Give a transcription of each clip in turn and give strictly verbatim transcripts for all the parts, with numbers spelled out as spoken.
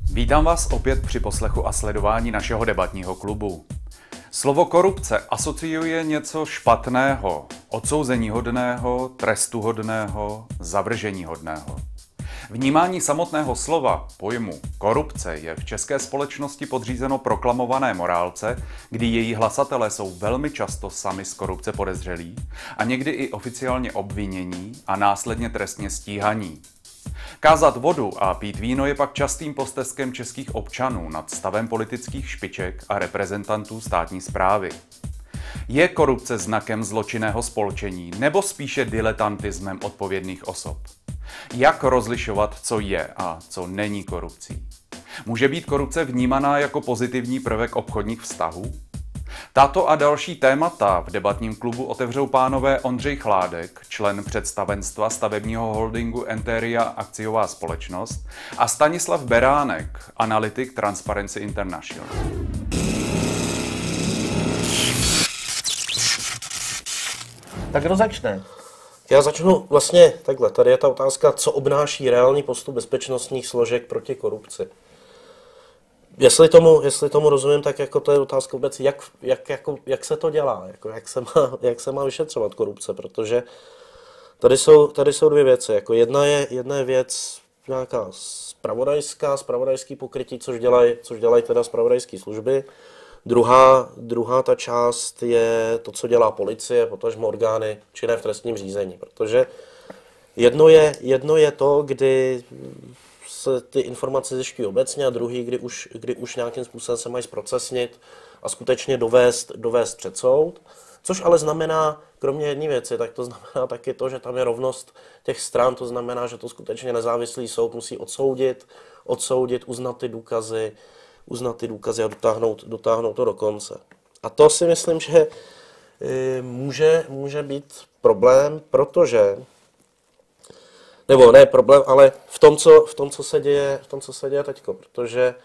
Vítám vás opět při poslechu a sledování našeho debatního klubu. Slovo korupce asociuje něco špatného, odsouzeníhodného, trestuhodného, zavrženíhodného. Vnímání samotného slova, pojmu korupce je v české společnosti podřízeno proklamované morálce, kdy její hlasatelé jsou velmi často sami z korupce podezřelí a někdy i oficiálně obvinění a následně trestně stíhaní. Kázat vodu a pít víno je pak častým posteskem českých občanů nad stavem politických špiček a reprezentantů státní správy. Je korupce znakem zločinného spolčení nebo spíše diletantismem odpovědných osob? Jak rozlišovat, co je a co není korupcí? Může být korupce vnímaná jako pozitivní prvek obchodních vztahů? Tato a další témata v debatním klubu otevřou pánové Ondřej Chládek, člen představenstva stavebního holdingu Enteria akciová společnost, a Stanislav Beránek, analytik Transparency International. Tak kdo začne? Já začnu vlastně takhle. Tady je ta otázka, co obnáší reálný postup bezpečnostních složek proti korupci. Jestli tomu, jestli tomu rozumím, tak jako to je otázka vůbec, jak, jak, jako, jak se to dělá, jako jak, se má, jak se má vyšetřovat korupce, protože tady jsou, tady jsou dvě věci. Jako jedna, je, jedna je věc nějaká zpravodajská, zpravodajský pokrytí, což dělají což dělaj teda zpravodajské služby. Druhá, druhá ta část je to, co dělá policie, potažmo orgány činné v trestním řízení, protože jedno je, jedno je to, kdy se ty informace zjišťují obecně, a druhý, kdy už, kdy už nějakým způsobem se mají zprocesnit a skutečně dovést, dovést před soud. Což ale znamená, kromě jedné věci, tak to znamená taky to, že tam je rovnost těch stran, to znamená, že to skutečně nezávislý soud musí odsoudit, odsoudit, uznat ty důkazy, uznat ty důkazy a dotáhnout, dotáhnout to do konce. A to si myslím, že může, může být problém, protože nebo ne problém, ale v tom, co, v tom, co se děje, v tom, co se děje teďko, protože e,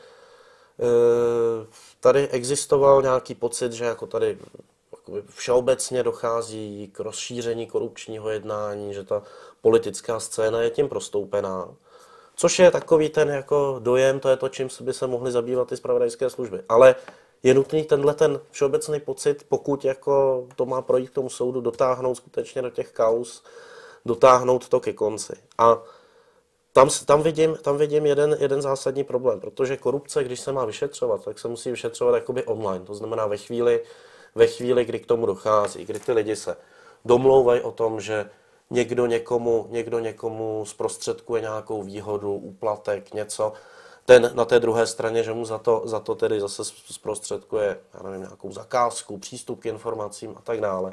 tady existoval nějaký pocit, že jako tady všeobecně dochází k rozšíření korupčního jednání, že ta politická scéna je tím prostoupená, což je takový ten jako dojem, to je to, čím by se mohly zabývat ty zpravodajské služby. Ale je nutný tenhle ten všeobecný pocit, pokud jako to má projít k tomu soudu, dotáhnout skutečně do těch kauz, dotáhnout to ke konci. A tam, tam vidím, tam vidím jeden, jeden zásadní problém, protože korupce, když se má vyšetřovat, tak se musí vyšetřovat jakoby online. To znamená ve chvíli, ve chvíli, kdy k tomu dochází, kdy ty lidi se domlouvají o tom, že někdo někomu, někdo někomu zprostředkuje nějakou výhodu, úplatek, něco. Ten na té druhé straně, že mu za to, za to tedy zase zprostředkuje, já nevím, nějakou zakázku, přístup k informacím a tak dále.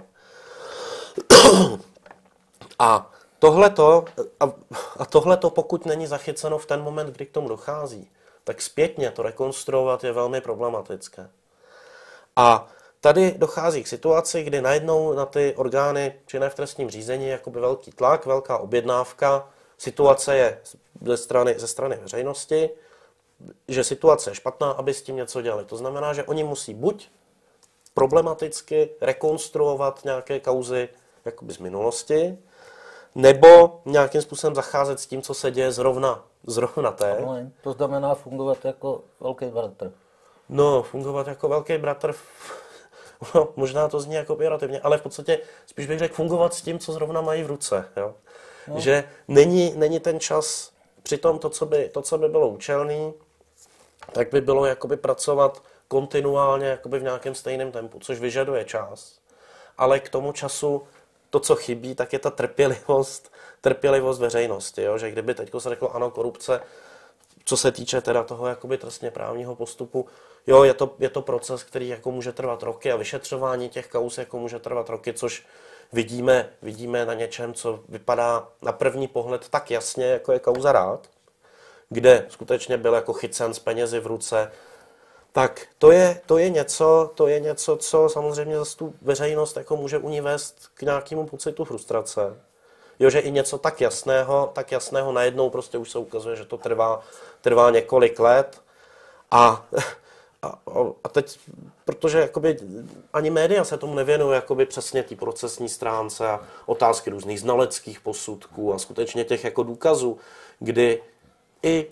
A tohleto, a, a tohleto, pokud není zachyceno v ten moment, kdy k tomu dochází, tak zpětně to rekonstruovat je velmi problematické. A tady dochází k situaci, kdy najednou na ty orgány činné v trestním řízení je jakoby velký tlak, velká objednávka, situace je ze strany, ze strany veřejnosti, že situace je špatná, aby s tím něco dělali. To znamená, že oni musí buď problematicky rekonstruovat nějaké kauzy jakoby z minulosti, nebo nějakým způsobem zacházet s tím, co se děje zrovna, zrovna teď. To znamená fungovat jako velký bratr. No, fungovat jako velký bratr, no, možná to zní jako pejorativně, ale v podstatě spíš bych řekl fungovat s tím, co zrovna mají v ruce. Jo? No. Že není, není ten čas, přitom to, co by, to, co by bylo účelný, tak by bylo jakoby pracovat kontinuálně jakoby v nějakém stejném tempu, což vyžaduje čas. Ale k tomu času to, co chybí, tak je ta trpělivost, trpělivost veřejnosti. Jo? Že kdyby teď se řeklo ano, korupce, co se týče teda toho jakoby trestně právního postupu, jo, je to, je to proces, který jako může trvat roky a vyšetřování těch kauz jako může trvat roky, což vidíme, vidíme na něčem, co vypadá na první pohled tak jasně, jako je kauza Rád, kde skutečně byl jako chycen s penězi v ruce. Tak to je, to je něco, to je něco, co samozřejmě zase tu veřejnost jako může u ní vést k nějakému pocitu frustrace. Jo, že i něco tak jasného, tak jasného najednou prostě už se ukazuje, že to trvá, trvá několik let. A, a, a teď, protože jakoby ani média se tomu nevěnují jakoby přesně té procesní stránce a otázky různých znaleckých posudků a skutečně těch jako důkazů, kdy i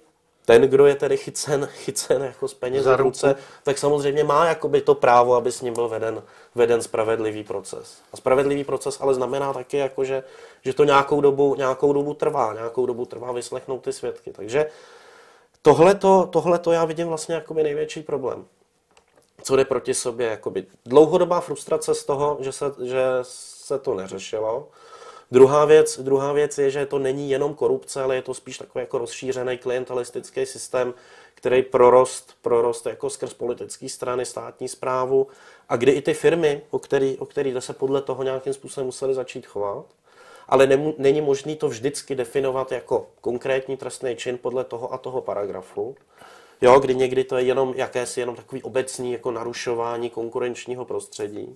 ten, kdo je tedy chycen, chycen jako z peněz v ruce, tak samozřejmě má jakoby to právo, aby s ním byl veden, veden spravedlivý proces. A spravedlivý proces ale znamená taky, jako že, že to nějakou dobu, nějakou dobu trvá, nějakou dobu trvá vyslechnout ty svědky. Takže tohleto, tohleto já vidím vlastně jakoby největší problém. Co jde proti sobě, jakoby dlouhodobá frustrace z toho, že se, že se to neřešilo. Druhá věc, druhá věc je, že to není jenom korupce, ale je to spíš takový jako rozšířený klientelistický systém, který prorost, prorost jako skrz politické strany, státní správu a kdy i ty firmy, o který, o který se podle toho nějakým způsobem museli začít chovat, ale nemů, není možné to vždycky definovat jako konkrétní trestný čin podle toho a toho paragrafu. Jo, kdy někdy to je jenom jakési jenom takový obecný jako narušování konkurenčního prostředí.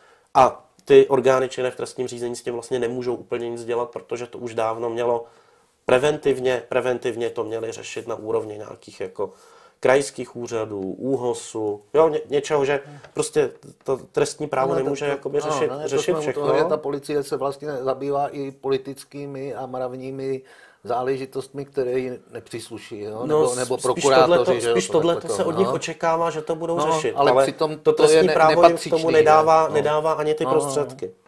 A ty orgány činné v trestním řízení s tím vlastně nemůžou úplně nic dělat, protože to už dávno mělo preventivně, preventivně to měli řešit na úrovni nějakých jako krajských úřadů, ÚHOSu, jo, ně, něčeho, že prostě to trestní právo no, nemůže to, jakoby řešit, no, ne, řešit to všechno. Toho, že ta policie se vlastně zabývá i politickými a mravními záležitostmi, které jí nepřísluší, jo? Nebo, no, nebo prokurátoři. Spíš tohle se od nich no. očekává, že to budou no, řešit, ale, ale přitom to trestní to právo jim k tomu nedává, no. nedává ani ty no, prostředky. No.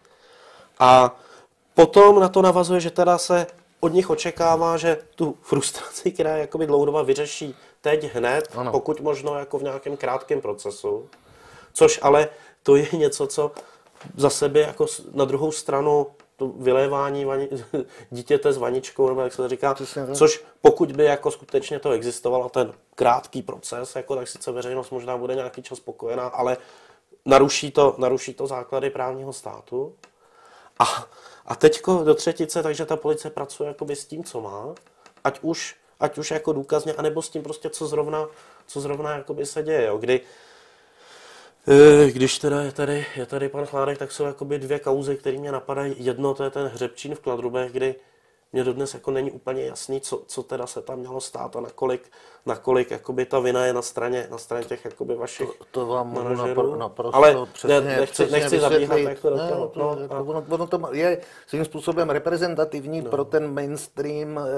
A potom na to navazuje, že teda se od nich očekává, že tu frustraci, která jakoby dlouhodobě vyřeší teď hned, ano. pokud možno jako v nějakém krátkém procesu, což ale to je něco, co za sebe jako na druhou stranu to vylévání vani, dítěte s vaničkou, nebo jak se to říká, což pokud by jako skutečně to existovalo, ten krátký proces, jako tak sice veřejnost možná bude nějaký čas spokojená, ale naruší to, naruší to základy právního státu. A, a teďko do třetice, takže ta policie pracuje jakoby s tím, co má, ať už, ať už jako důkazně, anebo s tím prostě, co zrovna, co zrovna jakoby se děje, jo, kdy Když teda je tady, je tady pan Chládek, tak jsou jakoby dvě kauzy, které mě napadají. Jedno, to je ten Hřebčín v Kladrubech, kdy mě dodnes jako není úplně jasný, co, co teda se tam mělo stát a nakolik, nakolik jakoby ta vina je na straně, na straně těch jakoby vašich to, to vám manažerů. naprosto ale přesně, nechci, přesně nechci zabíhat, jak to do ne, toho. To, no, jako, ono, ono to je svým způsobem reprezentativní no. pro ten mainstream eh,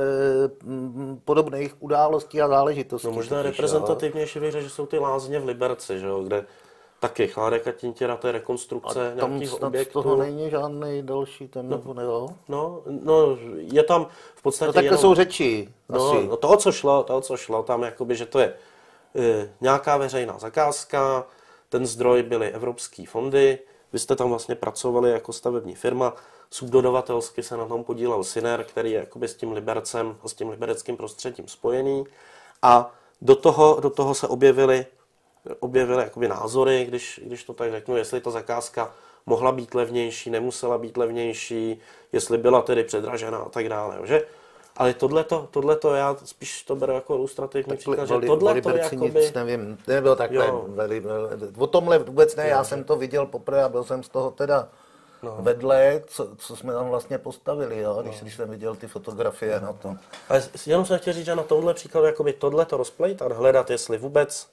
podobných událostí a záležitostí. No možná reprezentativnější věře, že jsou ty lázně v Liberci, že jo, kde taky Chládek a Tintěra, to je rekonstrukce a tam nějakých snad objektů. Z toho není žádný další ten, no, nebo ne, jo? No, no, je tam v podstatě no, tak to jenom, jsou řeči. No, no, toho, co šlo, toho, co šlo, tam jakoby, že to je e, nějaká veřejná zakázka, ten zdroj byly evropské fondy, vy jste tam vlastně pracovali jako stavební firma, subdodavatelsky se na tom podílel Syner, který je jakoby s tím Libercem a s tím libereckým prostředím spojený a do toho, do toho se objevily objevily jakoby názory, když, když to tak řeknu, jestli ta zakázka mohla být levnější, nemusela být levnější, jestli byla tedy předražená a tak dále. Že? Ale tohleto, tohleto já spíš to beru jako ilustrativní příklad, že tohleto jakoby... Nic, nevím, nebylo takhle. O tomhle vůbec ne, jo, já jsem to viděl poprvé a byl jsem z toho teda no. vedle, co, co jsme tam vlastně postavili, jo? Když, no. když jsem viděl ty fotografie no. na to. Ale jenom jsem chtěl říct, že na tomhle příkladu jakoby tohleto rozplejtat, hledat, jestli vůbec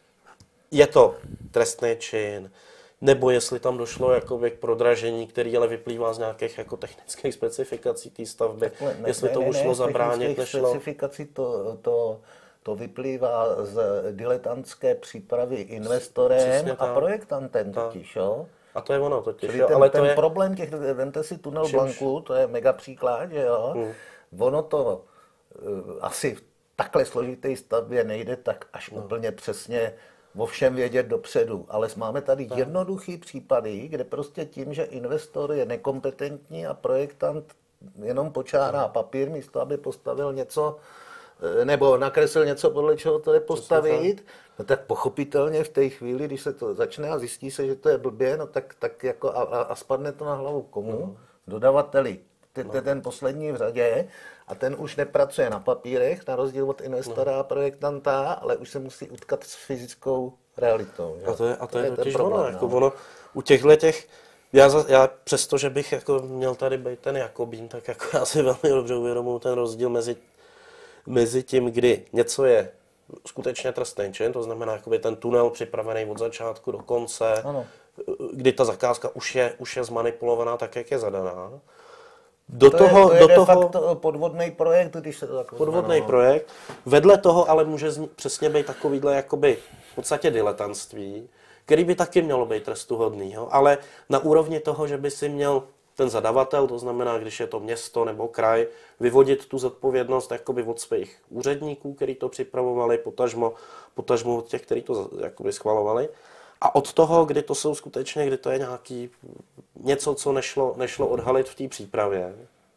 je to trestný čin, nebo jestli tam došlo jakoby k prodražení, který ale vyplývá z nějakých jako technických specifikací té stavby, Takhle, ne, jestli ne, tomu ne, šlo ne, zabránit, nešlo. Specifikací to, to, to vyplývá z diletantské přípravy investorem a projektantem totiž, jo? A to je ono totiž, Čili jo, ten, ale ten to je... problém těch, vemte si tunel Čímž... Blanku, to je mega příklad, že jo? Hmm. Ono to uh, asi v takhle složité stavbě nejde tak až no. úplně přesně o všem vědět dopředu, ale máme tady tak. jednoduchý případy, kde prostě tím, že investor je nekompetentní a projektant jenom počárá papír, místo aby postavil něco, nebo nakreslil něco, podle čeho to je postavit, no tak pochopitelně v té chvíli, když se to začne a zjistí se, že to je blbě, no tak, tak jako a, a spadne to na hlavu komu? No. Dodavateli. Ten, no. ten poslední v řadě a ten už nepracuje na papírech, na rozdíl od investora no. a projektanta, ale už se musí utkat s fyzickou realitou. Jo? A to je, a to to je, je totiž problém, ono, jako no. ono, u těchto těch, já, já přesto, že bych jako měl tady být ten Jakobín, tak jako já si velmi dobře uvědomuji ten rozdíl mezi, mezi tím, kdy něco je skutečně trestný čin, to znamená jakoby ten tunel připravený od začátku do konce, ano. kdy ta zakázka už je, už je zmanipulovaná tak, jak je zadaná. Do to toho, je, to je do de toho facto podvodný projekt, když se to tak podvodný znamená. projekt. Vedle toho ale může zni- přesně být takovýhle jakoby v podstatě diletantství, který by taky mělo být trestuhodný, jo? Ale na úrovni toho, že by si měl ten zadavatel, to znamená, když je to město nebo kraj, vyvodit tu zodpovědnost jakoby od svých úředníků, kteří to připravovali, potažmo, potažmo od těch, kteří to jakoby schvalovali. A od toho, kdy to jsou skutečně, kdy to je nějaký něco, co nešlo, nešlo odhalit v té přípravě.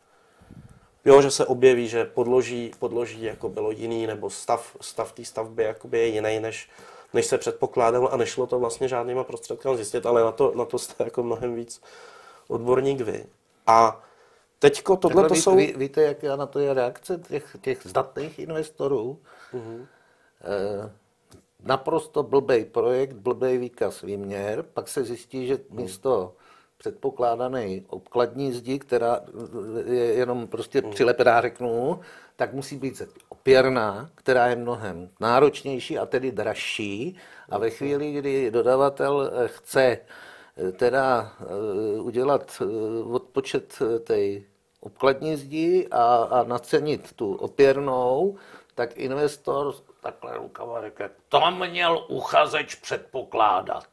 Jo, že se objeví, že podloží, podloží jako bylo jiný, nebo stav, stav té stavby jakoby je jiný, než, než se předpokládalo a nešlo to vlastně žádnýma prostředkama zjistit, ale na to, na to jste jako mnohem víc odborník vy. A teďko tohle to jsou... Ví, víte, jaká na to je reakce těch, těch zdatných investorů? Uh-huh. E, naprosto blbej projekt, blbej výkaz výměr, pak se zjistí, že místo předpokládané obkladní zdi, která je jenom prostě uh-huh. přilepená, řeknu, tak musí být opěrná, která je mnohem náročnější a tedy dražší. A ve chvíli, kdy dodavatel chce teda udělat odpočet té obkladní zdi a, a nacenit tu opěrnou, tak investor takhle rukama řekne, to měl uchazeč předpokládat.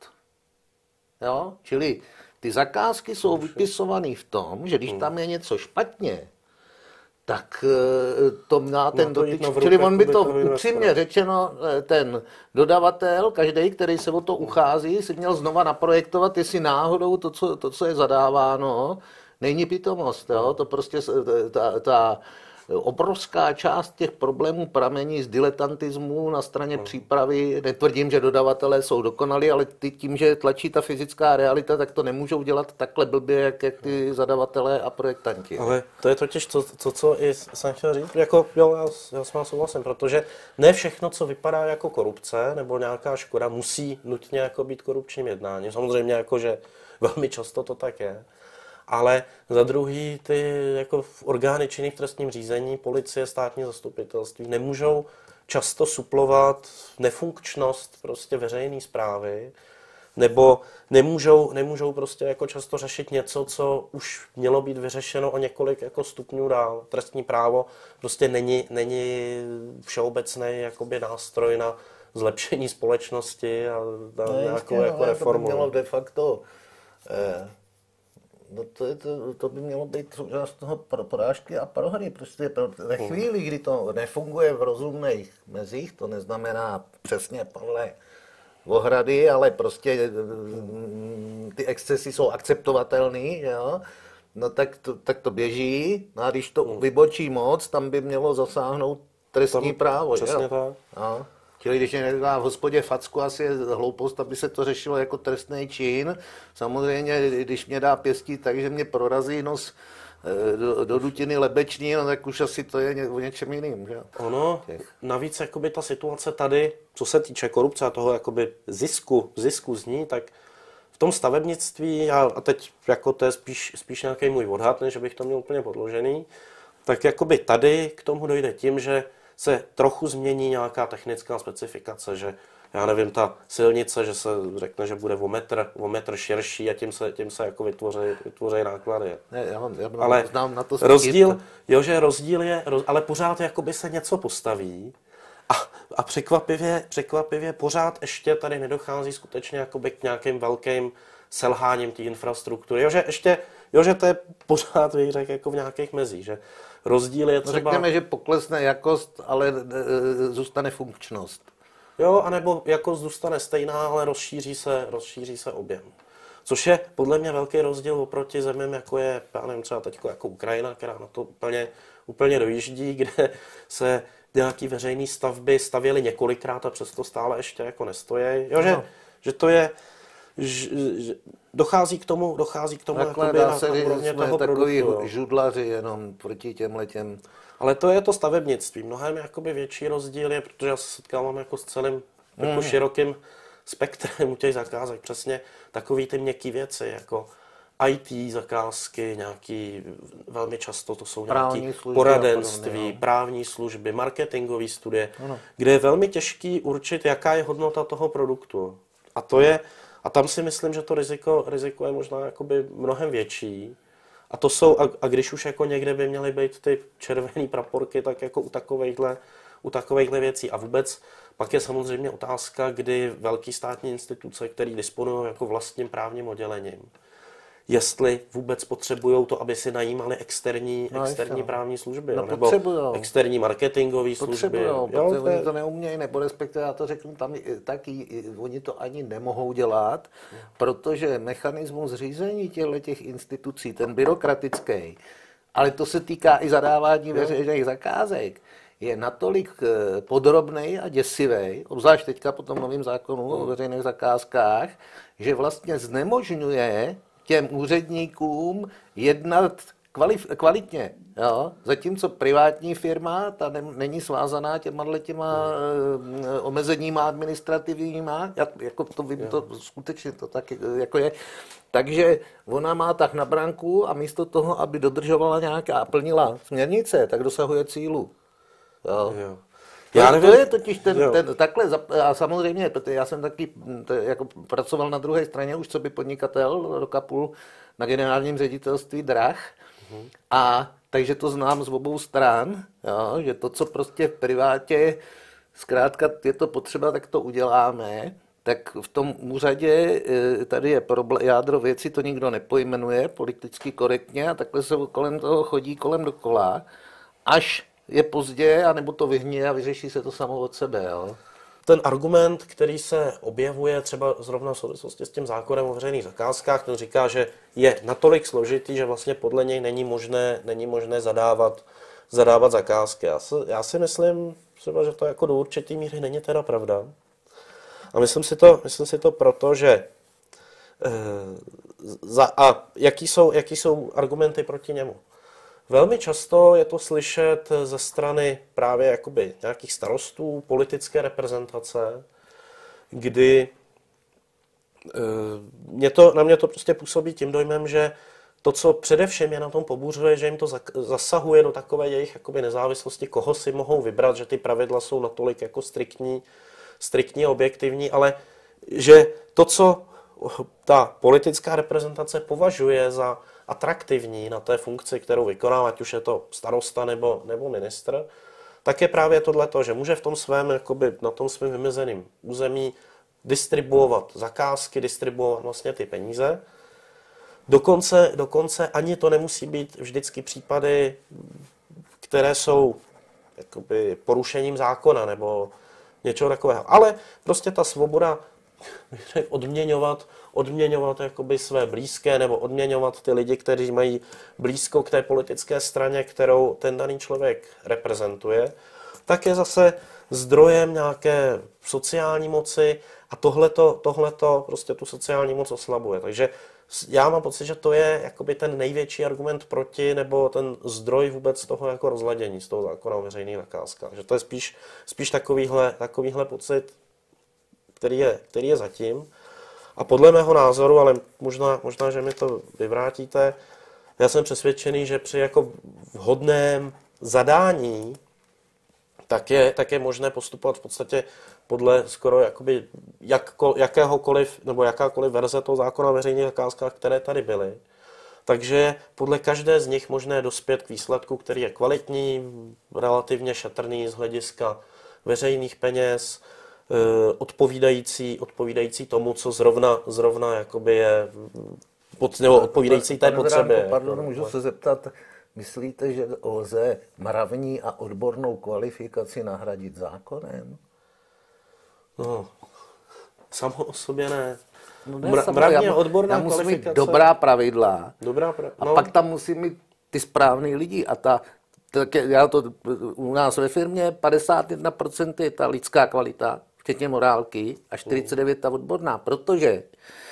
Jo? Čili ty zakázky jsou vypisované v tom, že když tam je něco špatně, tak to má ten dotyč, čili on by to upřímně řečeno, ten dodavatel, každý, který se o to uchází, si měl znova naprojektovat, jestli náhodou to, co, to, co je zadáváno, není pitomost. Jo? To prostě ta, ta obrovská část těch problémů pramení z diletantismu na straně hmm. přípravy. Netvrdím, že dodavatelé jsou dokonalí, ale ty, tím, že tlačí ta fyzická realita, tak to nemůžou dělat takhle blbě, jak, jak ty zadavatelé a projektanti. Ale to je totiž to, to co i jsem chtěl říct. Jako, jo, já, já s vámi souhlasím, protože ne všechno, co vypadá jako korupce nebo nějaká škoda, musí nutně jako být korupčním jednáním. Samozřejmě, jako, že velmi často to tak je. Ale za druhý ty jako orgány činné v trestním řízení, policie, státní zastupitelství nemůžou často suplovat nefunkčnost prostě veřejné správy, nebo nemůžou, nemůžou prostě jako často řešit něco, co už mělo být vyřešeno o několik jako stupňů dál. Trestní právo prostě není, není všeobecný jakoby nástroj na zlepšení společnosti a na no, nějakou jistě, jako no, reformu. To by mělo de facto... Eh, No to, je to, to by mělo být součást toho porážky a prohry. Prostě ve chvíli, kdy to nefunguje v rozumných mezích, to neznamená přesně podle ohrady, ale prostě ty excesy jsou akceptovatelné, jo? No tak to, tak to běží. No a když to vybočí moc, tam by mělo zasáhnout trestní tam, právo. Přesně jo? tak. No. Čili když někdo dá v hospodě facku, asi je hloupost, aby se to řešilo jako trestný čin. Samozřejmě, když mě dá pěstí tak, že mě prorazí nos do, do dutiny lebeční, no tak už asi to je o něčem jiným. Že? Ono, navíc jakoby ta situace tady, co se týče korupce a toho jakoby zisku, zisku z ní, tak v tom stavebnictví, a, a teď jako to je spíš, spíš nějaký můj odhad, než bych to měl úplně podložený, tak jakoby tady k tomu dojde tím, že se trochu změní nějaká technická specifikace, že já nevím, ta silnice, že se řekne, že bude o metr, o metr širší a tím se, tím se jako vytvoří, vytvoří náklady. Ne, já mám, já mám, ale znám na to rozdíl, jo, že rozdíl je, roz, ale pořád jakoby se něco postaví a, a překvapivě, překvapivě pořád ještě tady nedochází skutečně jakoby k nějakým velkým selháním té infrastruktury. Jo, že ještě, jo, že to je pořád, bych řekl, jako v nějakých mezích, že rozdíl je třeba... Řekněme, že poklesne jakost, ale zůstane funkčnost. Jo, anebo jakost zůstane stejná, ale rozšíří se, rozšíří se objem. Což je podle mě velký rozdíl oproti zemím, jako je, já nevím, třeba teď jako Ukrajina, která na to úplně, úplně dojíždí, kde se nějaký veřejné stavby stavěly několikrát a přesto stále ještě jako nestojí. Jo, že, že to je... Že, že dochází k tomu, dochází k tomu jakoby na, na úrovně toho takový produktu. Žudlaři jenom proti těm letěm. Ale to je to stavebnictví. Mnohem jakoby větší rozdíl je, protože já se setkávám jako s celým mm. jako širokým spektrem u těch zakázek. Přesně takový ty měkký věci, jako í té zakázky, nějaký, velmi často to jsou nějaké poradenství, podobně, právní služby, marketingové studie, ano. Kde je velmi těžký určit, jaká je hodnota toho produktu. A to je A tam si myslím, že to riziko, riziko je možná jakoby mnohem větší. A to jsou, a, a když už jako někde by měly být ty červené praporky, tak jako u takovejhle, u takovejhle věcí. A vůbec pak je samozřejmě otázka, kdy velký státní instituce, které disponují jako vlastním právním oddělením, jestli vůbec potřebují to, aby si najímali externí, no, externí právní služby, no, nebo externí marketingové služby. Potřebujou, protože to je... oni to neumějí, nebo respektive já to řeknu tam taky, oni to ani nemohou dělat, protože mechanismus řízení těch institucí, ten byrokratický, ale to se týká i zadávání veřejných zakázek, je natolik podrobnej a děsivý, obzvlášť teďka po tom novém zákonu o veřejných zakázkách, že vlastně znemožňuje těm úředníkům jednat kvalitně. Jo? Zatímco privátní firma, ta ne, není svázaná těma těma e, omezeníma administrativníma, já, jako to vím, to skutečně to tak jako je. Takže ona má tak na branku a místo toho, aby dodržovala nějaká a plnila směrnice, tak dosahuje cílu. Jo? Jo. Já nevím, to je totiž ten, ten takhle, a samozřejmě, protože já jsem taky to, jako pracoval na druhé straně už co by podnikatel, roka půl na generálním ředitelství drah, uhum. A takže to znám z obou stran, jo, že to, co prostě v privátě, zkrátka je to potřeba, tak to uděláme, tak v tom úřadě tady je problém, jádro věci, to nikdo nepojmenuje politicky korektně a takhle se kolem toho chodí kolem dokola, až je pozdě, anebo to vyhníje a vyřeší se to samo od sebe. Jo? Ten argument, který se objevuje třeba zrovna v souvislosti s tím zákonem o veřejných zakázkách, ten říká, že je natolik složitý, že vlastně podle něj není možné, není možné zadávat, zadávat zakázky. Já si, já si myslím, třeba, že to jako do určitý míry není teda pravda. A myslím si to, myslím si to proto, že e, za, a jaký jsou, jaký jsou argumenty proti němu? Velmi často je to slyšet ze strany právě jakoby nějakých starostů, politické reprezentace, kdy e, mě to, na mě to prostě působí tím dojmem, že to, co především je na tom pobuřuje, že jim to zasahuje do takové jejich jakoby nezávislosti, koho si mohou vybrat, že ty pravidla jsou natolik jako striktní, striktní, objektivní, ale že to, co ta politická reprezentace považuje za atraktivní na té funkci, kterou vykonává, ať už je to starosta nebo, nebo ministr, tak je právě tohleto, že může v tom svém, jakoby na tom svém vymezeném území distribuovat zakázky, distribuovat vlastně ty peníze. Dokonce, dokonce ani to nemusí být vždycky případy, které jsou jakoby porušením zákona nebo něčeho takového. Ale prostě ta svoboda odměňovat, odměňovat jakoby své blízké nebo odměňovat ty lidi, kteří mají blízko k té politické straně, kterou ten daný člověk reprezentuje, tak je zase zdrojem nějaké sociální moci a tohleto, tohleto prostě tu sociální moc oslabuje. Takže já mám pocit, že to je jakoby ten největší argument proti, nebo ten zdroj vůbec toho jako rozladění z toho zákona o veřejných zakázkách. Že to je spíš, spíš takovýhle, takovýhle pocit, který je, který je zatím. A podle mého názoru, ale možná, možná, že mi to vyvrátíte, já jsem přesvědčený, že při jako vhodném zadání tak je, tak je možné postupovat v podstatě podle skoro jakoby jakko, jakéhokoliv, nebo jakákoliv verze toho zákona o veřejných zakázkách, které tady byly. Takže podle každé z nich možné dospět k výsledku, který je kvalitní, relativně šetrný z hlediska veřejných peněz, odpovídající, odpovídající tomu, co zrovna, zrovna jakoby je, pod, nebo odpovídající té potřebě. Pardon, můžu se zeptat, myslíte, že lze mravní a odbornou kvalifikaci nahradit zákonem? No, samo o sobě ne. No ne, Mra- mravní a odborná já musím mít dobrá pravidla. Dobrá pra... A no. pak tam musí mít ty správný lidi. A ta, tak já to u nás ve firmě padesát jedna procent je ta lidská kvalita, včetně morálky, a čtyřicet devět procent ta odborná, protože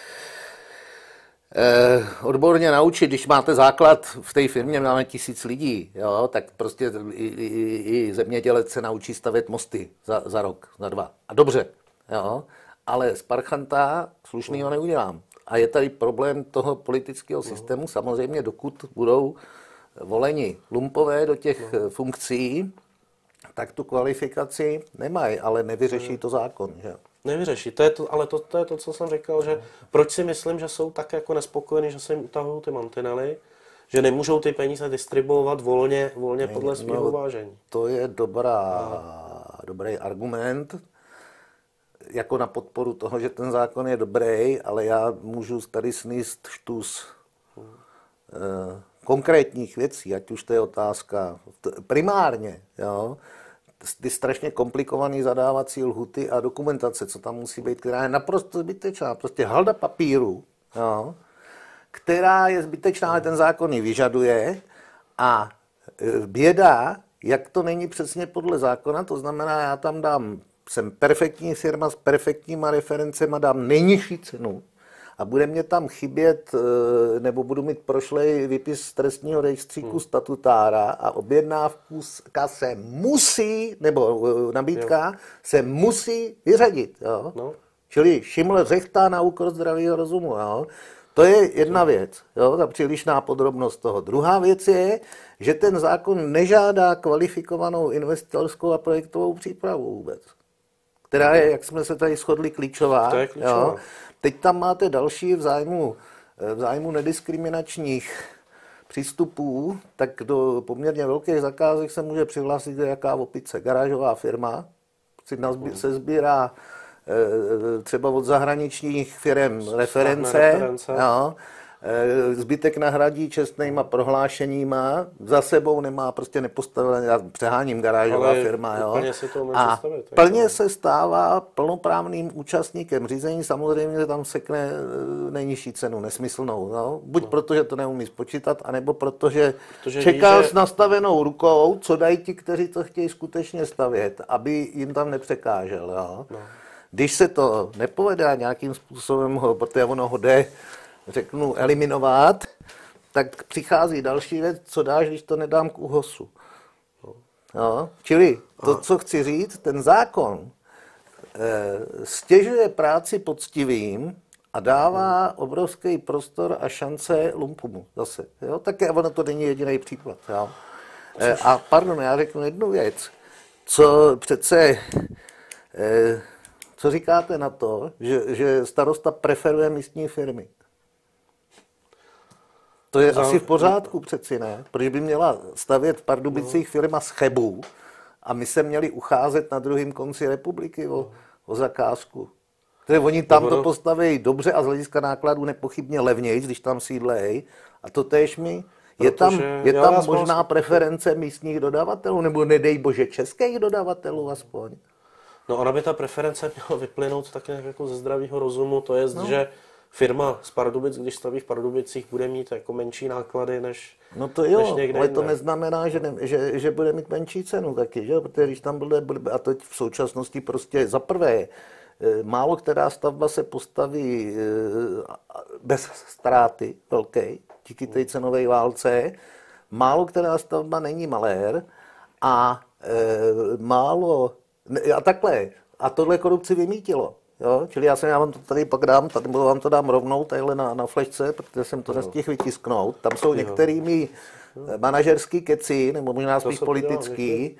Eh, odborně naučit, když máte základ v té firmě, máme tisíc lidí, jo, tak prostě i, i, i zemědělec se naučí stavět mosty za, za rok, za dva. A dobře, jo, ale z parchanta slušnýho neudělám. A je tady problém toho politického systému, samozřejmě dokud budou voleni lumpové do těch funkcí, tak tu kvalifikaci nemají, ale nevyřeší to zákon, že? Nevyřeší, to je to, ale to, to je to, co jsem říkal, že proč si myslím, že jsou tak jako nespokojení, že se jim utahují ty mantinely, že nemůžou ty peníze distribuovat volně, volně podle svého uvážení. To je dobrá, dobrý argument, jako na podporu toho, že ten zákon je dobrý, ale já můžu tady sníst štus eh, konkrétních věcí, ať už to je otázka primárně, jo, ty strašně komplikované zadávací lhuty a dokumentace, co tam musí být, která je naprosto zbytečná, prostě halda papíru, jo, která je zbytečná, ale ten zákon ji vyžaduje a běda, jak to není přesně podle zákona, to znamená, já tam dám, jsem perfektní firma s perfektníma referencema, dám nejnižší cenu a bude mě tam chybět, nebo budu mít prošlej výpis z trestního rejstříku hmm. statutára a objednávka se musí, nebo nabídka jo. se musí vyřadit. Jo? No. Čili Šiml řechtá na úkor zdravého rozumu. Jo? To je jedna věc, jo? Ta přílišná podrobnost toho. Druhá věc je, že ten zákon nežádá kvalifikovanou investorskou a projektovou přípravu vůbec, která je, jak jsme se tady shodli, klíčová. To je klíčová. Jo? Teď tam máte další v zájmu, v zájmu nediskriminačních přístupů, tak do poměrně velkých zakázek se může přihlásit jaká opice, garážová firma, si nazbí, se sbírá e, třeba od zahraničních firm reference, reference. Jo, e, zbytek nahradí čestnýma prohlášeníma, za sebou nemá prostě nepostavené, já přeháním garážová ale firma, jo, se to a stavit, plně se stává plnoprávným účastníkem řízení, samozřejmě, že tam sekne nejnižší cenu, nesmyslnou, no. buď no. protože to neumí spočítat, anebo protože, protože čeká ví, že... s nastavenou rukou, co dají ti, kteří to chtějí skutečně stavět, aby jim tam nepřekážel, jo. No. Když se to nepovede a nějakým způsobem, ho, protože ono ho jde, řeknu, eliminovat, tak přichází další věc, co dáš, když to nedám k ÚHOSu. No, čili to, co chci říct, ten zákon e, stěžuje práci poctivým a dává obrovský prostor a šance lumpům zase. Jo? Tak ono to není jediný příklad. Jo? E, a pardon, já řeknu jednu věc. Co přece, e, co říkáte na to, že, že starosta preferuje místní firmy? To je Zá... asi v pořádku přeci, ne? Proč by měla stavět v Pardubicích no. firma z Chebu a my se měli ucházet na druhém konci republiky o, no. o zakázku. Takže oni tam no, to postaví dobře a z hlediska nákladů nepochybně levněji, když tam sídlej. A to též mi. Je tam, je tam možná vás... preference místních dodavatelů, nebo nedej bože českých dodavatelů aspoň. No ona by ta preference měla vyplynout tak nějak jako ze zdravého rozumu, to je, no. že firma z Pardubic, když staví v Pardubicích, bude mít jako menší náklady než No to jo, než někde ale jinde. to neznamená, že, ne, že, že bude mít menší cenu taky, že? Protože když tam bude, a to v současnosti prostě za prvé, málo která stavba se postaví bez ztráty velké, díky té cenové válce, málo která stavba není malér a e, málo, a takhle, a tohle korupci vymítilo. Jo? Čili já, jsem, já vám to tady pak dám, tady vám to dám rovnou tadyhle na, na flešce, protože jsem to nestihl vytisknout. Tam jsou některými manažerský keci, nebo možná spíš politický,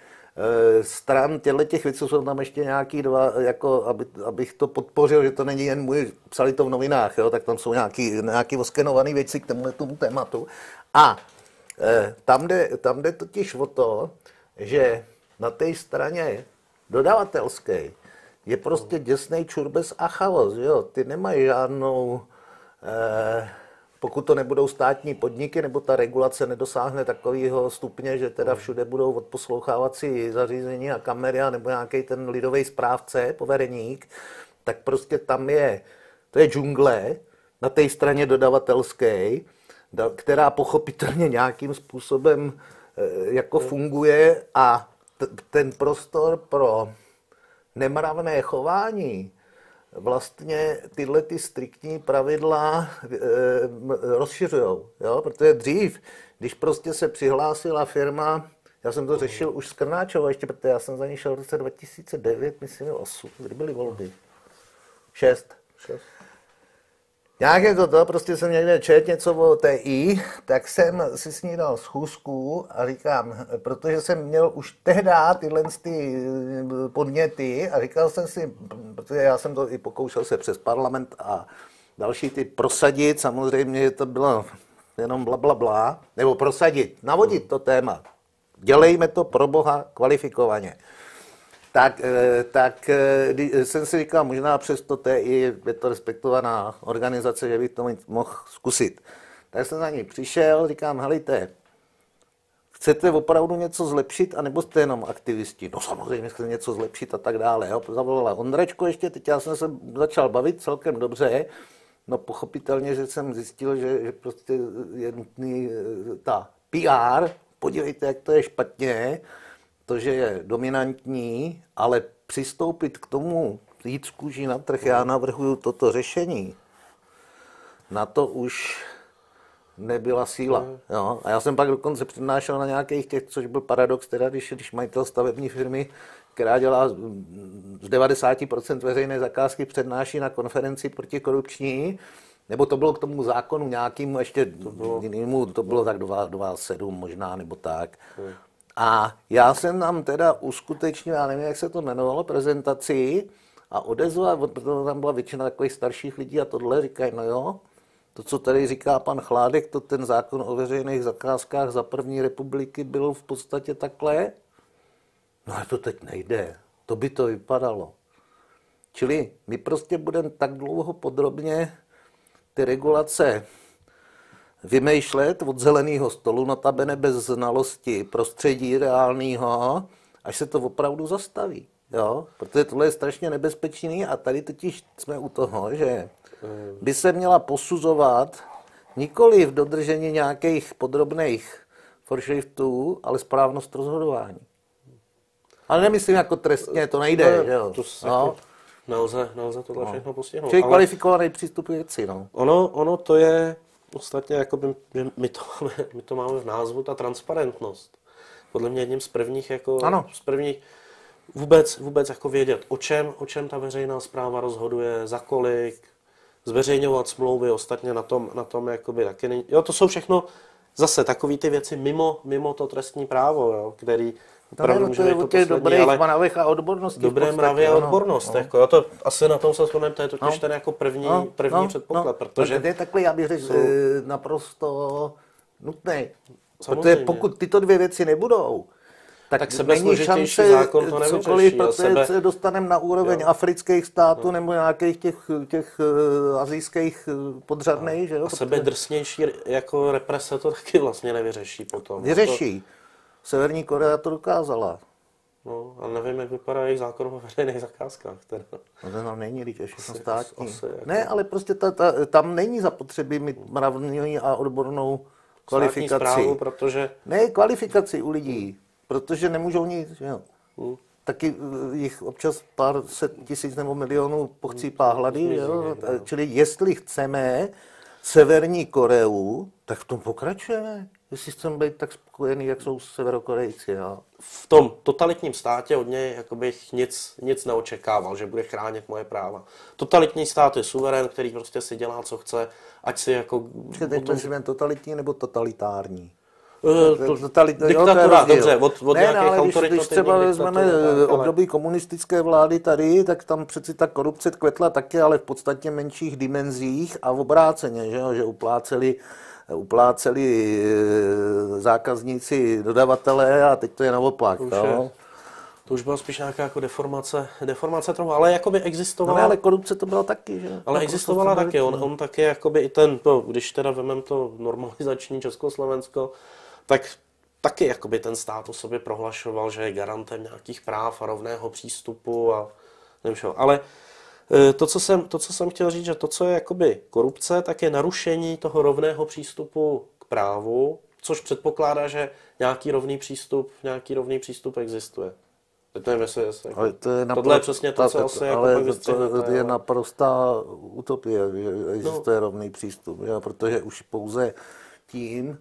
stran těchto těch věcí jsou tam ještě nějaký dva, jako, aby, abych to podpořil, že to není jen můj, psali to v novinách, jo? Tak tam jsou nějaký, nějaký oskenované věci k tomuhle tomu tématu. A eh, tam, jde, tam jde totiž o to, že na té straně dodavatelské je prostě děsnej čurbes a chaos, jo. Ty nemají žádnou, eh, pokud to nebudou státní podniky, nebo ta regulace nedosáhne takového stupně, že teda všude budou odposlouchávací zařízení a kamery, nebo nějaký ten lidový správce, povereník, tak prostě tam je, to je džungle na té straně dodavatelské, která pochopitelně nějakým způsobem eh, jako funguje a t- ten prostor pro nemravné chování vlastně tyhle ty striktní pravidla e, rozšiřujou, jo? Protože dřív, když prostě se přihlásila firma, já jsem to řešil už s Krnáčovou ještě, protože já jsem za ní šel v roce dva tisíce devět, myslím, osm, kdy byly volby? šest. šest. Nějaké toto, prostě jsem někde čet něco o T I, tak jsem si s ní dal schůzku a říkám, protože jsem měl už tehdy tyhle ty podněty a říkal jsem si, protože já jsem to i pokoušel se přes parlament a další ty prosadit, samozřejmě to bylo jenom bla, bla, bla, nebo prosadit, navodit to téma. Dělejme to pro boha kvalifikovaně. Tak, tak jsem si říkal, možná přesto to je, i, je to respektovaná organizace, že bych to mohl zkusit. Tak jsem za ní přišel, říkám, helejte, chcete opravdu něco zlepšit, anebo jste jenom aktivisti? No samozřejmě chcete něco zlepšit a tak dále. Jo. Zavolala Ondrečko ještě, teď já jsem se začal bavit celkem dobře. No pochopitelně, že jsem zjistil, že, že prostě je nutný ta P R, podívejte, jak to je špatně, to, že je dominantní, ale přistoupit k tomu, jít z kůží na trh, já navrhuju toto řešení. Na to už nebyla síla. Jo. A já jsem pak dokonce přednášel na nějakých těch, což byl paradox, teda, když, když majitel stavební firmy, která dělá z devadesát procent veřejné zakázky, přednáší na konferenci protikorupční, nebo to bylo k tomu zákonu nějakému ještě to bylo, jinému, to bylo tak dvacet sedm možná, nebo tak. Hmm. A já jsem tam teda uskutečnil, já nevím, jak se to jmenovalo, prezentaci a odezva, protože tam byla většina takových starších lidí a tohle říkají, no jo, to, co tady říká pan Chládek, to ten zákon o veřejných zakázkách za první republiky byl v podstatě takhle. No a to teď nejde. To by to vypadalo. Čili my prostě budeme tak dlouho podrobně ty regulace vymýšlet od zeleného stolu, notabene bez znalosti prostředí reálného, až se to opravdu zastaví. Jo? Protože tohle je strašně nebezpečný a tady totiž jsme u toho, že by se měla posuzovat nikoli v dodržení nějakých podrobných forsriftů, ale správnost rozhodování. Ale nemyslím jako trestně, to nejde. No, že jo? To se no. nelze, nelze tohle no. všechno postihnout. Čili ale kvalifikovaný přístup k věci. No. Ono, ono to je ostatně, jakoby, my, to máme, my to máme v názvu, ta transparentnost. Podle mě jedním z prvních, jako, ano. z prvních vůbec, vůbec jako vědět, o čem, o čem ta veřejná správa rozhoduje, za kolik, zveřejňovat smlouvy, ostatně na tom, na tom jakoby taky není. Jo, to jsou všechno zase takové ty věci mimo, mimo to trestní právo, jo, který opravdu může být to poslední, dobrých mravech a odborností. Dobré mravy a odbornost. No. Jako, jo, to asi na tom se shodneme, to je totiž no. ten jako první, no. první no. předpoklad, no. protože... To je takhle, já bych řekl, jsou... naprosto nutný. Samozřejmě. Protože pokud tyto dvě věci nebudou, tak, tak není šance zákon to nevyřeší, cokoliv, protože sebe... se dostaneme na úroveň jo. afrických států no. nebo nějakých těch, těch uh, asijských uh, podřadných. Že jo? A sebe drsnější jako represe to taky vlastně nevyřeší potom. Vyřeší. To... Severní Korea to dokázala. No, ale nevím, jak vypadá jejich zákon o veřejných zakázkách. Teda. No to tam není, když je všechno státní. Asi, jako... Ne, ale prostě ta, ta, tam není zapotřebí mít mravní a odbornou kvalifikaci. Správu, protože... Ne, kvalifikaci u lidí. Protože nemůžou nic, jo. Hmm. Taky jich občas pár set tisíc nebo milionů pochcípá hlady, jo. Čili jestli chceme Severní Koreu, tak v tom pokračujeme. Jestli chceme být tak spokojený, jak jsou Severokorejci, jo. V tom totalitním státě od něj bych nic, nic neočekával, že bude chránit moje práva. Totalitní stát je suverén, který prostě si dělá, co chce, ať si jako... Teď tom... totalitní nebo totalitární? To, Totalit, diktatura, dobře, od, od ne, nějakých no, když, když třeba vezmeme období komunistické vlády tady, tak tam přeci ta korupce tkvetla taky, ale v podstatně menších dimenzích a v obráceně, že, že upláceli, upláceli zákazníci dodavatele a teď to je naopak. To už, je, to už byla spíš nějaká jako deformace, deformace trhu, ale jakoby existovala... No ne, ale korupce to byla taky, že? Ale existovala taky, on, on taky jakoby i ten, to, když teda vememe to normalizační Československo, tak taky jakoby ten stát o sobě prohlašoval, že je garantem nějakých práv a rovného přístupu a nevím čo. Ale to co, jsem, to, co jsem chtěl říct, že to, co je jakoby korupce, tak je narušení toho rovného přístupu k právu, což předpokládá, že nějaký rovný přístup, nějaký rovný přístup existuje. Teď nevím, jestli, jestli ale to je tohle je přesně to, co asi ale jako to, to je naprostá utopie, že existuje no. rovný přístup, že? Protože už pouze tím,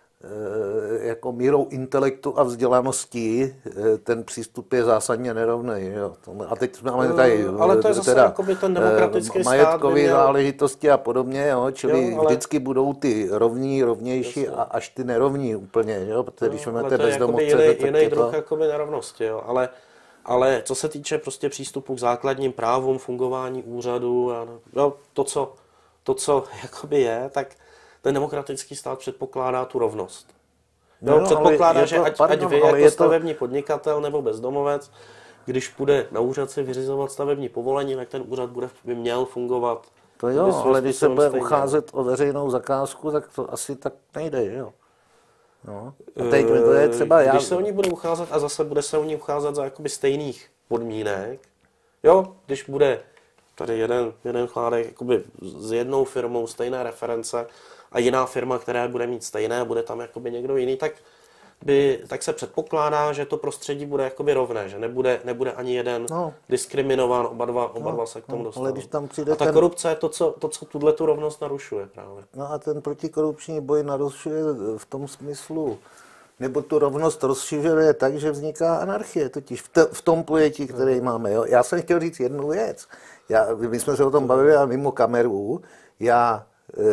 jako mírou intelektu a vzdělanosti ten přístup je zásadně nerovný. Jo. A teď máme tady ale to je zase teda, ten demokratický majetkové měl... záležitosti a podobně, jo. Čili jo, ale... vždycky budou ty rovní, rovnější a až ty nerovní úplně, jo. Protože když máte bezdomovce, jiný, tak jiný je druh to... jakoby nerovnosti, jo. Ale, ale co se týče prostě přístupu k základním právům, fungování úřadu, a, jo, to, co, to, co jakoby je, tak ten demokratický stát předpokládá tu rovnost. Jo, no, předpokládá, to, že ať, pardon, ať vy jako stavební to... podnikatel nebo bezdomovec, když půjde na úřad si vyřizovat stavební povolení, tak ten úřad bude, by měl fungovat. To jo, ale když se bude stejně ucházet o veřejnou zakázku, tak to asi tak nejde, že jo? No. A teď to je třeba když já... se o ní bude ucházet a zase bude se o ní ucházet za jakoby stejných podmínek, jo, když bude tady jeden, jeden chládek jakoby s jednou firmou stejné reference a jiná firma, která bude mít stejné, bude tam jakoby někdo jiný, tak, by, tak se předpokládá, že to prostředí bude jakoby rovné, že nebude, nebude ani jeden no. diskriminován, oba dva, oba no, dva se k tomu no, dostanou. Když tam přijde a ta ten... korupce je to, co, to, co tuhle tu rovnost narušuje právě. No a ten protikorupční boj narušuje v tom smyslu, nebo tu rovnost rozšiřuje tak, že vzniká anarchie, totiž v, t- v tom pojetí, který máme. Jo? Já jsem chtěl říct jednu věc. Já, my jsme se o tom bavili a mimo kameru. Já e,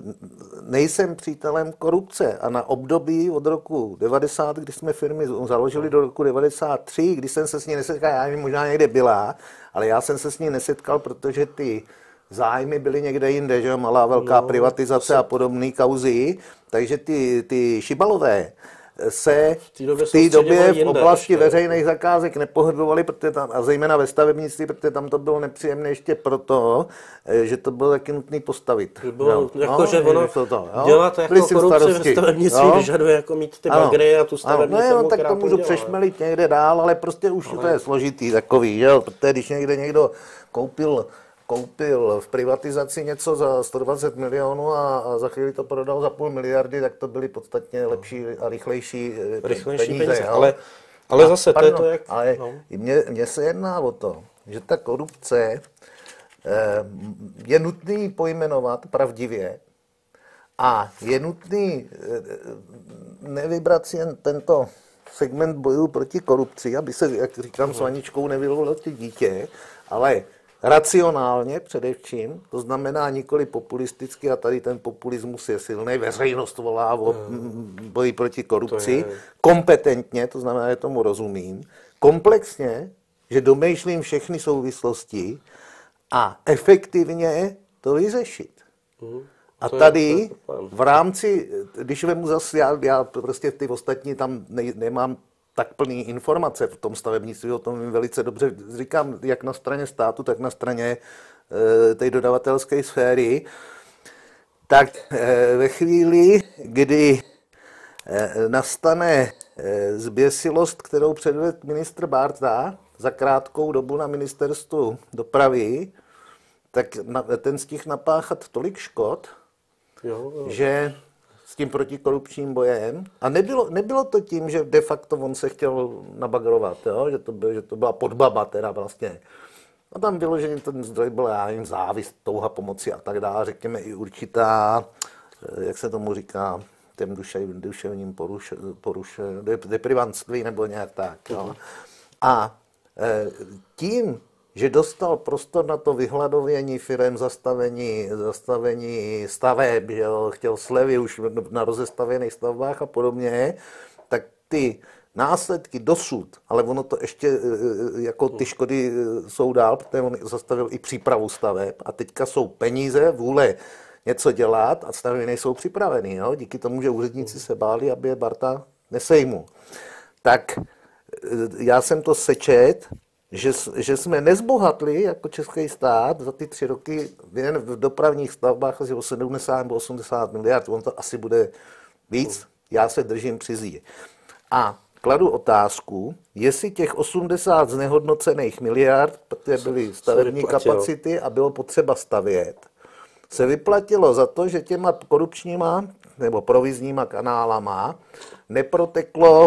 nejsem přítelem korupce a na období od roku devadesát, kdy jsme firmy založili, do roku devadesát tři, kdy jsem se s ní nesetkal, já nevím, možná někde byla, ale já jsem se s ní nesetkal, protože ty zájmy byly někde jinde, že malá velká no, privatizace a podobné kauzy, takže ty, ty šibalové se v té době v oblasti veřejných zakázek nepohybovali, protože tam, a zejména ve stavebnictví, protože tam to bylo nepříjemné ještě proto, že to bylo taky nutné postavit. Bylo, no, jako, no, že ono to, to, dělat jako korupci ve stavebnictví no. vyžaduje jako mít ty bagry a tu stavební no, no, tak to můžu přešmelit někde dál, ale prostě už ale... to je složitý takový, že jo, protože když někde někdo koupil koupil v privatizaci něco za sto dvacet milionů a, a za chvíli to prodal za půl miliardy, tak to byly podstatně lepší a rychlejší, rychlejší peníze. peníze ale, ale zase pardon, to je to, jak... Ale no. mně, mně se jedná o to, že ta korupce eh, je nutný pojmenovat pravdivě a je nutný eh, nevybrat si jen tento segment bojů proti korupci, aby se, jak říkám, s vaničkou nevylilo ty dítě, ale racionálně především, to znamená nikoli populisticky, a tady ten populismus je silný, veřejnost volá o boji proti korupci, to kompetentně, to znamená, že tomu rozumím, komplexně, že domýšlím všechny souvislosti a efektivně to vyřešit. A tady v rámci, když vemu zase, já, já prostě ty ostatní tam ne, nemám tak plný informace v tom stavebnictví, o tom velice dobře říkám, jak na straně státu, tak na straně e, té dodavatelské sféry, tak e, ve chvíli, kdy e, nastane e, zběsilost, kterou předvedl ministr Bárta za krátkou dobu na ministerstvu dopravy, tak na, ten stihl napáchat tolik škod, jo, jo. že s tím protikorupčním bojem. A nebylo, nebylo to tím, že de facto on se chtěl nabagrovat, jo? Že, to byl, že to byla podbaba teda vlastně. A tam bylo, že ten zdroj byl, já nevím, závist, touha pomoci a tak dále, řekněme i určitá, jak se tomu říká, těm duševním, duševním poruš, poruš, deprivantství nebo nějak tak. Jo? A tím, že dostal prostor na to vyhladovění firem, zastavení, zastavení staveb, že jo, chtěl slevy už na rozestavěných stavbách a podobně, tak ty následky dosud, ale ono to ještě, jako ty škody jsou dál, protože on zastavil i přípravu staveb a teďka jsou peníze, vůle něco dělat a stavby nejsou připraveny, jo, díky tomu, že úředníci se báli, aby je Barta nesejmu. Tak já jsem to sečet, Že, že jsme nezbohatli jako český stát za ty tři roky jen v dopravních stavbách asi o sedmdesát nebo osmdesát miliard, on to asi bude víc, já se držím při zdi. A kladu otázku, jestli těch osmdesát znehodnocených miliard, protože byly stavební kapacity a bylo potřeba stavět, se vyplatilo za to, že těma korupčníma nebo provizníma kanálama neproteklo,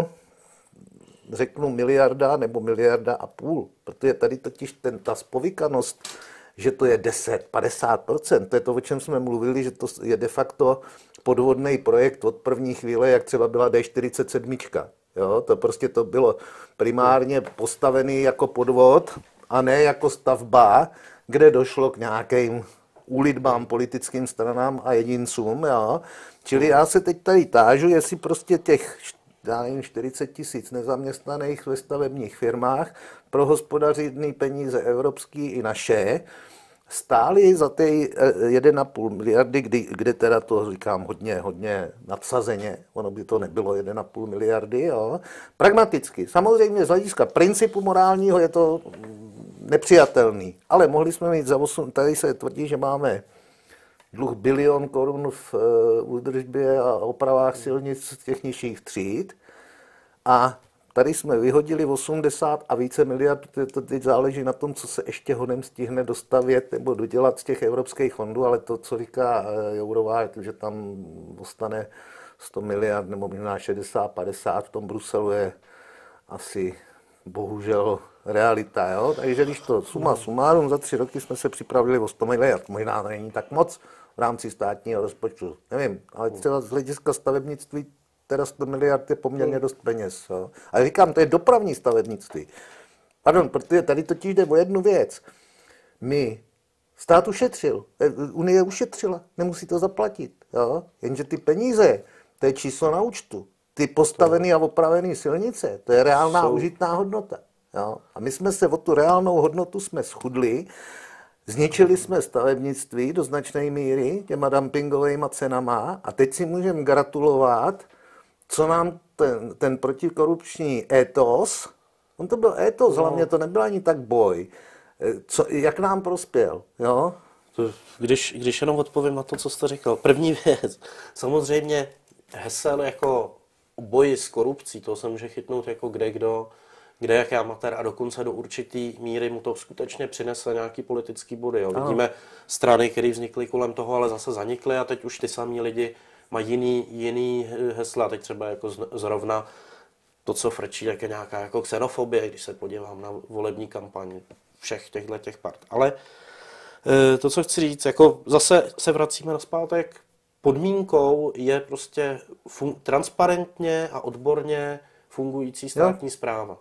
řeknu, miliarda nebo miliarda a půl, protože tady totiž ten, ta spovykanost, že to je deset, padesát procent, to je to, o čem jsme mluvili, že to je de facto podvodný projekt od první chvíle, jak třeba byla D čtyřicet sedm. Jo? To prostě to bylo primárně postavený jako podvod a ne jako stavba, kde došlo k nějakým úlitbám politickým stranám a jedincům. Jo? Čili já se teď tady tážu, jestli prostě těch já nevím, čtyřicet tisíc nezaměstnaných ve stavebních firmách, pro hospodaření peníze evropský i naše, stáli za ty jedna a půl miliardy, kdy, kde teda to říkám hodně, hodně nadsazeně, ono by to nebylo jedna a půl miliardy, jo. Pragmaticky. Samozřejmě z hlediska principu morálního je to nepřijatelný, ale mohli jsme mít za osm, tady se tvrdí, že máme dluh bilion korun v údržbě a opravách silnic z těch nižších tříd a tady jsme vyhodili osmdesát a více miliard, to teď záleží na tom, co se ještě honem stihne dostavět nebo dodělat z těch evropských fondů, ale to, co říká Jourová, že tam dostane sto miliard nebo možná šedesát, padesát, v tom Bruselu je asi bohužel realita. Jo? Takže když to suma sumárum, za tři roky jsme se připravili o sto miliard, možná to není tak moc v rámci státního rozpočtu, nevím, ale třeba z hlediska stavebnictví teda sto miliard je poměrně dost peněz. Jo. A říkám, to je dopravní stavebnictví. Pardon, protože tady totiž jde o jednu věc. My, stát ušetřil, Unie ušetřila, nemusí to zaplatit. Jo. Jenže ty peníze, to je číslo na účtu. Ty postavené a opravené silnice, to je reálná Jsou. užitná hodnota. Jo. A my jsme se o tu reálnou hodnotu jsme schudli, zničili jsme stavebnictví do značné míry těma dumpingovými cenama a teď si můžeme gratulovat, co nám ten, ten protikorupční étos, on to byl étos, no. Hlavně to nebyl ani tak boj, co, jak nám prospěl, jo? Když, když jenom odpovím na to, co jste říkal. První věc, samozřejmě hesel jako boji s korupcí, to se může chytnout jako kde kdo, kde jaký amatér a dokonce do určitý míry mu to skutečně přinese nějaký politický body. Jo? Vidíme strany, které vznikly kolem toho, ale zase zanikly a teď už ty samý lidi mají jiný, jiný hesla. Teď třeba jako zrovna to, co frčí, jak je nějaká jako xenofobie, když se podívám na volební kampaň všech těchto těch part. Ale to, co chci říct, jako zase se vracíme nazpátek, podmínkou je prostě fun- transparentně a odborně fungující státní správa.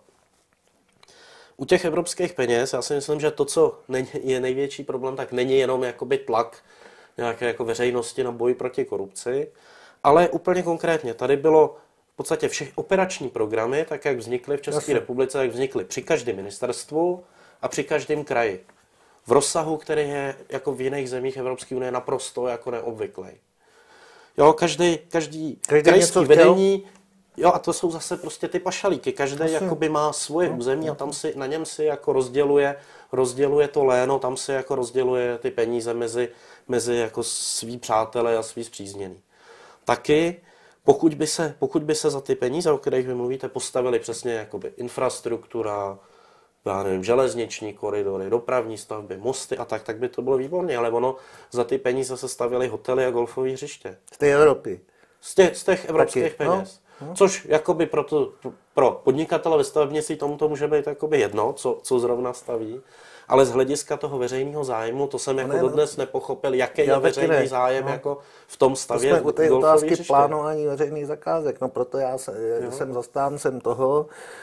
U těch evropských peněz, já si myslím, že to, co je největší problém, tak není jenom jakoby tlak nějaké jako veřejnosti na boj proti korupci, ale úplně konkrétně. Tady bylo v podstatě všechny operační programy, tak jak vznikly v České Jasně. republice, jak vznikly při každém ministerstvu a při každém kraji. V rozsahu, který je jako v jiných zemích Evropské unie naprosto jako neobvyklý. Jo, každý, každý, každý krajský vedení, jo, a to jsou zase prostě ty pašalíky. Každý jakoby má svoje území a tam si, na něm si jako rozděluje, rozděluje to léno, tam si jako rozděluje ty peníze mezi, mezi jako svý přátelé a svý spřízněný. Taky, pokud by se, pokud by se za ty peníze, o kterých vy mluvíte, postavili přesně jakoby infrastruktura, já nevím, železniční koridory, dopravní stavby, mosty a tak, tak by to bylo výborně, ale ono za ty peníze se stavěly hotely a golfové hřiště. Z té Evropy. Z těch, z těch evropských Taky. peněz. No. Což jakoby pro, to, pro podnikatele ve stavebnictví tomu to může být jakoby jedno, co, co zrovna staví, ale z hlediska toho veřejného zájmu, to jsem jako ne, dodnes nepochopil, jaký je veřejný ne. zájem no. jako v tom stavět golfové hřiště. To jsme u té otázky hřiště. Plánování veřejných zakázek, no proto já jsem, jsem zastáncem toho,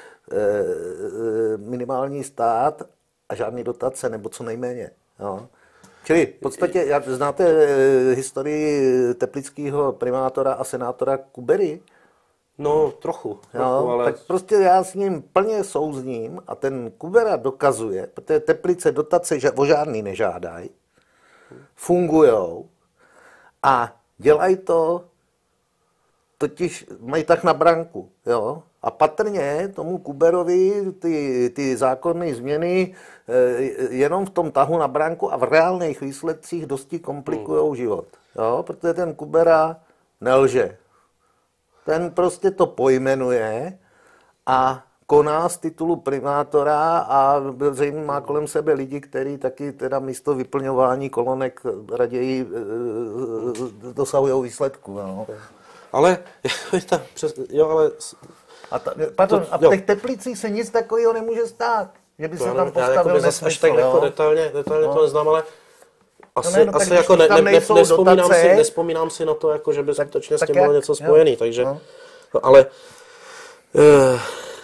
minimální stát a žádný dotace, nebo co nejméně. Jo. Čili v podstatě, jak znáte historii teplického primátora a senátora Kubery? No, trochu. trochu jo, ale... Tak prostě já s ním plně souzním a ten Kubera dokazuje, protože Teplice dotace o žádný nežádají, fungujou a dělají to, totiž mají tak na branku, jo. A patrně tomu Kuberovi ty, ty zákonné změny jenom v tom tahu na branku a v reálných výsledcích dosti komplikují hmm. život. Jo? Protože ten Kubera nelže. Ten prostě to pojmenuje a koná z titulu primátora a zřejmě má kolem sebe lidi, kteří taky teda místo vyplňování kolonek raději dosahují výsledku. No. Ale, jo, ale... A, ta, pardon, to, a v těch Teplicích se nic takového nemůže stát, že by to se tam postavil nesmysl. Až tak jako detailně, detailně no. to neznám, ale asi, no ne, no, asi jako ne, ne, ne, nespomínám, si, nespomínám si na to, jako, že by tak, skutečně tak s tím bylo něco spojený, jo. takže, no. no, ale uh,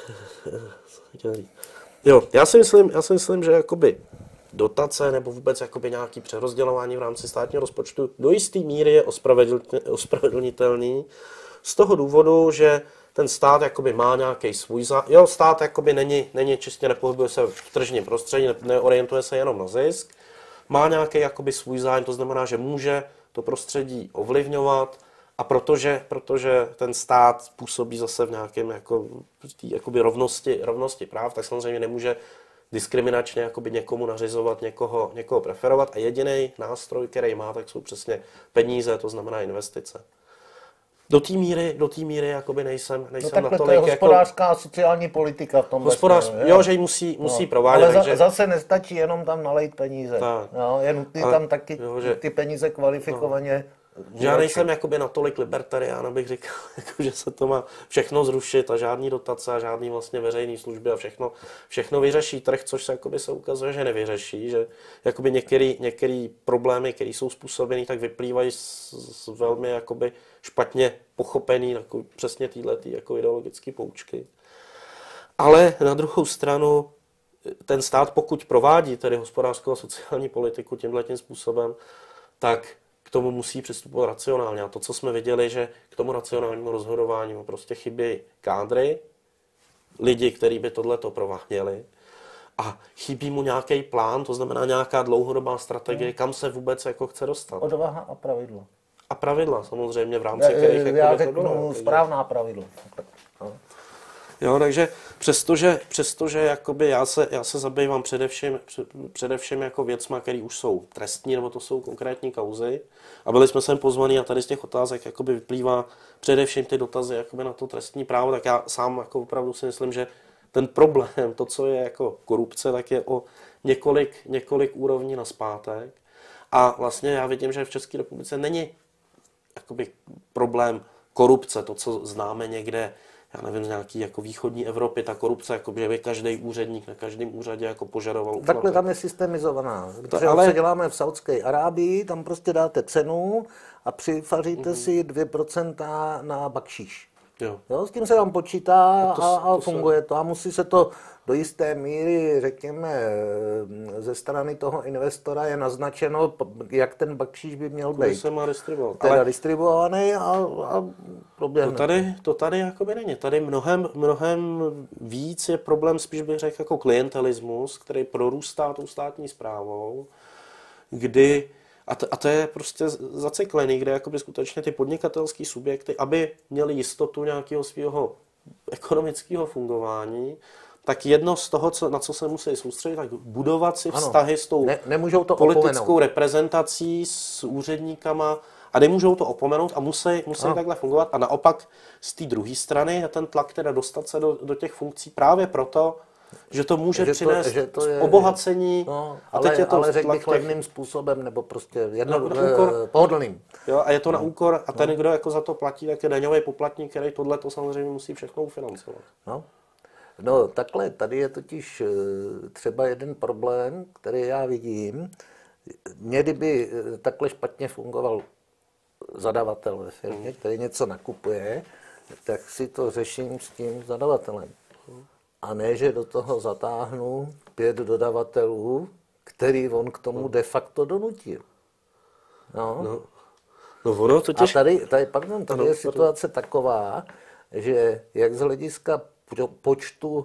jo, já si myslím, já si myslím, že jakoby dotace nebo vůbec jakoby nějaký přerozdělování v rámci státního rozpočtu do jisté míry je ospravedlnitelný z toho důvodu, že ten stát jakoby má nějaký svůj zá... Jo, stát jakoby není, není čistě, nepohybuje se v tržním prostředí, neorientuje se jenom na zisk. má nějaký jakoby svůj zájem, to znamená, že může to prostředí ovlivňovat a protože, protože ten stát působí zase v nějakém jako, jakoby rovnosti, rovnosti práv, tak samozřejmě nemůže diskriminačně jakoby někomu nařizovat, někoho, někoho preferovat a jediný nástroj, který má, tak jsou přesně peníze, to znamená investice. Do té míry, do té míry jakoby nejsem, nejsem no natolik to je hospodářská jako... a sociální politika v tom Hospodář, směru, jo, že ji musí, musí no, provádět. Ale takže... zase nestačí jenom tam nalejt peníze. Jo, je nutné tam taky jo, že... ty peníze kvalifikovaně... No. Že já nejsem jakoby natolik libertarián, abych říkal, jako, že se to má všechno zrušit a žádný dotace a žádný vlastně veřejné služby a všechno, všechno vyřeší trh, což se, jakoby, se ukazuje, že nevyřeší, že jakoby některé některé problémy, které jsou způsobeny, tak vyplývají z, z velmi jakoby špatně pochopený, jako přesně téhletý jako ideologické poučky. Ale na druhou stranu ten stát, pokud provádí tedy hospodářskou a sociální politiku tímhletím způsobem, tak k tomu musí přistupovat racionálně. A to, co jsme viděli, že k tomu racionálnímu rozhodování prostě chybí kádry, lidi, kteří by tohleto prováděli, a chybí mu nějaký plán, to znamená nějaká dlouhodobá strategie, kam se vůbec jako chce dostat. Odvaha a pravidlo. A pravidla samozřejmě v rámci kterých... Já, já řeknu to správná pravidla. No. Jo, takže přestože, přestože jakoby já, se, já se zabývám především, především jako věcma, které už jsou trestní, nebo to jsou konkrétní kauzy. A byli jsme sem pozvaní a tady z těch otázek jakoby vyplývá především ty dotazy jakoby na to trestní právo, tak já sám jako opravdu si myslím, že ten problém, to, co je jako korupce, tak je o několik, několik úrovní nazpátek. A vlastně já vidím, že v České republice není jakoby problém korupce, to, co známe někde, já nevím, z nějaký jako východní Evropy, ta korupce, jako že by každý úředník na každém úřadě jako požadoval. Takhle uplatek. Tam je systemizovaná. Protože ale... co děláme v Saudské Arábii, tam prostě dáte cenu a přifaříte mm-hmm. si dvě procenta na bakšiš. Jo. Jo, s tím se tam počítá a, to, a, a to funguje se... to. A musí se to do jisté míry, řekněme, ze strany toho investora je naznačeno, jak ten bakšiš by měl být. Se má distribuovat. Teda ale... distribuovaný a, a proběhne. To tady, to tady jakoby není. Tady mnohem, mnohem víc je problém, spíš bych řekl, jako klientelismus, který prorůstá tou státní správou, kdy A to, a to je prostě zacyklený, kde jakoby skutečně ty podnikatelské subjekty, aby měli jistotu nějakého svého ekonomického fungování, tak jedno z toho, co, na co se musí soustředit, tak budovat si vztahy ano, s tou ne, nemůžou to politickou opomenout. reprezentací, s úředníkama a nemůžou to opomenout a musí, musí takhle fungovat. A naopak z té druhé strany je ten tlak teda dostat se do, do těch funkcí právě proto, že to může že přinést to, že to je, obohacení. No, ale, a teď je to ale řekl bych levným způsobem, nebo prostě jedno, na, na úkor, pohodlným. Jo, a je to no. na úkor, a ten, no. kdo jako za to platí, tak je daňový poplatník, který tohle to samozřejmě musí všechno ufinancovat. No. no takhle, tady je totiž třeba jeden problém, který já vidím. Mně kdyby takhle špatně fungoval zadavatel ve firmě, hmm. který něco nakupuje, tak si to řeším s tím zadavatelem. A ne, že do toho zatáhnu pět dodavatelů, který on k tomu de facto donutil. No. No. No ono totiž... A tady, tady, pardon, tady je situace taková, že jak z hlediska počtu,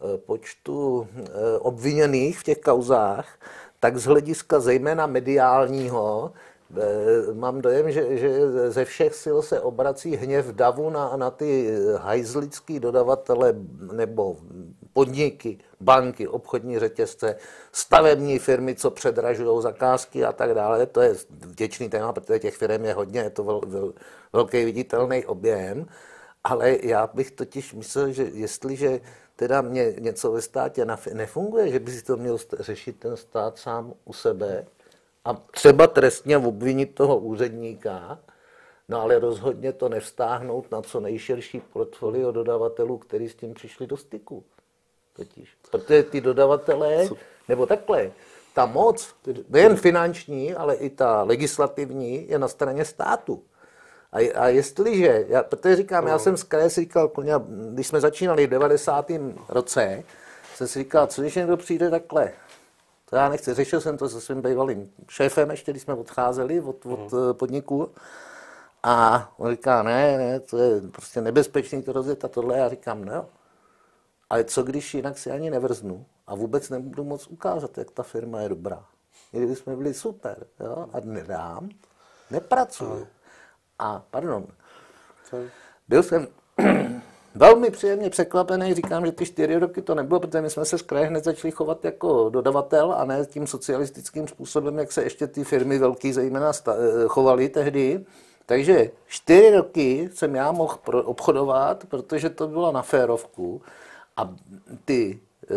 počtu obviněných v těch kauzách, tak z hlediska zejména mediálního, mám dojem, že, že ze všech sil se obrací hněv davu na, na ty hajzlický dodavatele nebo podniky, banky, obchodní řetězce, stavební firmy, co předražují zakázky a tak dále. To je vděčný téma, protože těch firm je hodně, je to vel, vel, velký viditelný objem, ale já bych totiž myslel, že jestliže teda mě něco ve státě nefunguje, že by si to měl řešit ten stát sám u sebe, a třeba trestně obvinit toho úředníka, no ale rozhodně to nevztáhnout na co nejširší portfolio dodavatelů, kteří s tím přišli do styku. Totiž. Protože ty dodavatelé, nebo takhle, ta moc, nejen finanční, ale i ta legislativní, je na straně státu. A, a jestliže, já, protože říkám, já jsem z kraje si říkal, když jsme začínali v devadesátém roce, jsem si říkal, co když někdo přijde takhle. To já nechci, řešil jsem to se svým bývalým šéfem, ještě když jsme odcházeli od, od mm. podniku. A on říká, ne, ne, to je prostě nebezpečný to rozjet a tohle. Já říkám, no, ale co když jinak si ani nevrznu a vůbec nebudu moc ukázat, jak ta firma je dobrá. Kdyby jsme byli super, jo? A nedám, nepracuju. A, pardon, byl jsem velmi příjemně překvapený, říkám, že ty čtyři roky to nebylo, protože my jsme se z kraje hned začali chovat jako dodavatel a ne tím socialistickým způsobem, jak se ještě ty firmy velký zejména chovaly tehdy. Takže čtyři roky jsem já mohl obchodovat, protože to bylo na férovku a ty e,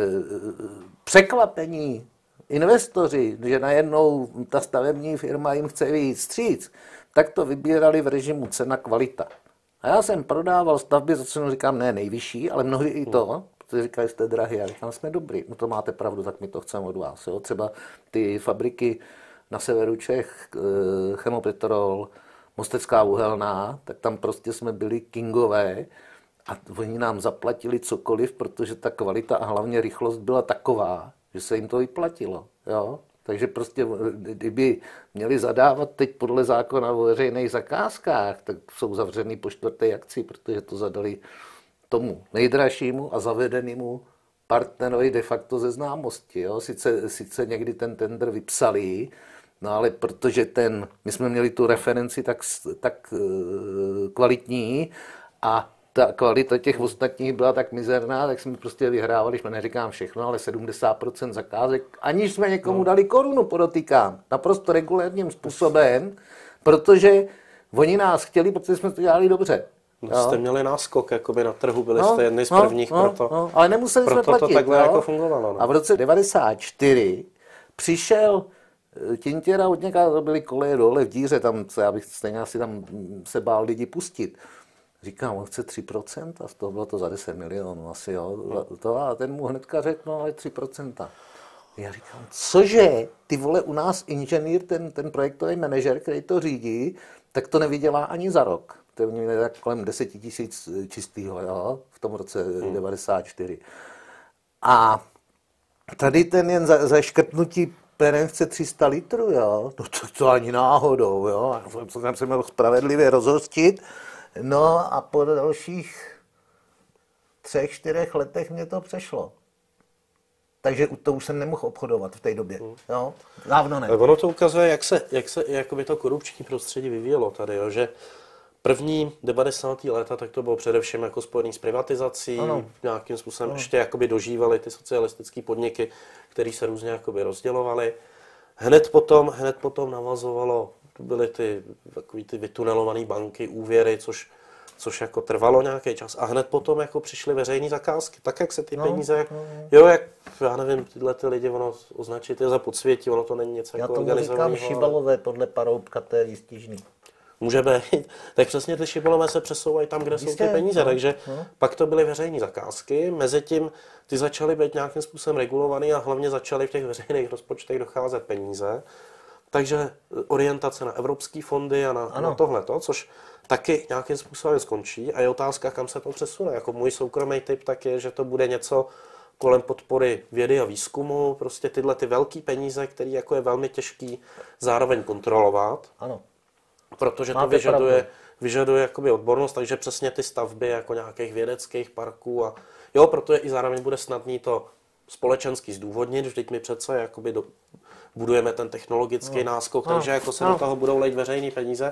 překvapení investoři, že najednou ta stavební firma jim chce vyjít vstříc, tak to vybírali v režimu cena kvalita. A já jsem prodával stavby za cenu, říkám, ne nejvyšší, ale mnohdy i to, protože říkali, jste drahý, a říkám, jsme dobrý, no to máte pravdu, tak my to chceme od vás. Jo? Třeba ty fabriky na severu Čech, Chemopetrol, Mostecká uhelná, tak tam prostě jsme byli kingové a oni nám zaplatili cokoliv, protože ta kvalita a hlavně rychlost byla taková, že se jim to vyplatilo. Jo? Takže prostě, kdyby měli zadávat teď podle zákona o veřejných zakázkách, tak jsou zavřený po čtvrté akci, protože to zadali tomu nejdražšímu a zavedenému partnerovi de facto ze známosti. Jo? Sice, sice někdy ten tender vypsali, no ale protože ten, my jsme měli tu referenci tak, tak kvalitní a ta kvalita těch ostatních byla tak mizerná, tak jsme prostě vyhrávali, jsme neříkám všechno, ale sedmdesát procent zakázek, aniž jsme někomu dali korunu, podotýkám, naprosto regulérním způsobem, protože oni nás chtěli, protože jsme to dělali dobře. No, jste měli náskok jakoby na trhu, byli no, jste jedni z no, prvních, no, proto, no, ale nemuseli proto jsme platit, to takhle no. jako fungovalo. No. A v roce devadesát čtyři přišel Tintěra od něká, to byly koleje dole v díře, tam, co já bych stejně asi tam se bál lidi pustit. Říkám, on chce tři procenta, a z toho bylo to za deset milionů asi, jo. To, a ten mu hnedka řekl, no ale tři procenta. Já říkám, cože, ty vole, u nás inženýr, ten, ten projektový manažer, který to řídí, tak to nevydělá ani za rok. To je měli tak kolem deset tisíc čistýho, jo, v tom roce hmm. devadesát čtyři. A tady ten jen za, za škrtnutí peren chce tři sta litrů, jo, no to, to ani náhodou, jo, to jsem se měl spravedlivě rozhostit. No a po dalších třech, čtyřech letech mě to přešlo. Takže to už jsem nemohl obchodovat v té době. Jo? Dávno ne. Ono to ukazuje, jak se, jak se jakoby to korupční prostředí vyvíjelo tady, jo? Že první devadesátá léta, tak to bylo především jako spojený s privatizací, ano. Nějakým způsobem ano. Ještě jakoby dožívaly ty socialistické podniky, které se různě jakoby rozdělovaly. Hned potom, hned potom navazovalo, byly ty, takový ty vytunelované banky, úvěry, což, což jako trvalo nějaký čas. A hned potom jako přišly veřejné zakázky, tak jak se ty no, peníze, no, jo, jak, já nevím, tyhle ty lidi, ono označit je za podsvětí, ono to není něco jako organizovaného. Já tomu říkám šibalové podle Paroubka, to je výstižný. Může být. Tak přesně ty šibalové se přesouvají tam, kde Jistě, jsou ty peníze, no, takže no. Pak to byly veřejné zakázky, mezitím ty začaly být nějakým způsobem regulovaný a hlavně začaly v těch veřejných rozpočtech docházet peníze. Takže orientace na evropské fondy a na, na tohleto, což taky nějakým způsobem skončí a je otázka, kam se to přesune. Jako můj soukromý tip tak je, že to bude něco kolem podpory vědy a výzkumu, prostě tyhle ty velké peníze, které jako je velmi těžký zároveň kontrolovat. Ano. Protože Máte to vyžaduje, vyžaduje jakoby odbornost, takže přesně ty stavby jako nějakých vědeckých parků a jo, proto je i zároveň bude snadný to společensky zdůvodnit, vždyť my přece jakoby do, budujeme ten technologický no. náskok, takže no. jako se no. do toho budou lejt veřejné peníze.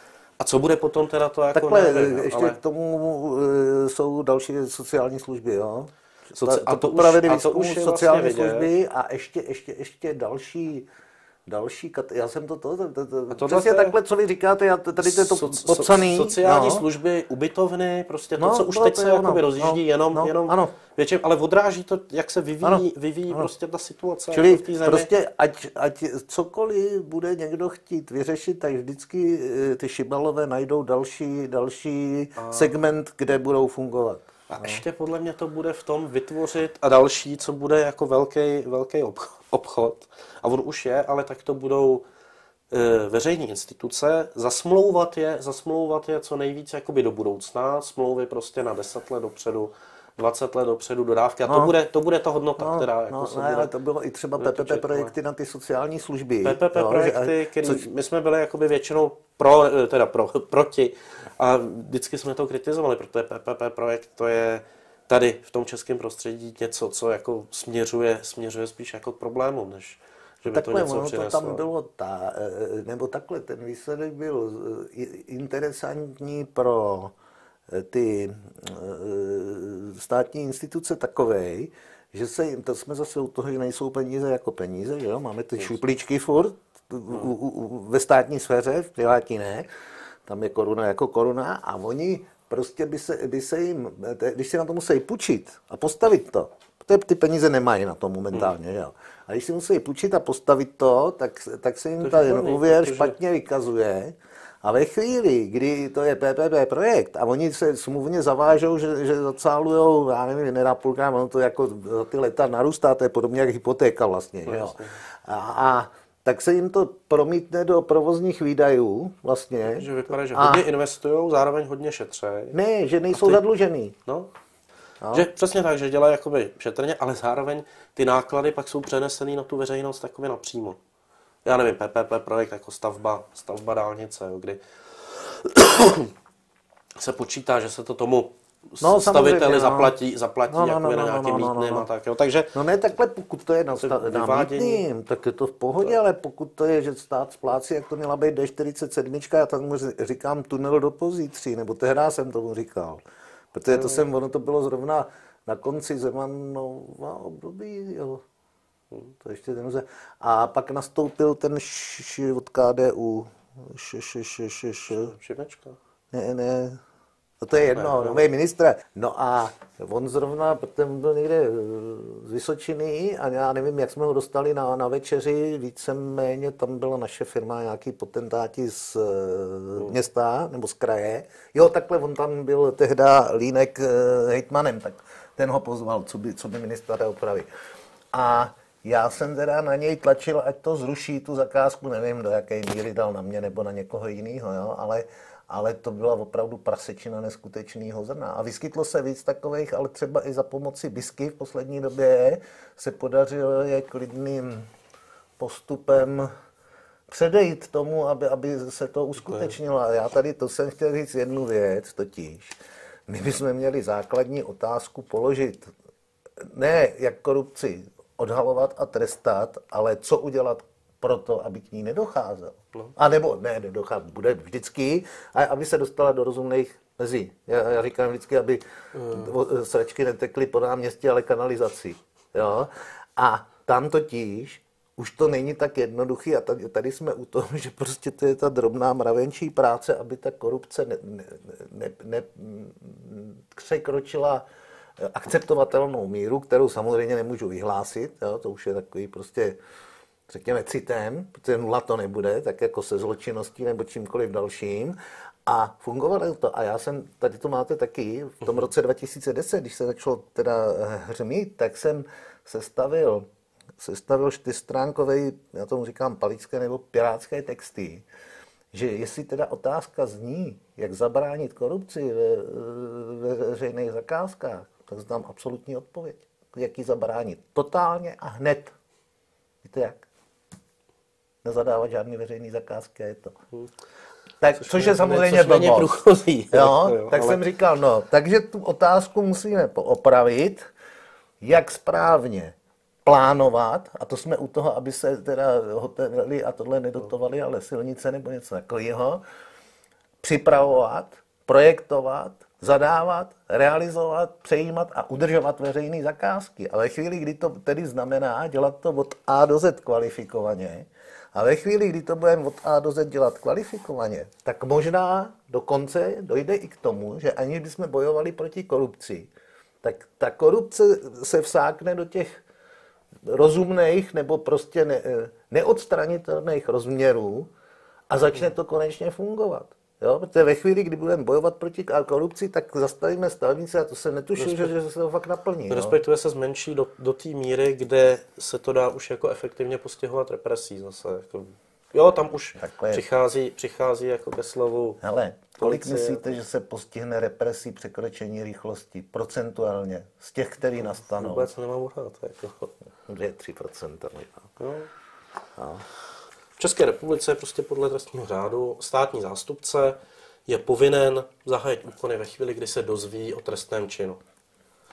A co bude potom teda to jako Takhle, nevím, ještě ale... k tomu uh, jsou další sociální služby, jo? Soci... A to, to, už, a to už sociální vlastně služby a ještě, ještě, ještě další Další, kat... já jsem to, to, to, to, to přesně je... takhle, co vy říkáte, já tady to je to so, popsaný. So, sociální no. služby, ubytovny, prostě to, no, co už to, teď to se jakoby rozjíždí, no, jenom, no, jenom ano. větším, ale odráží to, jak se vyvíjí, ano, vyvíjí ano. prostě ta situace Čili jako v té zemi. prostě, ať, ať cokoliv bude někdo chtít vyřešit, tak vždycky ty šibalové najdou další, další a... segment, kde budou fungovat. A no. ještě podle mě to bude v tom vytvořit a další, co bude jako velký, velký obchod. A on už je, ale tak to budou e, veřejné instituce, zasmlouvat je, zasmlouvat je co nejvíc jakoby do budoucna, smlouvy prostě na deset let dopředu, dvacet let dopředu dodávky a no. to, bude, to bude ta hodnota, no, která jako no, se ne, bude... ale to bylo i třeba P P P projekty na ty sociální služby. P P P jo, projekty, který což... my jsme byli jakoby většinou pro, teda pro, proti a vždycky jsme to kritizovali, protože P P P projekt to je tady v tom českém prostředí něco, co jako směřuje, směřuje spíš jako k problémům, než, že by takhle, to něco ono přineslo. to tam bylo, ta, nebo takhle, ten výsledek byl interesantní pro ty státní instituce takovej, že se jim, to jsme zase u toho, že nejsou peníze jako peníze, že jo? Máme ty šuplíčky furt u, u, u, ve státní sféře, v privátní ne, tam je koruna jako koruna a oni prostě by se, by se jim, když si na to musí půjčit a postavit to, protože ty peníze nemají na to momentálně, hmm. jo. A když si musí půjčit a postavit to, tak, tak se jim ten úvěr protože... špatně vykazuje. A ve chvíli, kdy to je P P P projekt a oni se smluvně zavážou, že, že zacálujou, já nevím, jedna půlka, ono to jako za ty leta narůstá, to je podobně jak hypotéka vlastně. No, jo. A, a tak se jim to promítne do provozních výdajů vlastně. Že vypadá, že hodně a... investujou, zároveň hodně šetřejí. Ne, že nejsou ty... zadlužený. No. No. Že přesně tak, že dělají jakoby šetrně, ale zároveň ty náklady pak jsou přenesený na tu veřejnost takově napřímo. Já nevím, P P P projekt jako stavba, stavba dálnice, jo, kdy se počítá, že se to tomu no, staviteli no. zaplatí, zaplatí no, no, no, no, na nějakým no, no, mítným no, no. a tak. Jo. Takže no ne, takhle pokud to je na, sta- na mítným, tak je to v pohodě, to... ale pokud to je, že stát splácí, jak to měla být D čtyřicet sedm, já tomu říkám tunel do Pozítří, nebo tehdy jsem tomu říkal. Protože to jsem, ono to bylo zrovna na konci Zemanova období, jo. To ještě ten a pak nastoupil ten š od K D U. Š, š, š, š, š. Šimečka? Ne, ne. No to je jedno, nový ministr. No a on zrovna, protože byl někde z Vysočiny a já nevím, jak jsme ho dostali na, na večeři, víceméně tam byla naše firma, nějaký potentáti z města nebo z kraje. Jo, takhle on tam byl tehda Línek hejtmanem, tak ten ho pozval, co by, co by ministra dopravy. A já jsem teda na něj tlačil, ať to zruší, tu zakázku, nevím, do jaké míry dal na mě nebo na někoho jiného, jo, ale, ale to byla opravdu prasečina neskutečného zrna. A vyskytlo se víc takových, ale třeba i za pomoci BISky v poslední době se podařilo je klidným postupem předejít tomu, aby, aby se to uskutečnilo. A já tady to jsem chtěl říct jednu věc, totiž my bychom měli základní otázku položit, ne jak korupci odhalovat a trestat, ale co udělat pro to, aby k ní nedocházelo. No. A nebo ne, nedocházet bude vždycky, a aby se dostala do rozumných mezí. Já, já říkám vždycky, aby mm. sračky netekly po náměstí, ale kanalizací. Jo? A tam totiž už to není tak jednoduchý a tady, tady jsme u toho, že prostě to je ta drobná mravenčí práce, aby ta korupce ne, ne, ne, ne, překročila akceptovatelnou míru, kterou samozřejmě nemůžu vyhlásit, jo, to už je takový prostě, řekněme, citem, protože nula to nebude, tak jako se zločinností nebo čímkoliv dalším. A fungovalo to. A já jsem, tady to máte taky, v tom roce dva tisíce deset, když se začalo teda hřmít, tak jsem sestavil, sestavil čtyřstránkový, já tomu říkám palické nebo pirátské texty, že jestli teda otázka zní, jak zabránit korupci ve, ve veřejných zakázkách, tak znám absolutní odpověď. Jak ji zabránit? Totálně a hned. Víte jak? Nezadávat žádný veřejný zakázky a je to. Tak, což, což je samozřejmě blbost. Jo, jo, tak ale... jsem říkal, no, takže tu otázku musíme poopravit, jak správně plánovat, a to jsme u toho, aby se teda hotely a tohle nedotovali, ale silnice nebo něco takového, připravovat, projektovat, zadávat, realizovat, přejímat a udržovat veřejné zakázky. A ve chvíli, kdy to tedy znamená dělat to od A do Z kvalifikovaně, a ve chvíli, kdy to budeme od A do Z dělat kvalifikovaně, tak možná dokonce dojde i k tomu, že aniž bychom bojovali proti korupci, tak ta korupce se vsákne do těch rozumných nebo prostě ne, neodstranitelných rozměrů a začne to konečně fungovat. Jo? Protože ve chvíli, kdy budeme bojovat proti korupci, tak zastavíme stavnice a to se netušil, že, že se to fakt naplní. Respektive se zmenší do, do té míry, kde se to dá už jako efektivně postihovat represí zase. Jako, jo, tam už přichází, přichází jako ke slovu. Hele, kolik myslíte, že se postihne represí překročení rychlosti procentuálně z těch, který nastanou? Vůbec nemám urát. Jako. dvě tři procenta. No. No. V České republice je prostě podle trestního řádu státní zástupce je povinen zahájit úkony ve chvíli, kdy se dozví o trestném činu.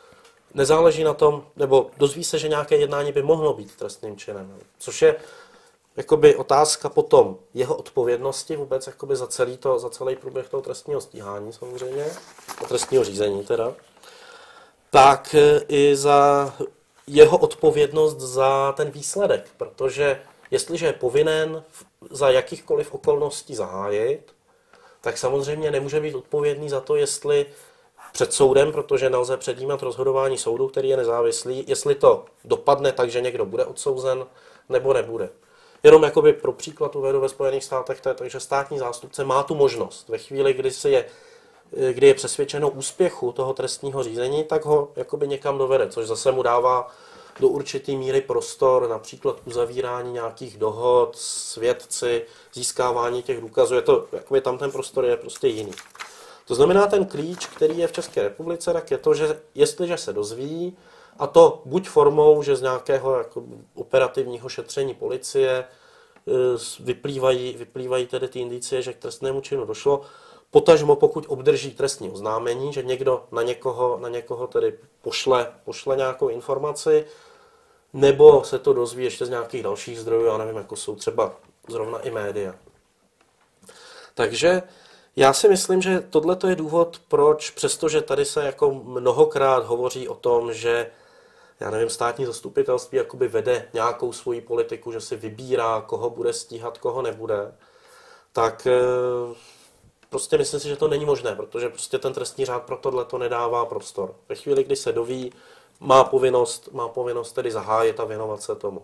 nezáleží na tom, nebo dozví se, že nějaké jednání by mohlo být trestným činem. Což je jakoby otázka potom jeho odpovědnosti vůbec jakoby za, celý to, za celý průběh toho trestního stíhání samozřejmě, trestního řízení teda, tak i za jeho odpovědnost za ten výsledek, protože jestliže je povinen za jakýchkoliv okolností zahájit, tak samozřejmě nemůže být odpovědný za to, jestli před soudem, protože nelze předjímat rozhodování soudu, který je nezávislý, jestli to dopadne tak, že někdo bude odsouzen, nebo nebude. Jenom jakoby pro příklad uvedu ve Spojených státech, to je tak, že státní zástupce má tu možnost. Ve chvíli, kdy, se je, kdy je přesvědčeno úspěchu toho trestního řízení, tak ho jakoby někam dovede, což zase mu dává do určité míry prostor, například uzavírání nějakých dohod, svědci, získávání těch důkazů. Je to, jakoby tam ten prostor je prostě jiný. To znamená, ten klíč, který je v České republice, tak je to, že jestliže se dozví, a to buď formou, že z nějakého jako operativního šetření policie vyplývají, vyplývají tedy ty indicie, že k trestnému činu došlo, potažmo pokud obdrží trestní oznámení, že někdo na někoho, na někoho tedy pošle, pošle nějakou informaci, nebo se to dozví ještě z nějakých dalších zdrojů, já nevím, jako jsou třeba zrovna i média. Takže já si myslím, že tohle je důvod, proč, přestože tady se jako mnohokrát hovoří o tom, že já nevím, státní zastupitelství jakoby vede nějakou svoji politiku, že si vybírá, koho bude stíhat, koho nebude, tak prostě myslím si, že to není možné, protože prostě ten trestní řád pro tohle to nedává prostor. Ve chvíli, kdy se doví, má povinnost, má povinnost tedy zahájit a věnovat se tomu.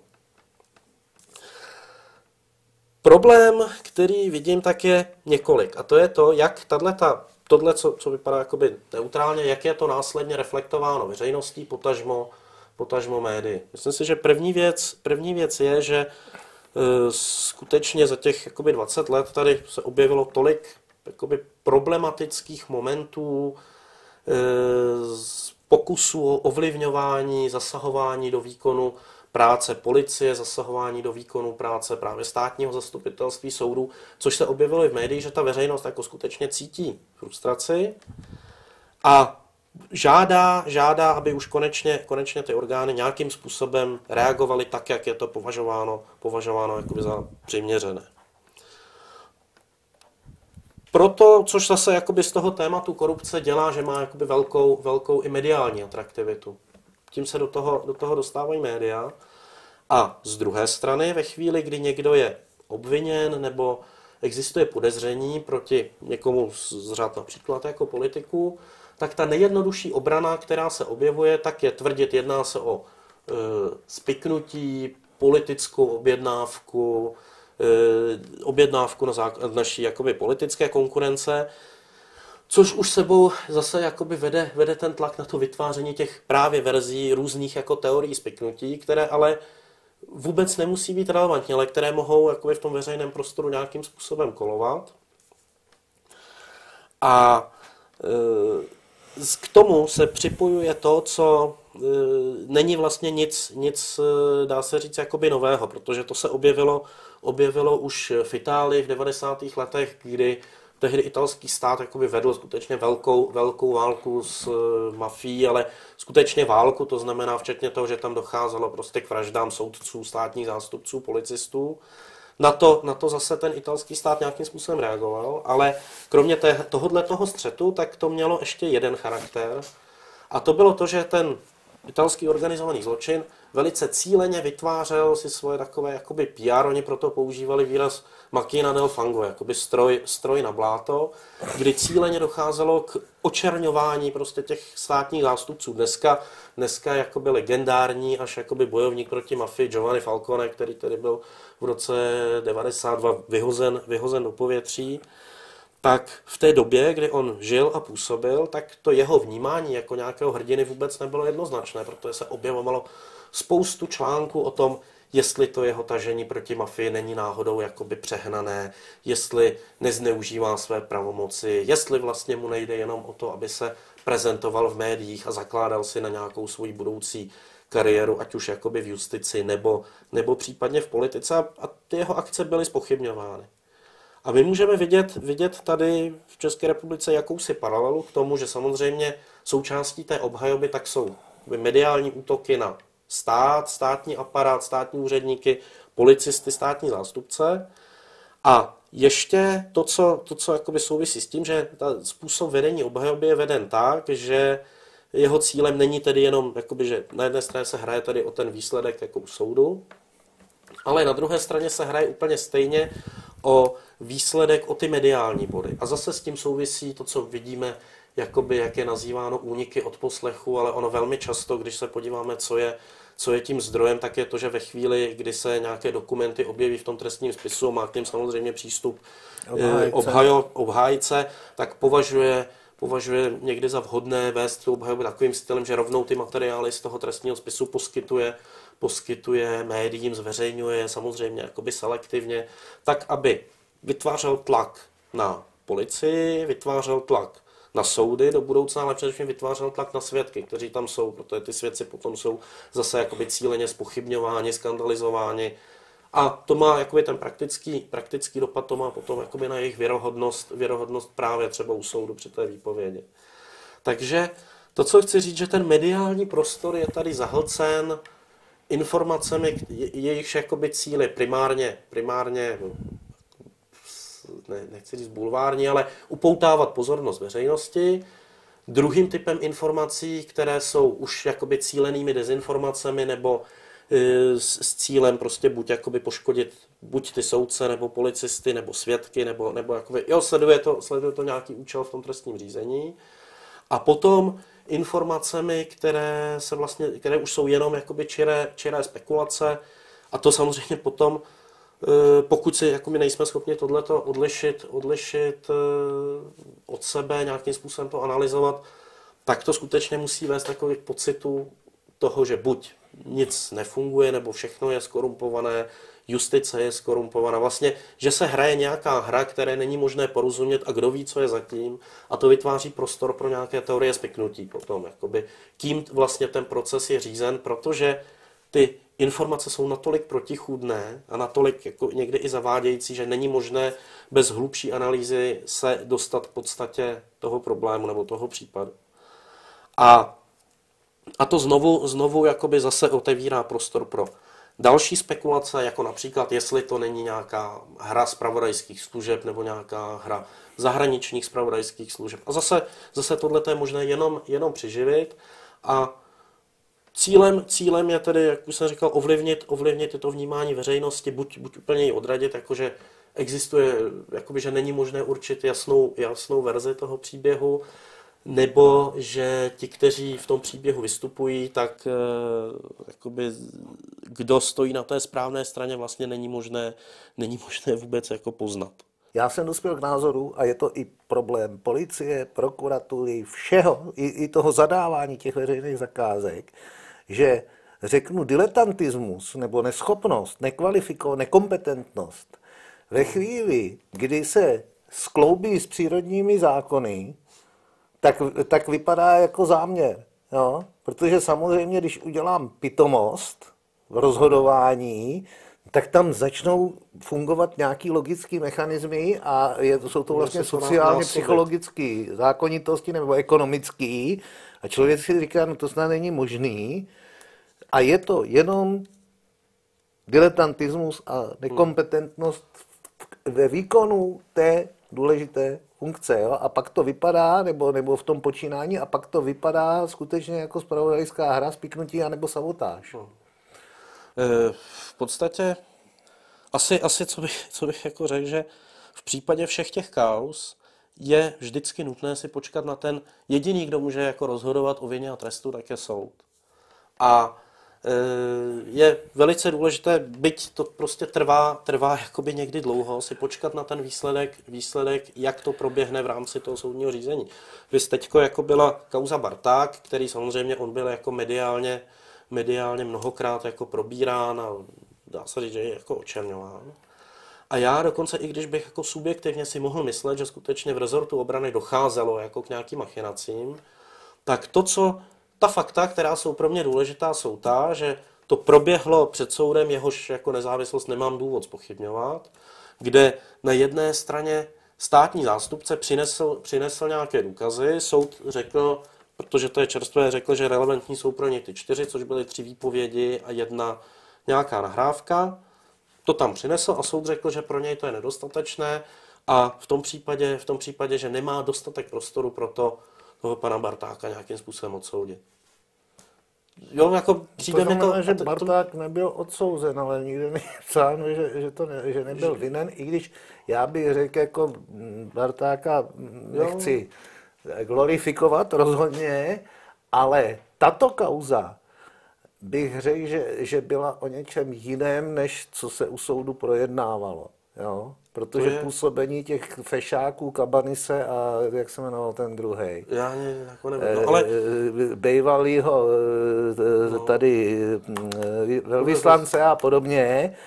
Problém, který vidím, tak je několik. A to je to, jak tato, tohle, co, co vypadá jakoby neutrálně, jak je to následně reflektováno veřejností, potažmo, potažmo médii. Myslím si, že první věc, první věc je, že e, skutečně za těch jakoby dvacet let tady se objevilo tolik jakoby problematických momentů, e, pokusů o ovlivňování, zasahování do výkonu práce policie, zasahování do výkonu práce právě státního zastupitelství, soudu, což se objevilo i v médiích, že ta veřejnost jako skutečně cítí frustraci a žádá, žádá, aby už konečně, konečně ty orgány nějakým způsobem reagovaly tak, jak je to považováno, považováno jakoby za přiměřené. Proto, což zase jakoby z toho tématu korupce dělá, že má jakoby velkou, velkou i mediální atraktivitu. Tím se do toho, do toho dostávají média. A z druhé strany, ve chvíli, kdy někdo je obviněn nebo existuje podezření proti někomu z řad například jako politiku, tak ta nejjednodušší obrana, která se objevuje, tak je tvrdit, jedná se o e, spiknutí, politickou objednávku, e, objednávku na základ naší jakoby politické konkurence, což už sebou zase jakoby vede, vede ten tlak na to vytváření těch právě verzí různých jako teorií spiknutí, které ale vůbec nemusí být relevantní, ale které mohou jakoby v tom veřejném prostoru nějakým způsobem kolovat. A e, k tomu se připojuje to, co e, není vlastně nic, nic, dá se říct, jakoby nového, protože to se objevilo, objevilo už v Itálii v devadesátých letech, kdy tehdy italský stát jakoby vedl skutečně velkou, velkou válku s uh, mafií, ale skutečně válku, to znamená včetně toho, že tam docházelo prostě k vraždám soudců, státních zástupců, policistů. Na to, na to zase ten italský stát nějakým způsobem reagoval, ale kromě té, tohohle toho střetu, tak to mělo ještě jeden charakter. A to bylo to, že ten italský organizovaný zločin velice cíleně vytvářel si svoje takové jakoby P R, oni proto používali výraz Macchina del Fango, jakoby stroj, stroj na bláto, kdy cíleně docházelo k očerňování prostě těch státních zástupců. Dneska, dneska jakoby legendární až jakoby bojovník proti mafii Giovanni Falcone, který tedy byl v roce devadesát dva vyhozen, vyhozen do povětří, tak v té době, kdy on žil a působil, tak to jeho vnímání jako nějakého hrdiny vůbec nebylo jednoznačné, protože se objevovalo spoustu článků o tom, jestli to jeho tažení proti mafii není náhodou jakoby přehnané, jestli nezneužívá své pravomoci, jestli vlastně mu nejde jenom o to, aby se prezentoval v médiích a zakládal si na nějakou svoji budoucí kariéru, ať už jakoby v justici nebo, nebo případně v politice, a ty jeho akce byly zpochybňovány. A my můžeme vidět, vidět tady v České republice jakousi paralelu k tomu, že samozřejmě součástí té obhajoby tak jsou mediální útoky na stát, státní aparát, státní úředníky, policisty, státní zástupce. A ještě to, co, to, co jakoby souvisí s tím, že ta způsob vedení obhajoby je veden tak, že jeho cílem není tedy jenom, jakoby, že na jedné straně se hraje tady o ten výsledek jako u soudu, ale na druhé straně se hraje úplně stejně o výsledek, o ty mediální body. A zase s tím souvisí to, co vidíme, jakoby, jak je nazýváno úniky od poslechu, ale ono velmi často, když se podíváme, co je, co je tím zdrojem, tak je to, že ve chvíli, kdy se nějaké dokumenty objeví v tom trestním spisu, má k tím samozřejmě přístup obhájce, obhájce tak považuje považuje někdy za vhodné vést tu obhajobu takovým stylem, že rovnou ty materiály z toho trestního spisu poskytuje, poskytuje médiím, zveřejňuje samozřejmě jakoby selektivně, tak aby vytvářel tlak na policii, vytvářel tlak na soudy do budoucna, ale především vytvářel tlak na svědky, kteří tam jsou, protože ty svědci potom jsou zase jakoby cíleně zpochybňováni, skandalizováni. A to má jakoby ten praktický, praktický dopad, to má potom jakoby na jejich věrohodnost, věrohodnost právě třeba u soudu při té výpovědi. Takže to, co chci říct, že ten mediální prostor je tady zahlcen informacemi, jejichž jakoby cíly primárně, primárně ne, nechci říct bulvární, ale upoutávat pozornost veřejnosti. Druhým typem informací, které jsou už jakoby cílenými dezinformacemi nebo s, s cílem prostě buď jakoby poškodit buď ty soudce, nebo policisty, nebo svědky, nebo, nebo jakoby, jo, sleduje to, sleduje to nějaký účel v tom trestním řízení. A potom informacemi, které, se vlastně, které už jsou jenom jakoby čiré, čiré spekulace, a to samozřejmě potom, pokud si jakoby nejsme schopni tohleto odlišit, odlišit od sebe, nějakým způsobem to analyzovat, tak to skutečně musí vést takový pocitu toho, že buď nic nefunguje, nebo všechno je skorumpované, justice je skorumpovaná. Vlastně, že se hraje nějaká hra, které není možné porozumět a kdo ví, co je zatím, a to vytváří prostor pro nějaké teorie spiknutí potom. Jakoby, kým vlastně ten proces je řízen, protože ty informace jsou natolik protichůdné a natolik jako někdy i zavádějící, že není možné bez hlubší analýzy se dostat v podstatě toho problému nebo toho případu. A A to znovu, znovu jakoby zase otevírá prostor pro další spekulace, jako například, jestli to není nějaká hra zpravodajských služeb nebo nějaká hra zahraničních zpravodajských služeb. A zase, zase tohle je možné jenom, jenom přiživit. A cílem, cílem je tedy, jak už jsem říkal, ovlivnit, ovlivnit to vnímání veřejnosti, buď, buď úplně ji odradit, jakože existuje, jakoby, že není možné určit jasnou, jasnou verzi toho příběhu, nebo že ti, kteří v tom příběhu vystupují, tak jakoby, kdo stojí na té správné straně, vlastně není možné, není možné vůbec jako poznat. Já jsem dospěl k názoru, a je to i problém policie, prokuratury, všeho, i, i toho zadávání těch veřejných zakázek, že řeknu diletantismus nebo neschopnost, nekvalifikovanost, nekompetentnost ve chvíli, kdy se skloubí s přírodními zákony, Tak, tak vypadá jako záměr. Jo? Protože samozřejmě, když udělám pitomost v rozhodování, tak tam začnou fungovat nějaký logický mechanismy a je, jsou to vlastně sociálně psychologické zákonitosti nebo ekonomické. A člověk si říká, no to snad není možný. A je to jenom diletantismus a nekompetentnost ve výkonu té důležité funkce, jo? A pak to vypadá, nebo, nebo v tom počínání, a pak to vypadá skutečně jako zpravodajská hra, spiknutí anebo sabotáž. No. V podstatě asi, asi co bych, co bych jako řekl, že v případě všech těch kauz je vždycky nutné si počkat na ten jediný, kdo může jako rozhodovat o vině a trestu, tak je soud. A je velice důležité, byť to prostě trvá, trvá jakoby někdy dlouho, si počkat na ten výsledek, výsledek, jak to proběhne v rámci toho soudního řízení. Vys teďko jako byla kauza Barták, který samozřejmě on byl jako mediálně, mediálně mnohokrát jako probírán a dá se říct, že je jako očerňován. A já dokonce, i když bych jako subjektivně si mohl myslet, že skutečně v rezortu obrany docházelo jako k nějakým machinacím, tak to, co ta fakta, která jsou pro mě důležitá, jsou ta, že to proběhlo před soudem, jehož jako nezávislost nemám důvod zpochybňovat, kde na jedné straně státní zástupce přinesl, přinesl nějaké důkazy, soud řekl, protože to je čerstvé, řekl, že relevantní jsou pro ně ty čtyři, což byly tři výpovědi a jedna nějaká nahrávka. To tam přinesl a soud řekl, že pro něj to je nedostatečné a v tom případě, v tom případě že nemá dostatek prostoru pro to toho pana Bartáka nějakým způsobem odsoudit. Jo, jako přijde to mi znamená, to... že to, Barták nebyl odsouzen, ale nikde není psáno, že, že, to ne, že nebyl vinen, i když já bych řekl, jako Bartáka nechci glorifikovat rozhodně, ale tato kauza bych řekl, že, že byla o něčem jiném, než co se u soudu projednávalo. Jo? Protože je... působení těch fešáků, Kabanise a jak se jmenoval ten druhej. Já ne, jako nevím, no, ale... Bejvalýho tady velvyslance a podobně,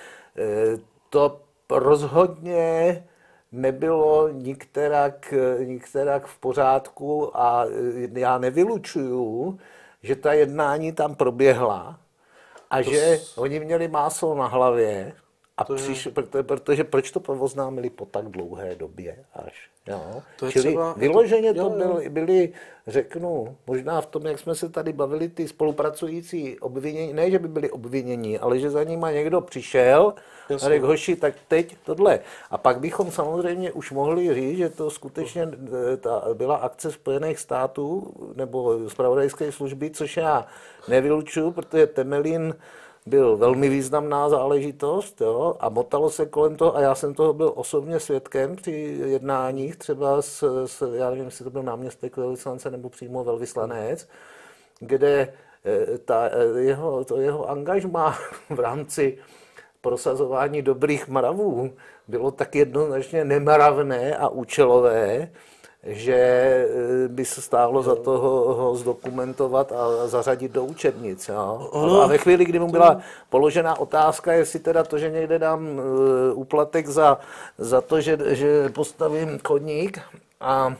to rozhodně nebylo nikterak, nikterak v pořádku a já nevylučuju, že ta jednání tam proběhla a to že s... oni měli máslo na hlavě, a přiš, je... protože, protože proč to oznámili po tak dlouhé době až. Jo? To Čili třeba, vyloženě to, to byly, byly, řeknu, možná v tom, jak jsme se tady bavili, ty spolupracující obvinění, ne, že by byli obvinění, ale že za nima někdo přišel a řekl, hoši, tak teď tohle. A pak bychom samozřejmě už mohli říct, že to skutečně ta byla akce Spojených států nebo zpravodajské služby, což já nevylučuju, protože Temelín byl velmi významná záležitost, jo, a motalo se kolem toho, a já jsem toho byl osobně svědkem při jednáních, třeba s, s já nevím, jestli to byl náměstek velvyslance nebo přímo velvyslanec, kde ta, jeho, to jeho angažmá v rámci prosazování dobrých mravů bylo tak jednoznačně nemravné a účelové, že by se stálo za to ho, ho zdokumentovat a zařadit do učebnic. Jo? A ve chvíli, kdy mu byla položena otázka, jestli teda to, že někde dám úplatek za, za to, že, že postavím chodník a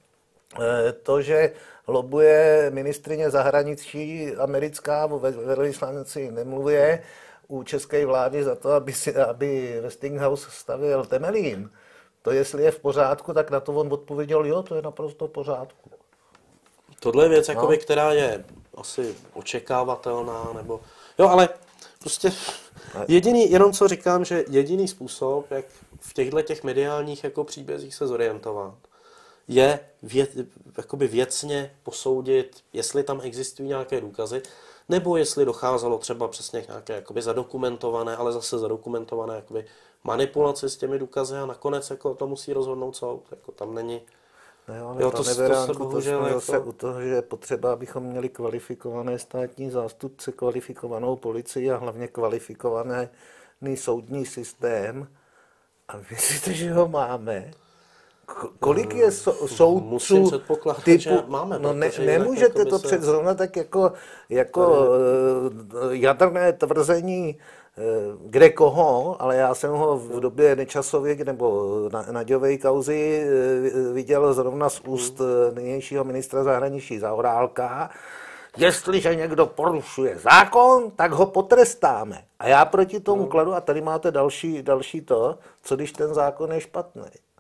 to, že lobuje ministryně zahraničí americká, ve velvyslanci nemluvě, u české vlády za to, aby, si, aby Westinghouse stavěl Temelín, to jestli je v pořádku, tak na to on odpověděl, jo, to je naprosto v pořádku. Tohle je věc, no. jakoby, která je asi očekávatelná, nebo... Jo, ale prostě jediný, jenom co říkám, že jediný způsob, jak v těchto těch mediálních jako příbězích se zorientovat, je vě, jakoby věcně posoudit, jestli tam existují nějaké důkazy, nebo jestli docházelo třeba přesně k nějaké jakoby zadokumentované, ale zase zadokumentované jakoby manipulaci s těmi důkazy a nakonec jako to musí rozhodnout soud. Jako tam není... No ale jo, to, to, to se bohužel to jako... zase u toho, že je potřeba, abychom měli kvalifikované státní zástupce, kvalifikovanou policii a hlavně kvalifikovaný soudní systém. A myslíte, že ho máme? Kolik je so, soudců typu, že máme, no ne, nemůžete jako to se... předzrovnat tak jako, jako jadrné tvrzení kde koho, ale já jsem ho v době Nečasově nebo na, Naďové kauzy viděl zrovna z úst nynějšího ministra zahraničí Zaorálka. Jestliže někdo porušuje zákon, tak ho potrestáme. A já proti tomu kladu, a tady máte další, další to, co když ten zákon je špatný.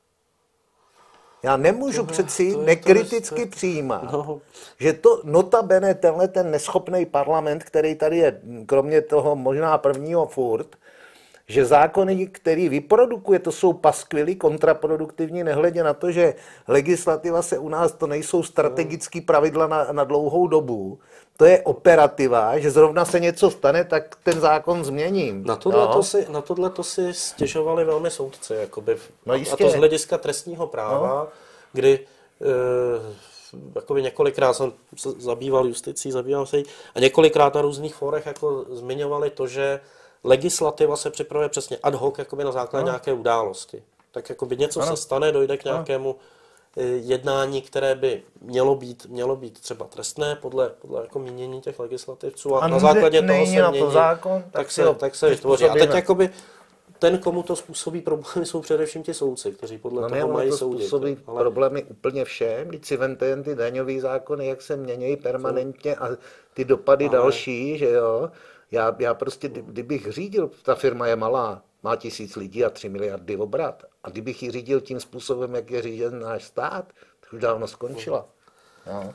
Já nemůžu no, přeci nekriticky to, přijímat, no. že to notabene tenhle ten neschopný parlament, který tady je, kromě toho možná prvního furt, že zákony, který vyprodukuje, to jsou paskvily, kontraproduktivní, nehledě na to, že legislativa se u nás, to nejsou strategické pravidla na, na dlouhou dobu, to je operativa, že zrovna se něco stane, tak ten zákon změním. Na tohle, to si, na tohle to si stěžovali velmi soudci, jakoby, no a to z hlediska trestního práva, no. kdy e, jakoby několikrát jsem se zabýval justicí, zabýval se jí, a několikrát na různých fórech jako zmiňovali to, že legislativa se připravuje přesně ad hoc jakoby na základě no. nějaké události. Tak jakoby něco ano. se stane, dojde k nějakému ano. jednání, které by mělo být, mělo být třeba trestné podle, podle jako mínění těch legislativců a, a na základě toho se na mění, to zákon, tak, tak, se, tak se vytvoří. A teď jakoby ten, komu to způsobí problémy, jsou především ti soudci, kteří podle no toho ne, mají to soudit. Způsobí ale... problémy úplně všem, když si vemte ty daňový zákony, jak se mění permanentně a ty dopady ale... další, že jo. Já, já prostě, kdybych řídil, ta firma je malá, má tisíc lidí a tři miliardy obrat. A kdybych ji řídil tím způsobem, jak je řídil náš stát, tak už dávno skončila. No.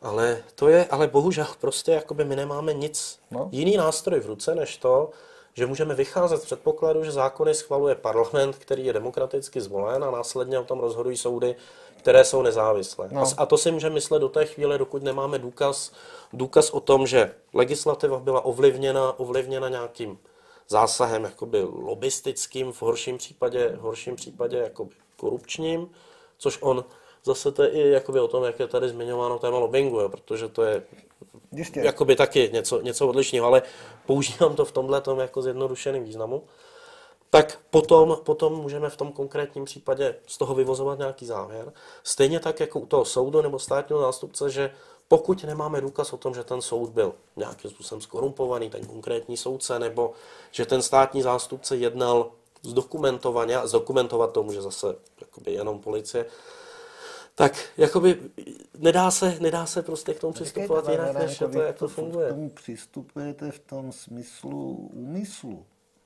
Ale to je, ale bohužel prostě jakoby my nemáme nic, no. jiný nástroj v ruce, než to, že můžeme vycházet z předpokladu, že zákony schvaluje parlament, který je demokraticky zvolen a následně o tom rozhodují soudy, které jsou nezávislé. No. A to si můžeme myslet do té chvíle, dokud nemáme důkaz, důkaz o tom, že legislativa byla ovlivněna, ovlivněna nějakým zásahem jakoby lobistickým, v horším případě, v horším případě jakoby korupčním, což on zase to je i jakoby o tom, jak je tady zmiňováno téma lobbingu, jo, protože to je Jistě. jakoby taky něco, něco odlišného, ale používám to v tomhle tom jako zjednodušeným významu. Tak potom, potom můžeme v tom konkrétním případě z toho vyvozovat nějaký závěr. Stejně tak jako u toho soudu nebo státního zástupce, že pokud nemáme důkaz o tom, že ten soud byl nějakým způsobem skorumpovaný, ten konkrétní soudce, nebo že ten státní zástupce jednal zdokumentovaně, a zdokumentovat to může zase jakoby jenom policie, tak jakoby nedá se, nedá se prostě k tomu přistupovat jinak, než to, jak to funguje. K tomu přistupujete v tom smyslu úmyslu,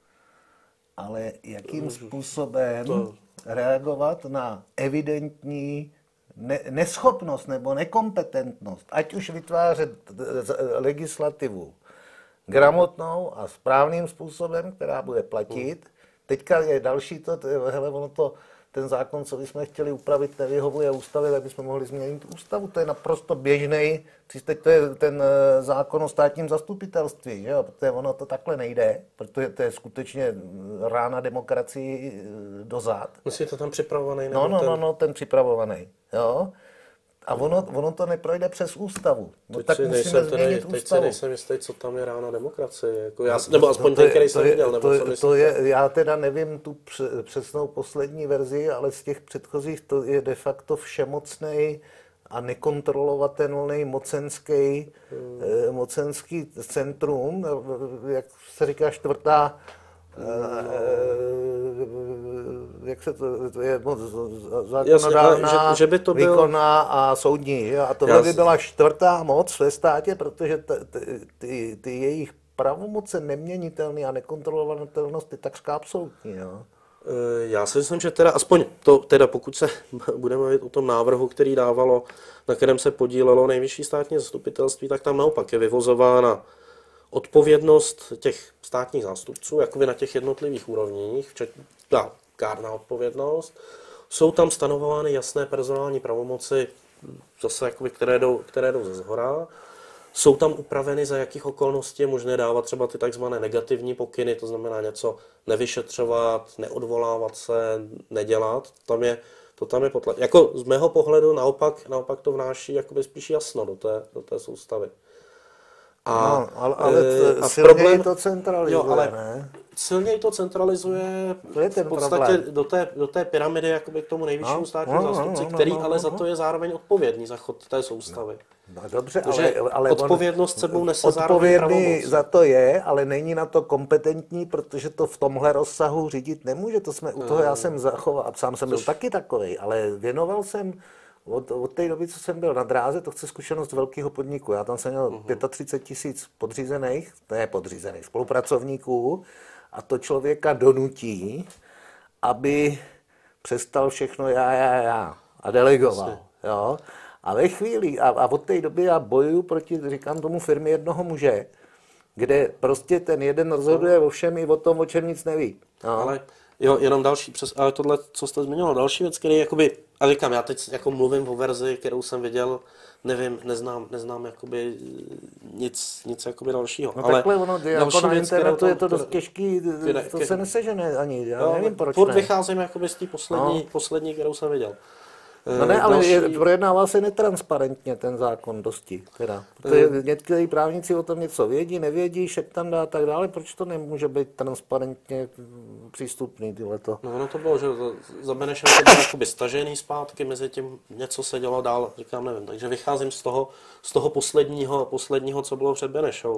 ale jakým způsobem to... reagovat na evidentní ne- neschopnost nebo nekompetentnost, ať už vytvářet legislativu gramotnou a správným způsobem, která bude platit. Hmm. Teďka je další to, hele, ono to, ten zákon, co bychom chtěli upravit, nevyhovuje ústavě, tak bychom mohli změnit ústavu. To je naprosto běžný, teď to je ten zákon o státním zastupitelství, že jo? Protože ono to takhle nejde, protože to je skutečně rána demokracii do zád. Musí to tam připravovaný? No, no, ten... no, no, ten připravovaný, jo. A ono, ono to neprojde přes ústavu. No, tak musíme změnit teď ústavu. Teď si nejsem jistý, co tam je rána demokracie. Jako já, nebo aspoň no, ten, který jsem viděl. Nebo to, co je, to je, já teda nevím tu přesnou poslední verzi, ale z těch předchozích to je de facto všemocnej a nekontrolovatelný mocenský, hmm. eh, mocenský centrum, jak se říká čtvrtá, hmm. eh, jak se to, to je moc zákonodárná, že, že by to byl... výkonná a soudní. A tohle by byla čtvrtá moc ve státě, protože t, t, ty, ty jejich pravomoce neměnitelné a nekontrolovatelnost je tak absolutní. Jo. Já si myslím, že teda aspoň to, teda pokud se budeme mluvit o tom návrhu, který dávalo, na kterém se podílelo nejvyšší státní zastupitelství, tak tam naopak je vyvozována odpovědnost těch státních zástupců, jakoby na těch jednotlivých úrovních, včetně kárná odpovědnost. Jsou tam stanovovány jasné personální pravomoci, zase jakoby, které jdou, které jdou ze zhora. Jsou tam upraveny, za jakých okolností je možné dávat třeba ty takzvané negativní pokyny, to znamená něco nevyšetřovat, neodvolávat se, nedělat. Tam je, to tam je potlačeno. Jako z mého pohledu naopak, naopak to vnáší jakoby spíš jasno do té, do té soustavy. A, no, ale, ale a silněji problém, to centralizuje, jo, ale ne? Silněji to centralizuje to je ten v podstatě do té, do té pyramidy jakoby k tomu nejvyššímu no, státnímu no, zástupci, no, no, který no, no, ale no, za to je zároveň odpovědný za chod té soustavy. No, no dobře, ale, ale odpovědnost sebou nese zároveň pravomoc. Odpovědný za to je, ale není na to kompetentní, protože to v tomhle rozsahu řídit nemůže. To jsme u toho, já jsem zachoval, a sám jsem byl Což... taky takovej, ale věnoval jsem Od, od té doby, co jsem byl na dráze, to chce zkušenost velkého podniku. Já tam jsem měl uh-huh. třicet pět tisíc podřízených, ne podřízených, spolupracovníků a to člověka donutí, aby přestal všechno já, já, já a delegoval. Jo? A ve chvíli, a, a od té doby já bojuju proti, říkám tomu, firmy jednoho muže, kde prostě ten jeden rozhoduje o všem i o tom, o čem nic neví. No. Ale jo, jenom další, přes, ale tohle, co jste zmiňoval, další věc, který jakoby, a říkám, já teď jako mluvím o verzi, kterou jsem viděl, nevím, neznám, neznám jakoby nic, nic jakoby dalšího. No ale takhle ono, jako na internetu je to dost těžký, to se nesežene ani, já jo, nevím proč ne. vycházím jakoby z té poslední, no. poslední, kterou jsem viděl. No ne, ale další... projednával se netransparentně ten zákon dosti. Teda. Protože někteří právníci o tom něco vědí, nevědí, šeptanda a tak dále. Proč to nemůže být transparentně přístupný tyhleto? No ono to bylo, že za Benešem to bylo jakoby stažený zpátky, mezi tím něco se dělo dál, říkám, nevím. Takže vycházím z toho, z toho posledního, posledního, co bylo před Benešou.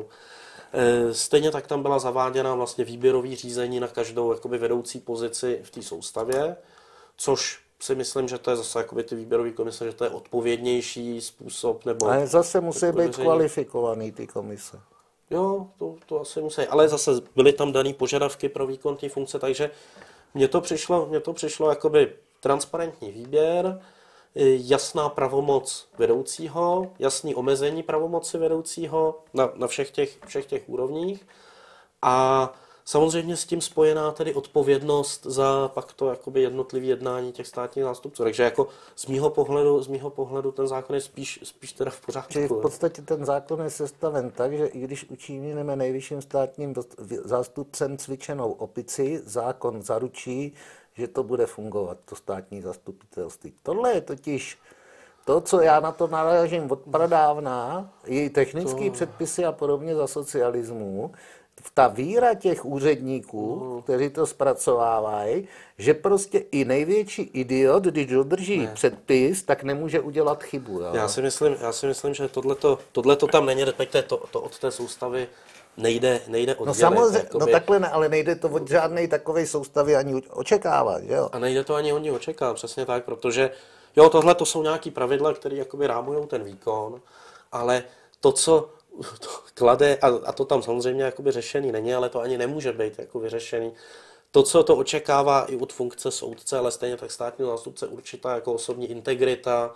Stejně tak tam byla zaváděna vlastně výběrový řízení na každou jakoby vedoucí pozici v té soustavě, což si myslím, že to je zase jakoby ty výběrový komise, že to je odpovědnější způsob. Nebo ale zase musí být veřejně kvalifikovaný ty komise. Jo, to, to asi musí. Ale zase byly tam daný požadavky pro výkon té funkce, takže mně to přišlo, mně to přišlo jakoby transparentní výběr. jasná pravomoc vedoucího, jasný omezení pravomoci vedoucího na, na všech, těch, všech těch úrovních a samozřejmě s tím spojená tedy odpovědnost za pak to jakoby jednotlivé jednání těch státních zástupců. Takže jako z mýho pohledu, z mýho pohledu ten zákon je spíš, spíš teda v pořádku. Čili v podstatě ten zákon je sestaven tak, že i když učiníme nejvyšším státním zástupcem cvičenou opici, zákon zaručí, že to bude fungovat, to státní zastupitelství. Tohle je totiž to, co já na to narážím od pradávna, i technické to... předpisy a podobně za socialismu, ta víra těch úředníků, mm. kteří to zpracovávají, že prostě i největší idiot, když dodrží ne. předpis, tak nemůže udělat chybu. Jo? Já si myslím, já si myslím, že tohleto, tohleto tam není, respektive to, to od té soustavy nejde, nejde oddělit. No samozřejmě, jakoby... no takhle ne, ale nejde to od žádné takové soustavy ani očekávat. Jo? A nejde to ani oni očekávat, přesně tak, protože jo, tohle to jsou nějaký pravidla, které jakoby rámujou ten výkon, ale to, co to klade, a, a to tam samozřejmě jakoby řešený není, ale to ani nemůže být jako vyřešený. To, co to očekává i od funkce soudce, ale stejně tak státního zástupce, určitá jako osobní integrita,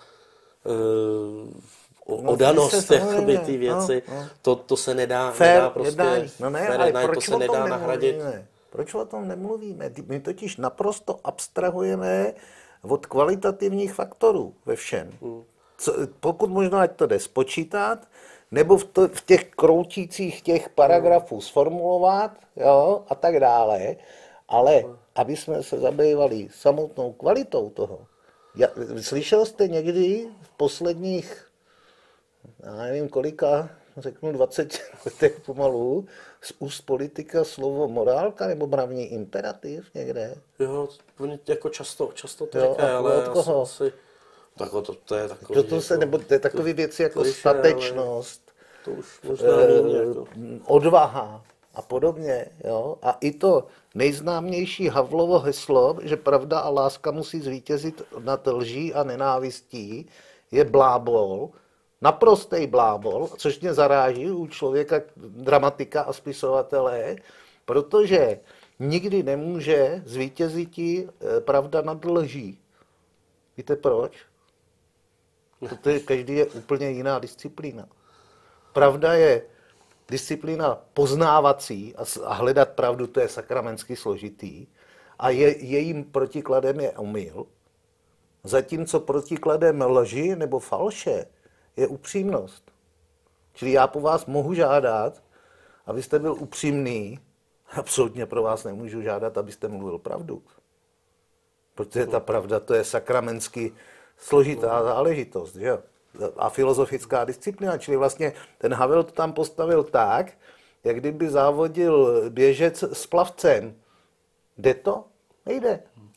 uh, odanost, jakoby ty věci, no, no. To, to se nedá, fair nedá prostě, jednání. No ne, fair jednání, to se nedá nahradit. Proč o tom nemluvíme? My totiž naprosto abstrahujeme od kvalitativních faktorů ve všem. Hmm. Co, pokud možno, ať to jde spočítat, nebo v, to, v těch kroutících těch paragrafů sformulovat, jo, a tak dále, ale aby jsme se zabývali samotnou kvalitou toho. Já, slyšel jste někdy v posledních, já nevím kolika, řeknu dvacet letech pomalu, z úst politika slovo morálka nebo mravní imperativ někde? Jo, oni jako často, často to říkají, ale od koho? Asi, tak to, to je takový, to, to se, jako, nebo to je takové věci jako kliše, statečnost, to už možná není jako... odvaha a podobně. Jo? A i to nejznámější Havlovo heslo, že pravda a láska musí zvítězit nad lží a nenávistí, je blábol, naprostej blábol, což mě zaráží u člověka, dramatika a spisovatele, protože nikdy nemůže zvítězit pravda nad lží. Víte proč? Protože každý je úplně jiná disciplína. Pravda je disciplína poznávací a hledat pravdu, to je sakramentsky složitý. A je, jejím protikladem je omyl. Zatímco protikladem lži nebo falše je upřímnost. Čili já po vás mohu žádat, abyste byl upřímný, absolutně pro vás nemůžu žádat, abyste mluvil pravdu. Protože ta pravda, to je sakramentsky složitá záležitost, že? A filozofická disciplína, čili vlastně ten Havel to tam postavil tak, jak kdyby závodil běžec s plavcem. Jde to? Nejde.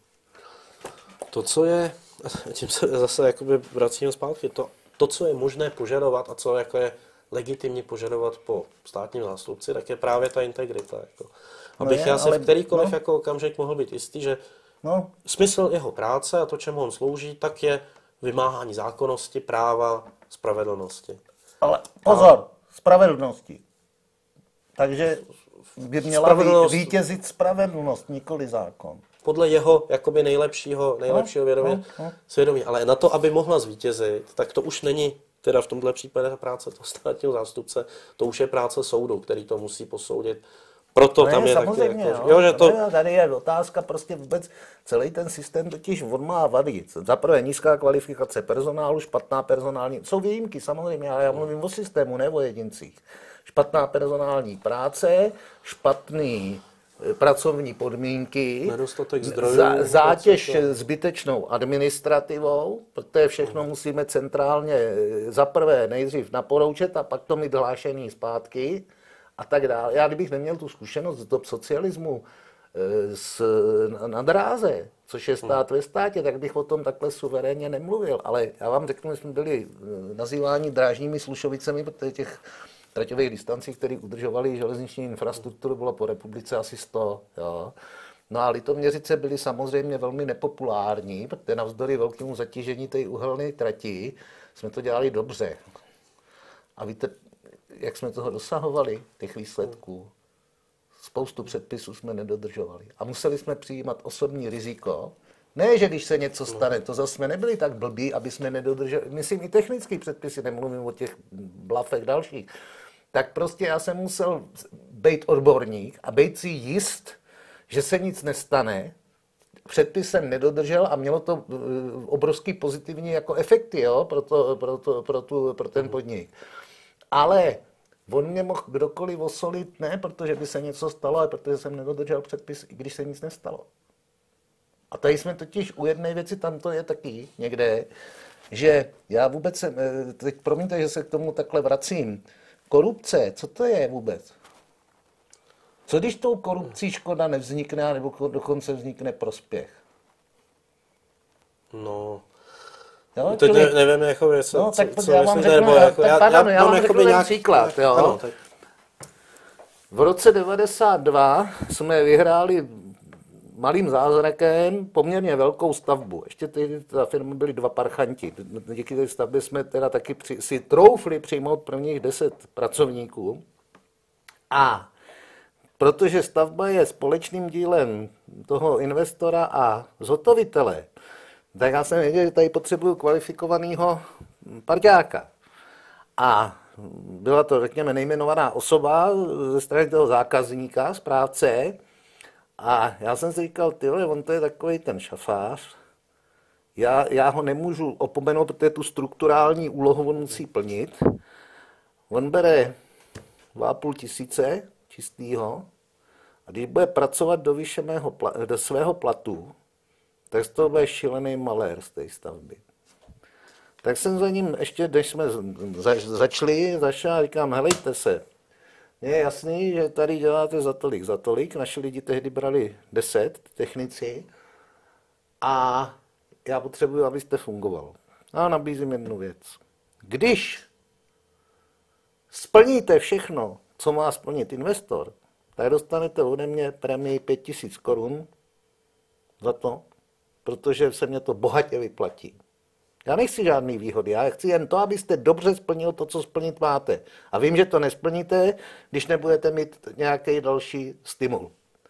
To, co je, tím se zase jakoby vracíme zpátky, to, to, co je možné požadovat a co jako je legitimně požadovat po státním zástupci, tak je právě ta integrita. Jako. Abych no je, já se v kterýkoliv no. jako okamžik mohl být jistý, že no. smysl jeho práce a to, čemu on slouží, tak je vymáhání zákonnosti, práva, spravedlnosti. Ale pozor, a... spravedlnosti. Takže by měla spravedlnost... vítězit spravedlnost, nikoli zákon. Podle jeho jakoby nejlepšího, nejlepšího vědomí, no, no, no. svědomí. Ale na to, aby mohla zvítězit, tak to už není teda v tomto případě ta práce toho státního zástupce, to už je práce soudu, který to musí posoudit. Proto no tam je, je taky jako, jo, že to... Tady je otázka, prostě vůbec celý ten systém totiž on má vady. Za prvé nízká kvalifikace personálu, špatná personální, jsou výjimky samozřejmě, ale já mluvím o systému, ne o jedincích. Špatná personální práce, špatný pracovní podmínky, nedostatek zdrojů, zá, zátěž zbytečnou administrativou, protože všechno hmm. musíme centrálně zaprvé nejdřív naporoučet a pak to mít hlášený zpátky a tak dále. Já kdybych neměl tu zkušenost z dob socialismu s, na dráze, což je stát ve státě, tak bych o tom takhle suverénně nemluvil. Ale já vám řeknu, že jsme byli nazýváni drážními Slušovicemi, protože těch traťových distancí, které udržovaly železniční infrastrukturu, bylo po republice asi sto. Jo. No a Litoměřice byly samozřejmě velmi nepopulární, protože navzdory velkému zatížení té uhelné trati jsme to dělali dobře. A víte, jak jsme toho dosahovali, těch výsledků? Spoustu předpisů jsme nedodržovali. A museli jsme přijímat osobní riziko Ne, že když se něco stane, to zase jsme nebyli tak blbí, aby jsme nedodrželi, myslím i technický předpisy, nemluvím o těch blafech dalších, tak prostě já jsem musel být odborník a být si jist, že se nic nestane. Předpis jsem nedodržel a mělo to obrovský pozitivní jako efekty, jo, pro, to, pro, to, pro, tu, pro ten podnik. Ale on mě mohl kdokoliv osolit, ne protože by se něco stalo, ale protože jsem nedodržel předpis, i když se nic nestalo. A tady jsme totiž u jedné věci, tam to je taky někde, že já vůbec jsem, teď promiňte, že se k tomu takhle vracím, korupce, co to je vůbec? Co když tou korupcí škoda nevznikne, nebo dokonce vznikne prospěch? No, jo, teď čili... ne, nevím, jako je, co, no, tak co, co já vám myslíte, řeknu, nebo jako, tak, já, pardon, já, já vám řeknu nějak... příklad, jo. Ano, tak... V roce devadesát dva jsme vyhráli malým zázrakem poměrně velkou stavbu. Ještě ty, ta firma byly dva parchanti. Díky té stavbě jsme teda taky při, si troufli přijmout prvních deset pracovníků. A protože stavba je společným dílem toho investora a zhotovitele, tak já jsem věděl, že tady potřebuju kvalifikovaného parťáka. A byla to, řekněme, nejmenovaná osoba ze strany toho zákazníka, správce. A já jsem si říkal, tyhle, on to je takový ten šafář. Já, já ho nemůžu opomenout, protože tu strukturální úlohu on musí plnit. On bere dva a půl tisíce čistýho a když bude pracovat do výše mého, do svého platu, tak z toho bude šílený malér z té stavby. Tak jsem za ním ještě, když jsme zač, začali, začal a říkám, helejte se, je jasný, že tady děláte za tolik, za tolik. Naši lidi tehdy brali deset, technici, a já potřebuji, abyste fungoval. A nabízím jednu věc. Když splníte všechno, co má splnit investor, tak dostanete ode mě prémii pět tisíc korun za to, protože se mě to bohatě vyplatí. Já nechci žádný výhody, já chci jen to, abyste dobře splnil to, co splnit máte. A vím, že to nesplníte, když nebudete mít nějaký další stimul.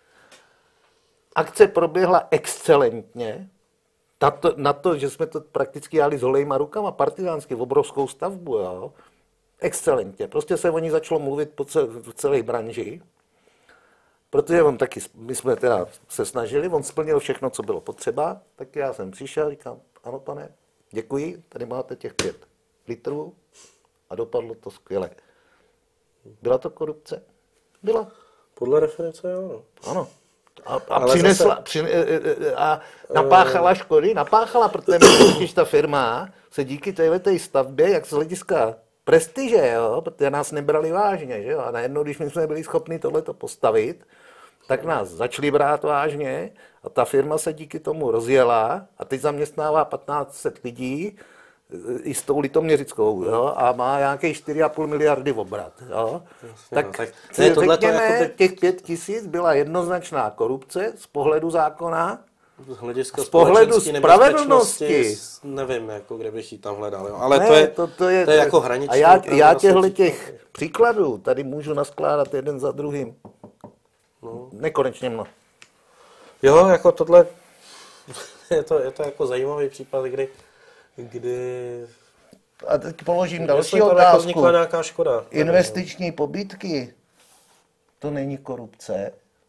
Akce proběhla excelentně, na to, na to, že jsme to prakticky jali s holejma rukama, partizánsky, v obrovskou stavbu, jo. Excelentně. Prostě se o ní začalo mluvit po celé, v celé branži, protože on taky, my jsme teda se snažili, on splnil všechno, co bylo potřeba, tak já jsem přišel, říkám, ano pane, děkuji, tady máte těch pět litrů a dopadlo to skvěle. Byla to korupce? Byla. Podle definice, jo. Ano. A, a přinesla, zase... při, a napáchala škody, napáchala, protože když ta firma se díky této stavbě, jak z hlediska prestiže, jo, protože nás nebrali vážně, že jo, a najednou, když my jsme byli schopni tohleto postavit, tak nás začali brát vážně a ta firma se díky tomu rozjela a teď zaměstnává patnáct set lidí i s tou litoměřickou, jo, a má nějaký čtyři a půl miliardy obrat. Jo. Jasně, tak no, tak ne, řekněme, jakoby... těch pět tisíc byla jednoznačná korupce z pohledu zákona, z hlediska z pohledu spravedlnosti. Nevím, jako, kde bych ji tam hledal. Jo. Ale ne, to, je, to, to, je, to je jako hraniční. A já, já těchto těch příkladů tady můžu naskládat jeden za druhým. No. Nekonečně mnoho. Jo, jako tohle je to, je to jako zajímavý případ, kdy, kdy... A teď položím další otázku. otázku. Vznikla nějaká škoda. Investiční pobídky, to není korupce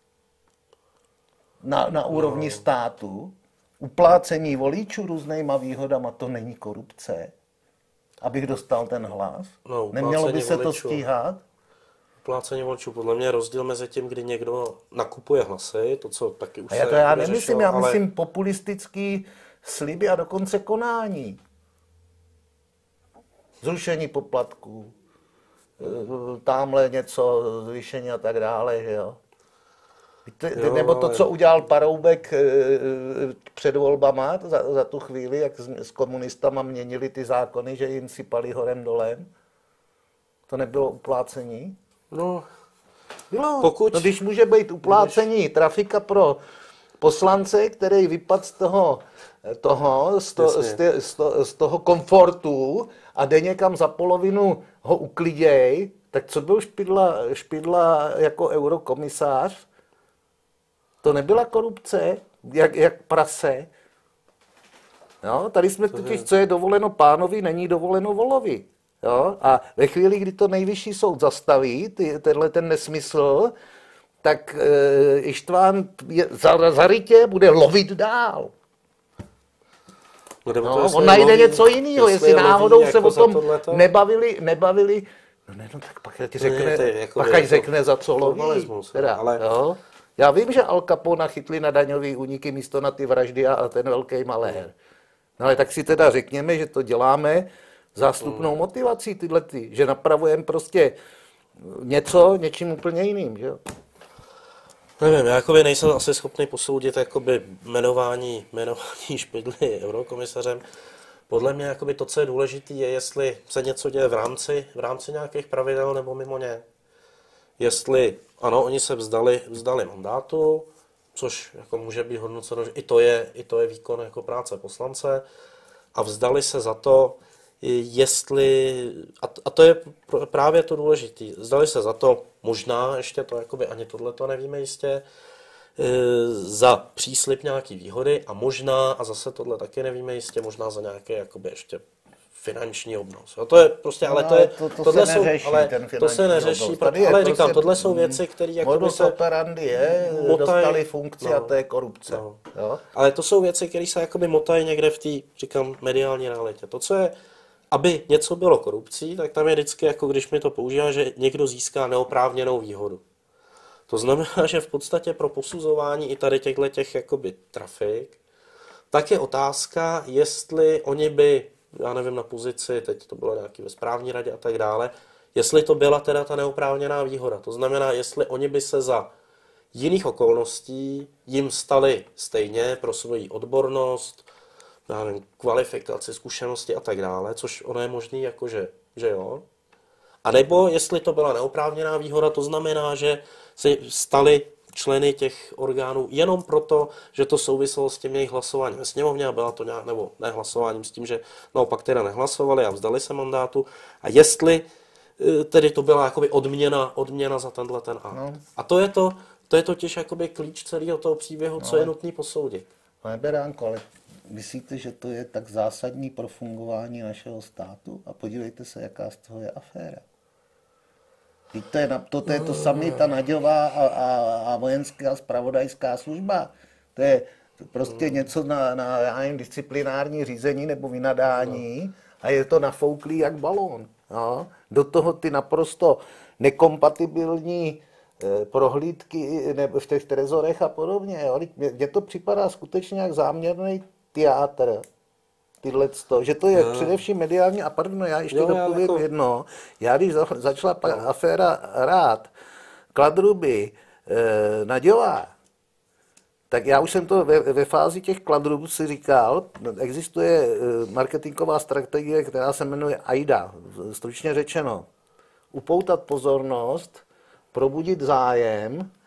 na, na úrovni no. státu. Uplácení voličů různýma výhodama, to není korupce. Abych dostal ten hlas. No, nemělo by se voličů. To stíhat? Uplácení voličů, podle mě je rozdíl mezi tím, kdy někdo nakupuje hlasy, to, co taky už a já to se já nemyslím, řešilo, já ale... myslím populistický sliby a dokonce konání. Zrušení poplatků, támhle něco, zvýšení a tak dále, že jo. Víte, jo, nebo to, co udělal Paroubek před volbama za, za tu chvíli, jak s, s komunistama měnili ty zákony, že jim sypali horem dolem. To nebylo uplácení? No, bylo. Pokud... No, když může být uplácení když... trafika pro poslance, který vypad z toho, toho, z, to, z, tě, z, to, z toho komfortu a jde někam za polovinu ho ukliděj, tak co byl Špidla, Špidla jako eurokomisář? To nebyla korupce, jak, jak prase. Jo? Tady jsme totiž, co je dovoleno pánovi, není dovoleno volovi. Jo? A ve chvíli, kdy to nejvyšší soud zastaví, ty, tenhle ten nesmysl, tak e, Ištván je, za, zarytě bude lovit dál. No, on najde loví, něco jiného, jestli, jestli náhodou se jako o tom nebavili, nebavili, no ne, no tak pak ti řekne, ne, jako pak ať řekne, za co loví. Teda, ale... jo? Já vím, že Al Capona chytli na daňový úniky místo na ty vraždy a ten velký malér. No ale tak si teda řekněme, že to děláme zástupnou hmm. motivací tyhle ty, že napravujeme prostě něco něčím úplně jiným, že jo? Nevím, já jakoby nejsem asi schopný posoudit jakoby jmenování, jmenování Špidly eurokomisařem. Podle mě jakoby to, co je důležité, je, jestli se něco děje v rámci, v rámci nějakých pravidel nebo mimo ně. Jestli, ano, oni se vzdali, vzdali mandátu, což jako může být hodnoceno, že i to je, i to je výkon jako práce poslance, a vzdali se za to, jestli, a to je právě to důležité, vzdali se za to, možná ještě to jakoby ani tohle to nevíme jistě, za příslib nějaký výhody a možná, a zase tohle taky nevíme jistě, možná za nějaké jakoby ještě finanční obnos. A to je prostě, ale to je, to, to tohle se jsou, neřeší, ale ten to se neřeší, proto, ale prostě říkám, tohle jsou věci, které jakoby se operandy je, motaj, dostali funkci no, a to je korupce. No. Jo? Ale to jsou věci, které se jakoby motají někde v té, říkám, mediální realitě. To, co je, aby něco bylo korupcí, tak tam je vždycky, jako když mi to používá, že někdo získá neoprávněnou výhodu. To znamená, že v podstatě pro posuzování i tady těchto těch jakoby trafik, tak je otázka, jestli oni by, já nevím, na pozici, teď to bylo nějaký ve správní radě a tak dále, jestli to byla teda ta neoprávněná výhoda. To znamená, jestli oni by se za jiných okolností jim stali stejně pro svoji odbornost, já nevím, kvalifikaci, zkušenosti a tak dále, což ono je možný, jakože, že jo. A nebo jestli to byla neoprávněná výhoda, to znamená, že se stali členy těch orgánů jenom proto, že to souviselo s tím jejich hlasováním ve sněmovně a byla to nějak, nebo ne hlasováním s tím, že naopak teda nehlasovali a vzdali se mandátu. A jestli tedy to byla jakoby odměna, odměna za tenhle ten akt. No. A to je to, to je totiž jakoby klíč celého toho příběhu, no. Co je nutný posoudit. Pane Beránko, ale myslíte, že to je tak zásadní pro fungování našeho státu? A podívejte se, jaká z toho je aféra. To je, to, to je to samé, ta Naďová a, a, a vojenská zpravodajská služba. To je prostě něco na, na já nevím, disciplinární řízení nebo vynadání a je to nafouklý jak balón. No? Do toho ty naprosto nekompatibilní eh, prohlídky nebo v těch trezorech a podobně. Jo? Mně to připadá skutečně jak záměrný teátr. Tyhleto, že to je no. Především mediální, a pardon, já ještě jo, dopovím jako... jedno, já když začala no. aféra Rád, Kladruby, e, Naďová, tak já už jsem to ve, ve fázi těch Kladrubů si říkal, existuje marketingová strategie, která se jmenuje AIDA, stručně řečeno, upoutat pozornost, probudit zájem, e,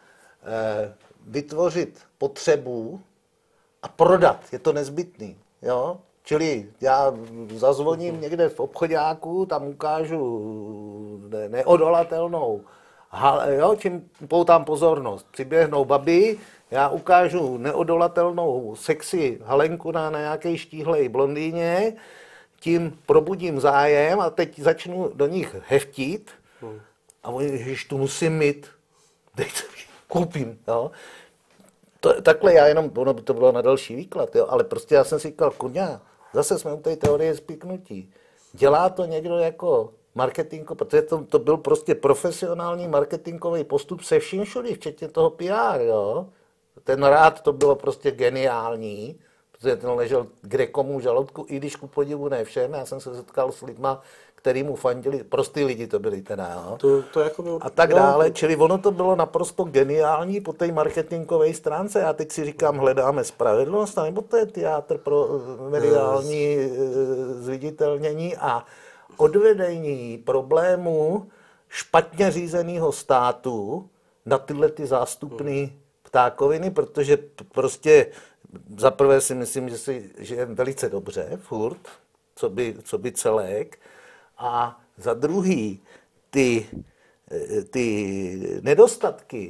vytvořit potřebu a prodat, je to nezbytný, jo? Čili já zazvoním někde v obchodáku, tam ukážu ne- neodolatelnou, jo, čím poutám pozornost. Přiběhnou babi, já ukážu neodolatelnou sexy Halenku na, na nějaké štíhlej blondýně, tím probudím zájem a teď začnu do nich heftit a oni, ježiš, tu musím mít, dejte mi, koupím, jo. To, takhle já jenom, ono by to bylo na další výklad, jo, ale prostě já jsem si říkal, kurňa, zase jsme u té teorie spiknutí. Dělá to někdo jako marketing, protože to, to byl prostě profesionální marketingový postup se vším všudy, včetně toho P R, jo. Ten Rád to bylo prostě geniální, protože ten ležel kde komu žaludku, i když ku podivu ne všem, já jsem se setkal s lidma, který mu fandili, prostý lidi to byli teda, jo. To, to jako byl, a tak dále, čili ono to bylo naprosto geniální po té marketingové stránce. Já teď si říkám, hledáme spravedlnost, nebo to je teátr pro mediální zviditelnění a odvedení problému špatně řízeného státu na tyhle ty zástupné ptákoviny, protože prostě zaprvé si myslím, že, si, že je velice dobře furt, co by, co by celek, a za druhý ty, ty nedostatky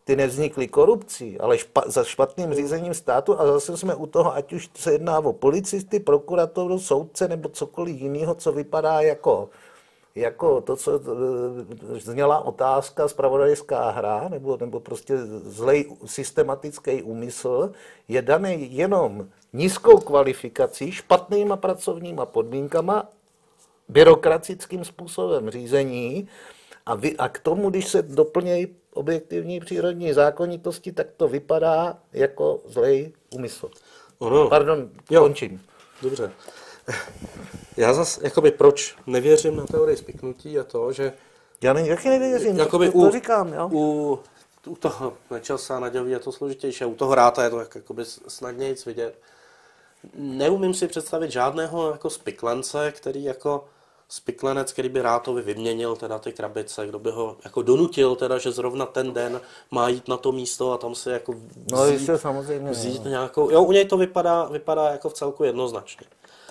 ty nevznikly korupcí, ale špa, za špatným řízením státu a zase jsme u toho, ať už se jedná o policisty, prokuratoru, soudce nebo cokoliv jiného, co vypadá jako, jako to, co zněla otázka, zpravodajská hra, nebo, nebo prostě zlej systematický úmysl, je daný jenom nízkou kvalifikací, špatnýma pracovníma podmínkama, byrokratickým způsobem řízení a, vy, a k tomu, když se doplnějí objektivní přírodní zákonitosti, tak to vypadá jako zlej úmysl. Ono. Pardon, jo. končím. Dobře. Já zase, jakoby proč nevěřím na teorii spiknutí, je to, že... Já ne, taky nevěřím, jakoby to, u, to říkám, jo. U, u toho Nečasa Naďový je to složitější, u toho Ráta je to jakoby snadněji vidět. Neumím si představit žádného jako spiklence, který jako spiklenec, který by Rátovi vyměnil teda ty krabice, kdo by ho jako donutil teda, že zrovna ten den má jít na to místo a tam si jako vzít, no, jistě, samozřejmě, vzít no. nějakou... Jo, u něj to vypadá, vypadá jako v celku jednoznačně.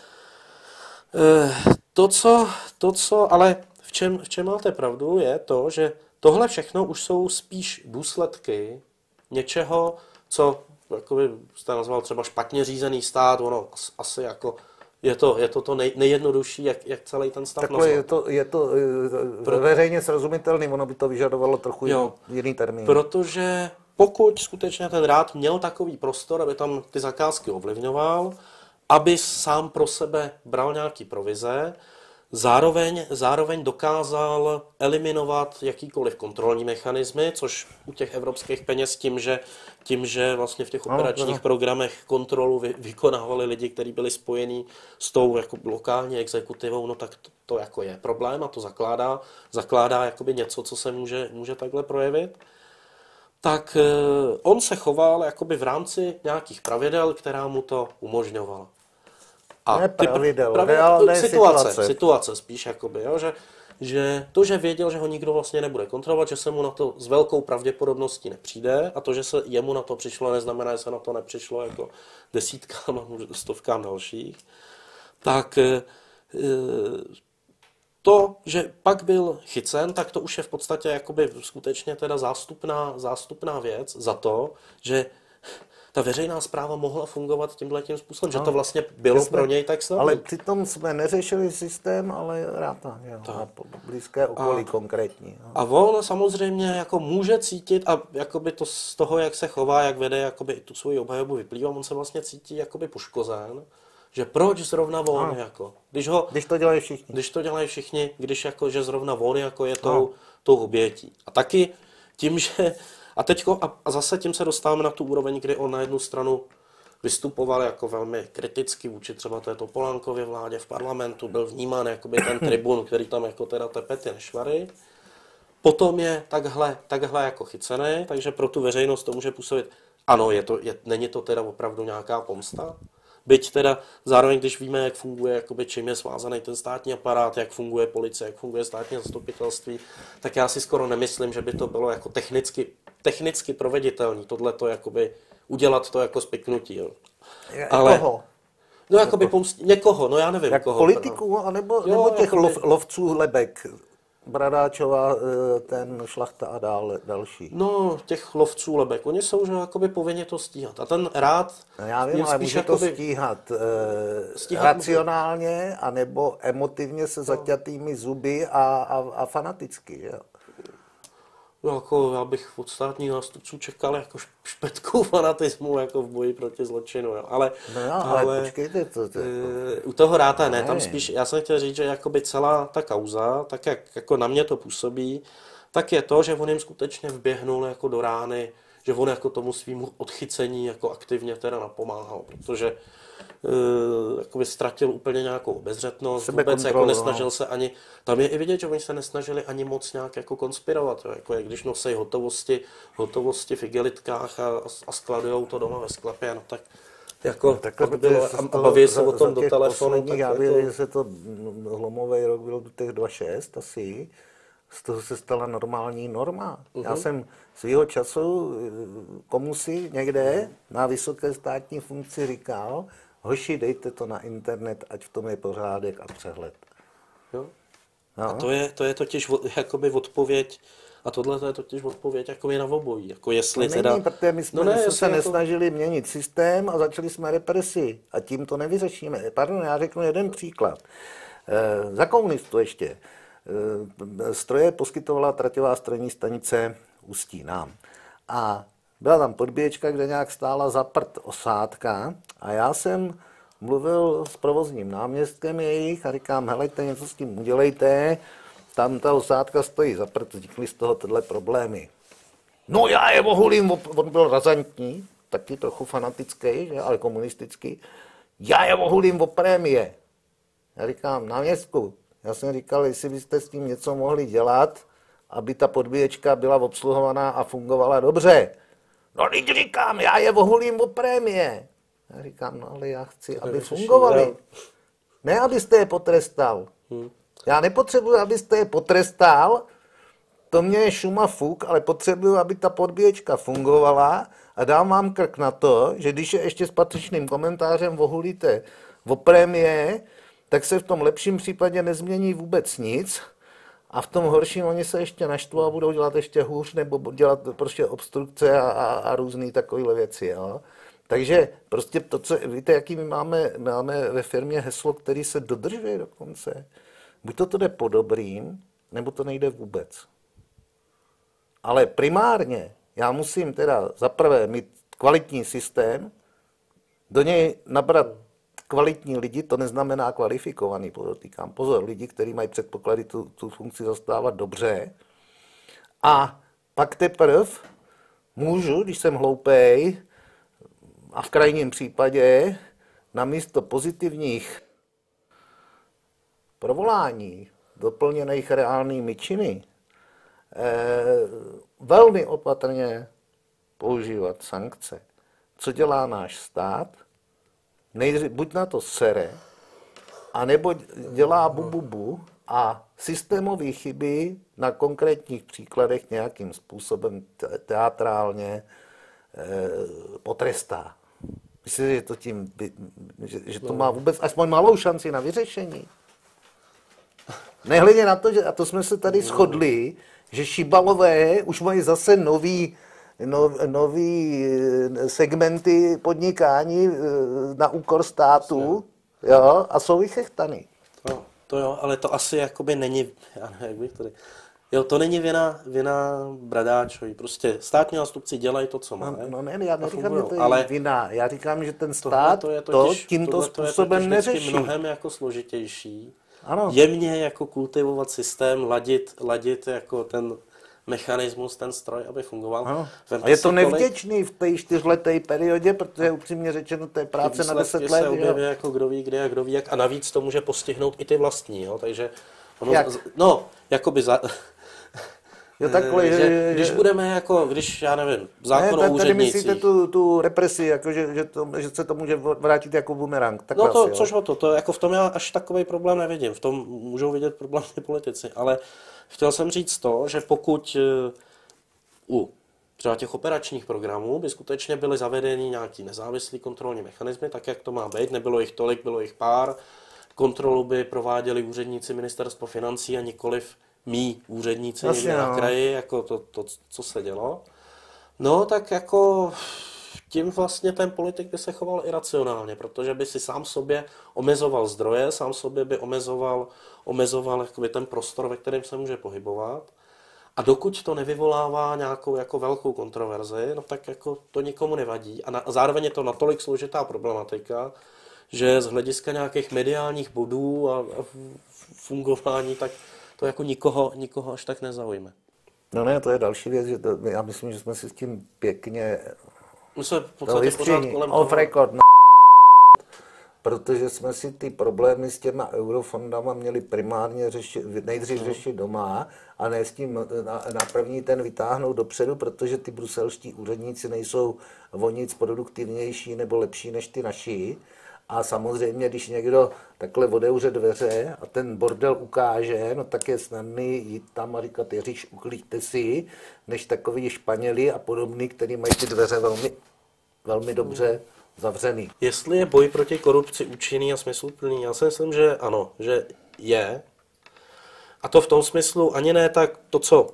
E, to, co, to, co, ale v čem, v čem máte pravdu, je to, že tohle všechno už jsou spíš důsledky něčeho, co jakoby jste nazval třeba špatně řízený stát, ono asi jako je to, je to, to nej, nejjednodušší, jak, jak celý ten stav Takhle je to, je to Pro... veřejně srozumitelný, ono by to vyžadovalo trochu jo, jiný termín. Protože pokud skutečně ten Rád měl takový prostor, aby tam ty zakázky ovlivňoval, aby sám pro sebe bral nějaký provize, zároveň, zároveň dokázal eliminovat jakýkoliv kontrolní mechanismy, což u těch evropských peněz tím, že, tím, že vlastně v těch operačních no, no. programech kontrolu vy, vykonávali lidi, kteří byli spojení s tou jako lokální exekutivou, no tak to, to jako je problém a to zakládá, zakládá jakoby něco, co se může, může takhle projevit. Tak eh, on se choval jakoby v rámci nějakých pravidel, která mu to umožňovala. A ne pravidel, pravidel reálné situace, situace. situace spíš jakoby, jo, že, že to, že věděl, že ho nikdo vlastně nebude kontrolovat, že se mu na to s velkou pravděpodobností nepřijde a to, že se jemu na to přišlo, neznamená, že se na to nepřišlo jako desítkám a stovkám dalších, tak e, to, že pak byl chycen, tak to už je v podstatě jakoby skutečně teda zástupná, zástupná věc za to, že ta veřejná správa mohla fungovat tímhletím způsobem, no, že to vlastně bylo jsme, pro něj tak snadné. Ale přitom jsme neřešili systém, ale Ráta, jo, a blízké okolí a, konkrétní. Jo. A on samozřejmě jako může cítit a jakoby to z toho, jak se chová, jak vede jakoby tu svoji obhajobu vyplývá, on se vlastně cítí jakoby poškozen, že proč zrovna on no. jako, když ho, když to dělají všichni. Když to dělají všichni, když jako, že zrovna on jako je tou, no. tou obětí. A taky tím, že A teďko, a, a zase tím se dostáváme na tu úroveň, kdy on na jednu stranu vystupoval jako velmi kriticky vůči třeba té Topolánkově vládě v parlamentu, byl vnímán jako by ten tribun, který tam jako teda tepe ty nešvary. Potom je takhle, takhle jako chycený, takže pro tu veřejnost to může působit, ano, je to, je, není to teda opravdu nějaká pomsta. Byť teda zároveň, když víme, jak funguje, jakoby, čím je svázaný ten státní aparát, jak funguje policie, jak funguje státní zastupitelství, tak já si skoro nemyslím, že by to bylo jako technicky, technicky proveditelné, tohleto jakoby udělat to jako spiknutí. Jo. Ale koho? No jakoby pomst... někoho, no já nevím jak koho. politiků, anebo, jo, nebo těch jakoby... lov, lovců lebek. Bradáčová, ten Šlachta a dále další. No, těch lovců lebek, oni jsou že jakoby povinni to stíhat. A ten Rád... No já vím, ale může jakoby... to stíhat, e, stíhat racionálně, může... anebo emotivně se zaťatými zuby a, a, a fanaticky. Jo? No, jako já bych od státních nástupců čekal jako špetku fanatismu jako v boji proti zločinu, jo. Ale, no jo, ale, ale počkejte, to, to, to, u toho Ráta ne, tam spíš, já jsem chtěl říct, že jakoby celá ta kauza, tak jak jako na mě to působí, tak je to, že on jim skutečně vběhnul jako do rány, že on jako tomu svýmu odchycení jako aktivně teda napomáhal, protože Uh, jakoby ztratil úplně nějakou obezřetnost, vůbec jako nesnažil no. se ani, tam je i vidět, že oni se nesnažili ani moc nějak jako konspirovat, jo. Jako je, když nosí hotovosti, hotovosti v igelitkách a, a skladujou to doma ve sklepě, no tak jako tak pak bylo, a, a baví se o tom do telefonu. Tak já jako... věděl, že se to hlomovej rok byl do těch dva šest asi, z toho se stala normální norma. Uh-huh. Já jsem svýho času komusi někde na vysoké státní funkci říkal, hoši, dejte to na internet, ať v tom je pořádek a přehled. Jo. No. A to je, to je totiž jakoby odpověď A tohle to je totiž odpověď jako je na obojí. Jako jestli to teda... není, protože my jsme, no ne, jsme se jako... nesnažili měnit systém a začali jsme represi. A tím to nevyřešíme. Pardon, já řeknu jeden příklad. E, za komunistů ještě. E, stroje poskytovala traťová strojní stanice Ústí nám. A byla tam podbíječka, kde nějak stála za prd osádka a já jsem mluvil s provozním náměstkem jejich a říkám, helejte, něco s tím udělejte, tam ta osádka stojí za prd, vznikly z toho tyhle problémy. No já je ohulím, on byl razantní, taky trochu fanatický, že, ale komunistický. Já je ohulím o prémie. Já říkám, náměstku, já jsem říkal, jestli byste s tím něco mohli dělat, aby ta podbíječka byla obsluhovaná a fungovala dobře. No teď říkám, já je ohulím o prémie. Já říkám, no ale já chci, aby fungovaly. Ne, abyste je potrestal. Já nepotřebuji, abyste je potrestal, to mě je šuma fuk, ale potřebuji, aby ta podbíječka fungovala a dám vám krk na to, že když je ještě s patřičným komentářem ohulíte o prémie, tak se v tom lepším případě nezmění vůbec nic a v tom horším oni se ještě naštvou a budou dělat ještě hůř nebo dělat prostě obstrukce a, a, a různé takovéhle věci. Jo? Takže prostě to, co, víte, jaký my máme, máme ve firmě heslo, který se dodržuje dokonce. Buď to to jde po dobrým, nebo to nejde vůbec. Ale primárně já musím teda zaprvé mít kvalitní systém, do něj nabrat kvalitní lidi, to neznamená kvalifikovaný, podotýkám. Pozor, lidi, kteří mají předpoklady tu, tu funkci zastávat dobře. A pak teprve můžu, když jsem hloupej, a v krajním případě namísto pozitivních provolání, doplněných reálnými činy, eh, velmi opatrně používat sankce. Co dělá náš stát? Nejdřív, buď na to sere, anebo dělá bu-bu-bu a systémové chyby na konkrétních příkladech nějakým způsobem teatrálně eh, potrestá. Myslím, že to, tím, že, že to má vůbec aspoň malou šanci na vyřešení. Nehledě na to, že, a to jsme se tady shodli, že šibalové už mají zase nový, no, nový segmenty podnikání na úkor státu, jo, a jsou vychechtaný. No, to jo, ale to asi jakoby není, já nevím, jak bych tady... Jo, to není vina, vina Bradáčovi. Prostě státní zástupci dělají to, co mají. No, no ne, já neříkám, že to je ale vina. Já říkám, že ten stát to, je totiž, to tímto způsobem je neřeší. Mnohem jako složitější. Ano. Jemně jako kultivovat systém, ladit, ladit jako ten mechanismus, ten stroj, aby fungoval. A je to nevděčný v té čtyřleté periodě, protože upřímně řečeno, to je práce na deset let. Se objeví jako kdo ví kde a kdo ví jak. A navíc to může postihnout i ty vlastní. Jo? Takže ono, jak? No, jakoby za... Jo, takhle, že, že, když budeme jako, když, já nevím, zákon ne, o úřednících. myslíte tu, tu represi, jako že, že, to, že se to může vrátit jako bumerang. No to, asi, což o to, to, jako v tom já až takový problém nevidím, v tom můžou vidět problémy politici, ale chtěl jsem říct to, že pokud u třeba těch operačních programů by skutečně byly zavedeny nějaký nezávislý kontrolní mechanismy, tak jak to má být, nebylo jich tolik, bylo jich pár, kontrolu by prováděli úředníci ministerstva financí a nikoliv mí úředníci někde na kraji, jako to, to, co se dělo. No, tak jako tím vlastně ten politik by se choval iracionálně, protože by si sám sobě omezoval zdroje, sám sobě by omezoval, omezoval jakoby ten prostor, ve kterém se může pohybovat. A dokud to nevyvolává nějakou jako velkou kontroverzi, no tak jako to nikomu nevadí. A, na, a zároveň je to natolik složitá problematika, že z hlediska nějakých mediálních bodů a, a fungování, tak to jako nikoho, nikoho až tak nezaujme. No ne, to je další věc, že to, já myslím, že jsme si s tím pěkně My jsme v podstatě pořád kolem off record, no, protože jsme si ty problémy s těma eurofondama měli primárně řešit, nejdřív no. řešit doma a ne s tím na, na první ten vytáhnout dopředu, protože ty bruselští úředníci nejsou o nic produktivnější nebo lepší než ty naši. A samozřejmě, když někdo takhle otevře dveře a ten bordel ukáže, no tak je snadný jít tam a říkat, Ježíš, uklíďte si, než takový Španěli a podobný, který mají ty dveře velmi, velmi dobře zavřený. Jestli je boj proti korupci účinný a smysluplný, já si myslím, že ano, že je. A to v tom smyslu ani ne tak to, co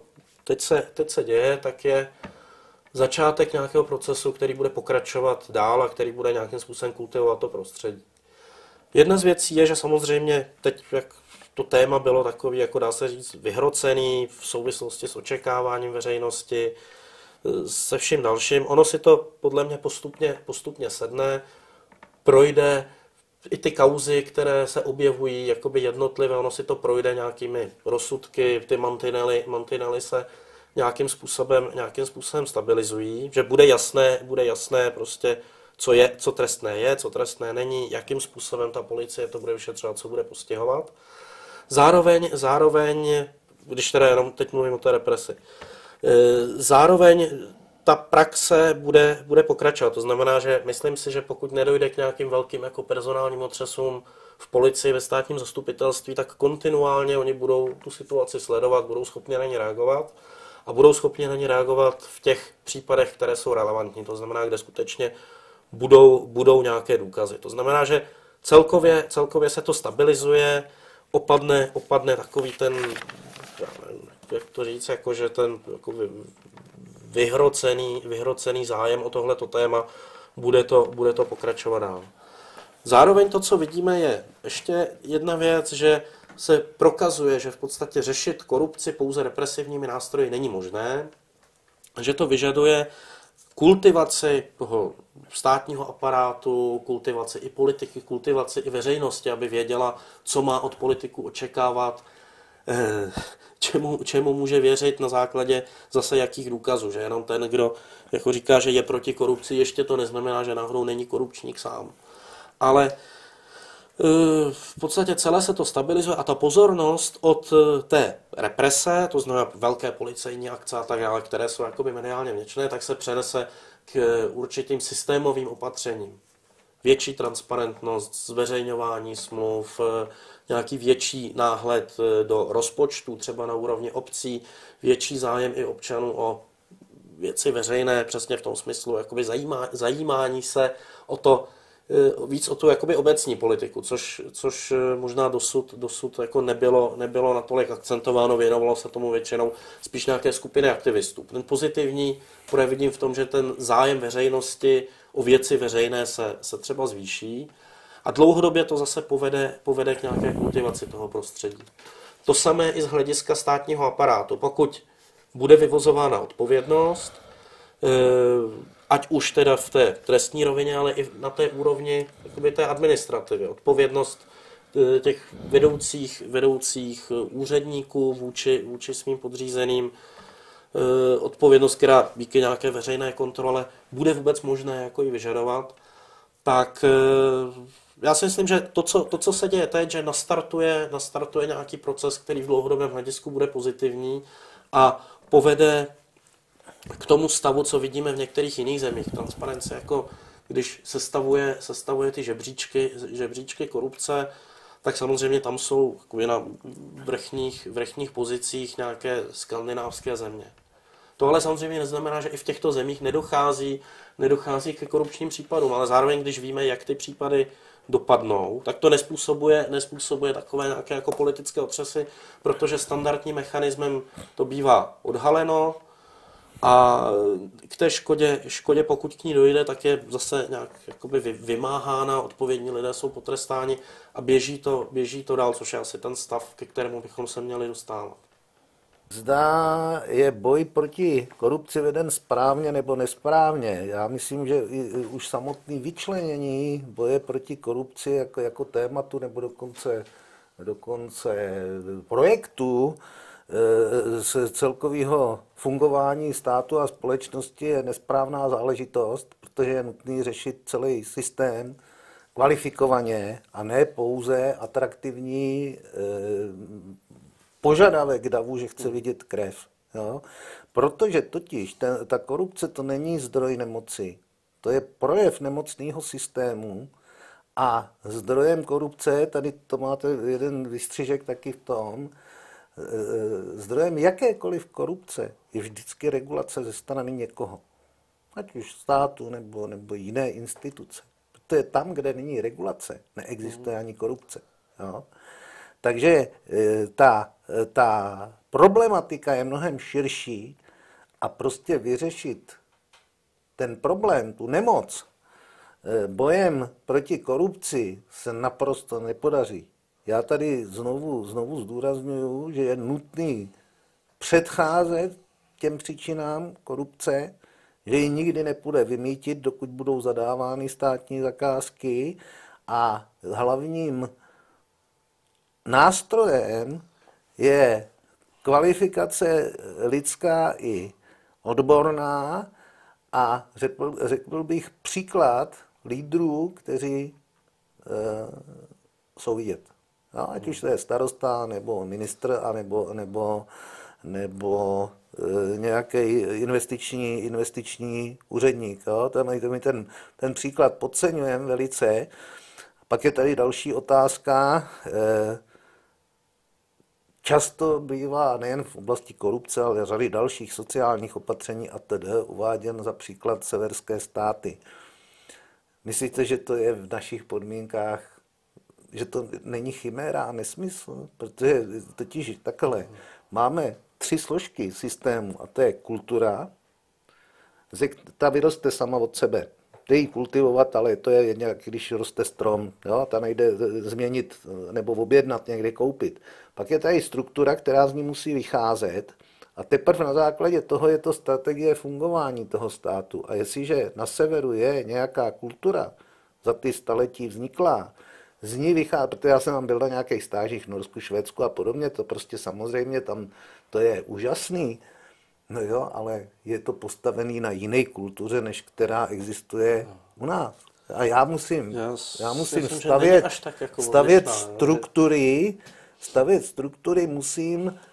teď se, teď se děje, tak je začátek nějakého procesu, který bude pokračovat dál a který bude nějakým způsobem kultivovat to prostředí. Jedna z věcí je, že samozřejmě teď, jak to téma bylo takový, jako dá se říct, vyhrocený v souvislosti s očekáváním veřejnosti, se vším dalším. Ono si to podle mě postupně, postupně sedne, projde i ty kauzy, které se objevují jakoby jednotlivé, ono si to projde nějakými rozsudky, ty mantinely, mantinely se nějakým způsobem, nějakým způsobem stabilizují, že bude jasné, bude jasné prostě, co je, co trestné je, co trestné není, jakým způsobem ta policie to bude vyšetřovat, co bude postihovat. Zároveň, zároveň, když teda jenom teď mluvím o té represi, zároveň ta praxe bude, bude pokračovat. To znamená, že myslím si, že pokud nedojde k nějakým velkým jako personálním otřesům v policii, ve státním zastupitelství, tak kontinuálně oni budou tu situaci sledovat, budou schopni na ní reagovat a budou schopni na ní reagovat v těch případech, které jsou relevantní. To znamená, kde skutečně budou, budou nějaké důkazy. To znamená, že celkově, celkově se to stabilizuje, opadne, opadne takový ten, nevím, jak to říct, jako, že ten jako vyhrocený, vyhrocený zájem o tohleto téma, bude to, bude to pokračovat dál. Zároveň to, co vidíme, je ještě jedna věc, že se prokazuje, že v podstatě řešit korupci pouze represivními nástroji není možné, že to vyžaduje kultivaci toho státního aparátu, kultivaci i politiky, kultivaci i veřejnosti, aby věděla, co má od politiků očekávat, čemu, čemu může věřit na základě zase jakých důkazů, že jenom ten, kdo jako říká, že je proti korupci, ještě to neznamená, že náhodou není korupčník sám. Ale v podstatě celé se to stabilizuje a ta pozornost od té represe, to znamená velké policejní akce a tak dále, které jsou jakoby mediálně vděčné, tak se přenese k určitým systémovým opatřením. Větší transparentnost, zveřejňování smluv, nějaký větší náhled do rozpočtu, třeba na úrovni obcí, větší zájem i občanů o věci veřejné, přesně v tom smyslu jakoby zajímá, zajímání se o to, víc o tu jakoby obecní politiku, což, což možná dosud, dosud jako nebylo, nebylo natolik akcentováno, věnovalo se tomu většinou spíš nějaké skupiny aktivistů. Ten pozitivní projev vidím v tom, že ten zájem veřejnosti o věci veřejné se, se třeba zvýší a dlouhodobě to zase povede, povede k nějaké kultivaci toho prostředí. To samé i z hlediska státního aparátu. Pokud bude vyvozována odpovědnost, ať už teda v té trestní rovině, ale i na té úrovni jakoby té administrativy. Odpovědnost těch vedoucích, vedoucích úředníků vůči, vůči svým podřízeným, odpovědnost, která díky nějaké veřejné kontrole bude vůbec možné jako ji vyžadovat, tak já si myslím, že to, co, to, co se děje teď, že nastartuje, nastartuje nějaký proces, který v dlouhodobém hledisku bude pozitivní a povede k tomu stavu, co vidíme v některých jiných zemích. Transparence, jako když sestavuje, sestavuje ty žebříčky, žebříčky korupce, tak samozřejmě tam jsou na vrchních, vrchních pozicích nějaké skandinávské země. To ale samozřejmě neznamená, že i v těchto zemích nedochází, nedochází ke korupčním případům, ale zároveň, když víme, jak ty případy dopadnou, tak to nespůsobuje, nespůsobuje takové nějaké jako politické otřesy, protože standardním mechanismem to bývá odhaleno, a k té škodě, škodě, pokud k ní dojde, tak je zase nějak jakoby vymáhána, odpovědní lidé jsou potrestáni a běží to, běží to dál, což je asi ten stav, ke kterému bychom se měli dostávat. Zda je boj proti korupci veden správně nebo nesprávně. Já myslím, že už samotné vyčlenění boje proti korupci jako, jako tématu nebo dokonce, dokonce projektu z celkového fungování státu a společnosti je nesprávná záležitost, protože je nutný řešit celý systém kvalifikovaně a ne pouze atraktivní eh, požadavek davu, že chce vidět krev. Jo? Protože totiž ten, ta korupce to není zdroj nemoci, to je projev nemocného systému a zdrojem korupce, tady to máte jeden vystřižek taky v tom, zdrojem jakékoliv korupce je vždycky regulace ze strany někoho. Ať už státu nebo, nebo jiné instituce. Protože tam, kde není regulace, neexistuje ani korupce. Jo? Takže ta, ta problematika je mnohem širší a prostě vyřešit ten problém, tu nemoc, bojem proti korupci se naprosto nepodaří. Já tady znovu, znovu zdůrazňuju, že je nutný předcházet těm příčinám korupce, že ji nikdy nepůjde vymýtit, dokud budou zadávány státní zakázky a hlavním nástrojem je kvalifikace lidská i odborná a řekl, řekl bych příklad lídrů, kteří e, jsou vidět. No, ať už to je starosta, nebo ministr, anebo, nebo, nebo e, nějaký investiční, investiční úředník. Jo? To my, to my ten, ten příklad podceňujeme velice. Pak je tady další otázka. E, Často bývá nejen v oblasti korupce, ale řady dalších sociálních opatření a tedy uváděn za příklad severské státy. Myslíte, že to je v našich podmínkách, že to není chiméra a nesmysl? Protože totiž takhle, máme tři složky systému a to je kultura, ta vyroste sama od sebe. Jde ji kultivovat, ale to je nějak, když roste strom, jo? Ta nejde změnit nebo objednat, někde koupit. Pak je tady struktura, která z ní musí vycházet a teprve na základě toho je to strategie fungování toho státu. A jestliže na severu je nějaká kultura, za ty staletí vzniklá, z ní vychází, protože já jsem tam byl na nějakých stážích v Norsku, Švédsku a podobně, to prostě samozřejmě tam to je úžasný. No jo, ale je to postavený na jiné kultuře, než která existuje u nás. A já musím, já, já musím myslím, stavět, jako stavět odlišná, struktury, stavět struktury musím e,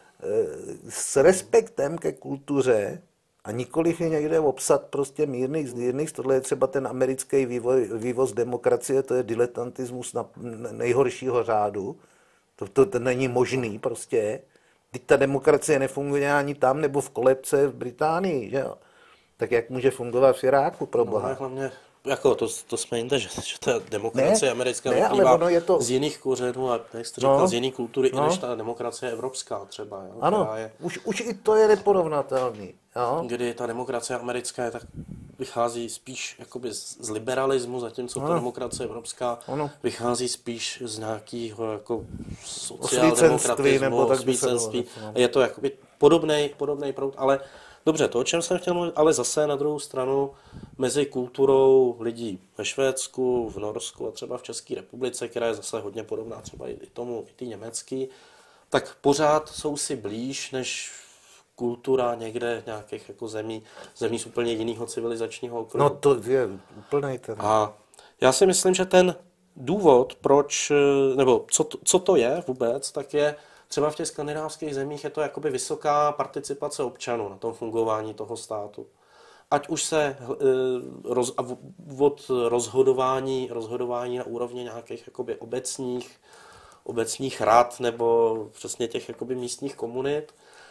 s respektem ke kultuře a nikoliv je někde obsat prostě mírných zdírných. Tohle je třeba ten americký vývoj, vývoz demokracie, to je diletantismus na nejhoršího řádu. To, to, to není možný prostě. Teď ta demokracie nefunguje ani tam, nebo v kolebce v Británii, že jo? Tak jak může fungovat v Iráku, pro boha? No, hlavně, jako to, to jsme jinde, že, že ta demokracie ne, americká ne, vyplývá je to... z jiných kořenů a jak jste říkal, no, z jiných kultury, no. i než ta demokracie evropská třeba. Jo, ano, je, už, už i to je neporovnatelný. Jo? Kdy ta demokracie americká tak vychází spíš jakoby z liberalismu, zatímco ano. ta demokracie evropská ano. vychází spíš z nějakého jako sociáldemokratismu, osvícenství. Je to jakoby podobnej, podobnej proud, ale dobře, to, o čem jsem chtěl mluvit, ale zase na druhou stranu mezi kulturou lidí ve Švédsku, v Norsku a třeba v České republice, která je zase hodně podobná třeba i tomu, i ty německý, tak pořád jsou si blíž než kultura někde nějakých jako zemí, zemí z úplně jiného civilizačního okruhu. No to je úplnej ten. A já si myslím, že ten důvod, proč, nebo co to, co to je vůbec, tak je třeba v těch skandinávských zemích je to jakoby vysoká participace občanů na tom fungování toho státu. Ať už se roz, od rozhodování, rozhodování na úrovni nějakých jakoby obecních, obecních rad nebo přesně těch jakoby místních komunit,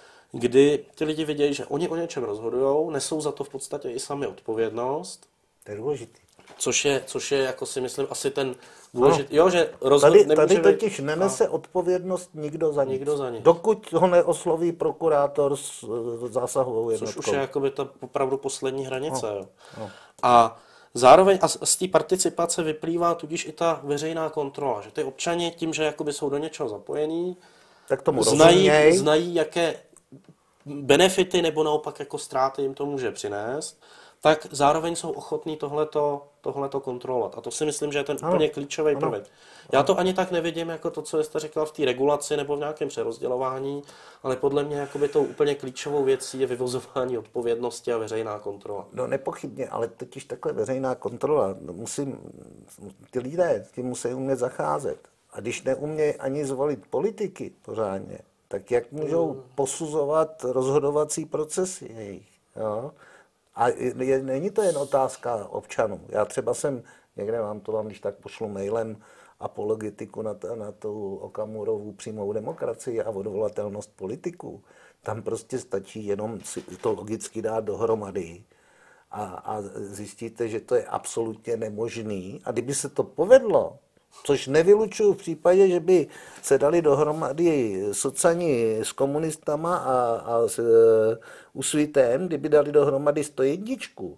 kdy ty lidi vidějí, že oni o něčem rozhodujou, nesou za to v podstatě i sami odpovědnost. To je důležitý. Což je, což je, jako si myslím, asi ten důležitý. Jo, že rozhod... Tady, tady totiž nenese a... odpovědnost nikdo za nikdo za nic. Dokud ho neosloví prokurátor s zásahovou jednotkou. Což už je jakoby ta opravdu poslední hranice. No. Jo. No. A zároveň a z té participace vyplývá tudíž i ta veřejná kontrola, že ty občani tím, že jakoby jsou do něčeho zapojení, tak tomu znají, znají, jaké benefity nebo naopak jako ztráty jim to může přinést, tak zároveň jsou ochotní tohleto, tohleto kontrolovat. A to si myslím, že je ten ano, úplně klíčový prvek. Já to ani tak nevidím jako to, co jste říkal v té regulaci nebo v nějakém přerozdělování, ale podle mě jakoby tou úplně klíčovou věcí je vyvozování odpovědnosti a veřejná kontrola. No nepochybně, ale totiž takhle veřejná kontrola, musím, ty lidé s tím musí umět zacházet. A když neumějí ani zvolit politiky pořádně, tak jak můžou posuzovat rozhodovací procesy jejich, jo? A je, není to jen otázka občanů. Já třeba jsem, někde mám to vám, když tak pošlu mailem, apologetiku na, t, na tu Okamurovu přímou demokracii a odvolatelnost politiků. Tam prostě stačí jenom si to logicky dát dohromady a, a zjistíte, že to je absolutně nemožný. A kdyby se to povedlo, Což nevylučuju v případě, že by se dali dohromady socani s komunistama a, a s e, Úsvitem, kdyby dali dohromady sto jedna,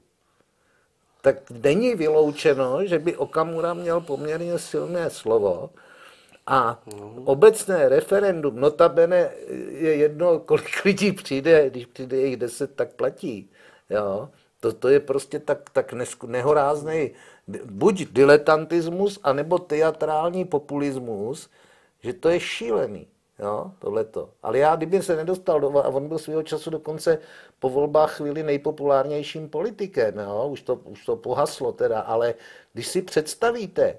tak není vyloučeno, že by Okamura měl poměrně silné slovo a obecné referendum, notabene je jedno, kolik lidí přijde, když přijde jich deset, tak platí. Jo? To, to je prostě tak, tak nehorázný buď diletantismus, anebo teatrální populismus, že to je šílený, jo, tohleto. Ale já, kdyby se nedostal do, a on byl svého času dokonce po volbách chvíli nejpopulárnějším politikem, jo, už to, už to pohaslo teda, ale když si představíte,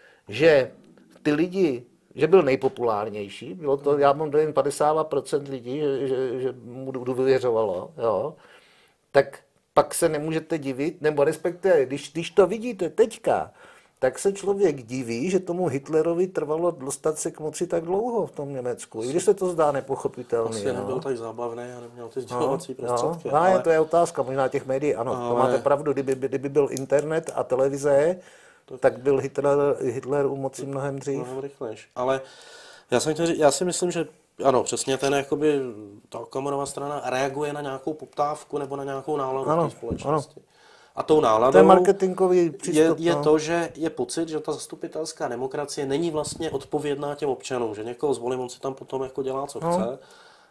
že ty lidi, že byl nejpopulárnější, bylo to, já mám dojem padesát procent lidí, že, že, že mu důvěřovalo, jo, tak pak se nemůžete divit, nebo respektive, když, když to vidíte teďka, tak se člověk diví, že tomu Hitlerovi trvalo dostat se k moci tak dlouho v tom Německu. I když se to zdá nepochopitelný. Asi nebyl tak zábavný a neměl ty sdělovací no, prostředky. No, ale... to je otázka, možná těch médií, ano, ale... to máte pravdu, kdyby, kdyby byl internet a televize, to... tak byl Hitler, Hitler u moci mnohem dřív. Mnohem rychlejš. Ale já, jsem chtěl říct, já si myslím, že ano, přesně ten, jakoby, ta Okamurová strana reaguje na nějakou poptávku nebo na nějakou náladu ano, v společnosti. Ano. A tou náladou to je marketingový přístup, je, je no. to, že je pocit, že ta zastupitelská demokracie není vlastně odpovědná těm občanům, že někoho zvolím, on si tam potom jako dělá, co no. chce.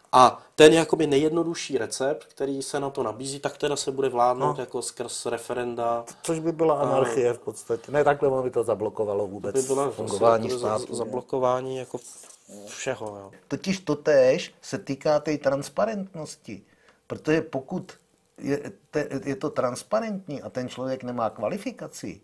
A ten jakoby nejjednodušší recept, který se na to nabízí, tak teda se bude vládnout no. jako skrz referenda. Což by byla anarchie v podstatě. Ne, takhle by to zablokovalo vůbec by byla fungování vlastně státu. Zablokování jako všeho. Jo. Totiž totéž se týká té transparentnosti, protože pokud je, te, je to transparentní a ten člověk nemá kvalifikaci,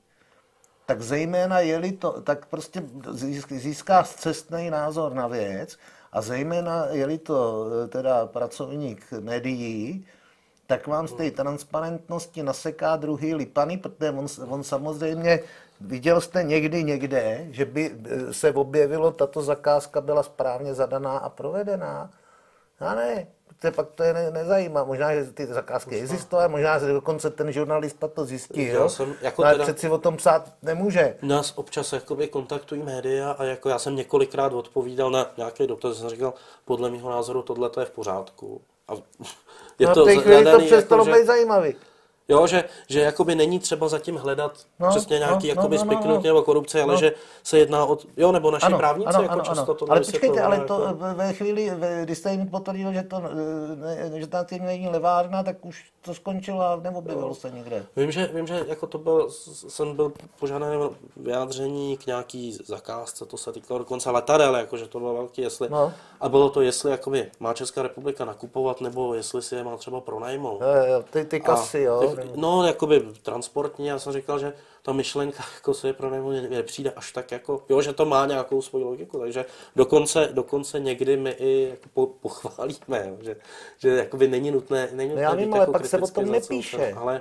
tak zejména je-li to, tak prostě získá scestný názor na věc a zejména je-li to teda pracovník médií, tak vám z té transparentnosti naseká druhý lipany, protože on, on samozřejmě, viděl jste někdy někde, že by se objevilo, tato zakázka byla správně zadaná a provedená? A ne, protože pak to je ne, nezajímá. Možná, že ty zakázky existují, možná, že dokonce ten žurnalista to zjistí, jo? Jsem, jako ale teda, přeci o tom psát nemůže. Nás občas jakoby kontaktují média a jako já jsem několikrát odpovídal na nějaké dotazy, jsem říkal, podle mého názoru tohle je v pořádku. A je no, to v té chvíli to přestalo jako, být zajímavý. Jo, že, že jakoby není třeba zatím hledat no, přesně nějaký no, jakoby no, no, spiknutí no, nebo korupce, ale no. že se jedná o, jo, nebo naši ano, právníci ano, jako ano, často ano. to Ale počkejte, ale jako... to ve chvíli, kdy jste jim potvrdil, že, to, že ta tím není levárna, tak už to skončilo a neobjevilo se nikde. Vím, že, vím, že jako to byl, jsem byl požádán vyjádření k nějaký zakázce, to se týkalo dokonce letadel, jakože to bylo velký, jestli, no. A bylo to, jestli jakoby má Česká republika nakupovat, nebo jestli si je má třeba pronajmout. Jo, ty, ty kasy, jo. Ty, no, jakoby transportní, já jsem říkal, že ta myšlenka jako se je pronajmout nepřijde až tak jako, jo, že to má nějakou svoji logiku, takže dokonce, dokonce někdy my i jako po, pochválíme, jo, že, že jakoby není nutné, není nutné no já vím, ale pak se o tom nepíše. Ale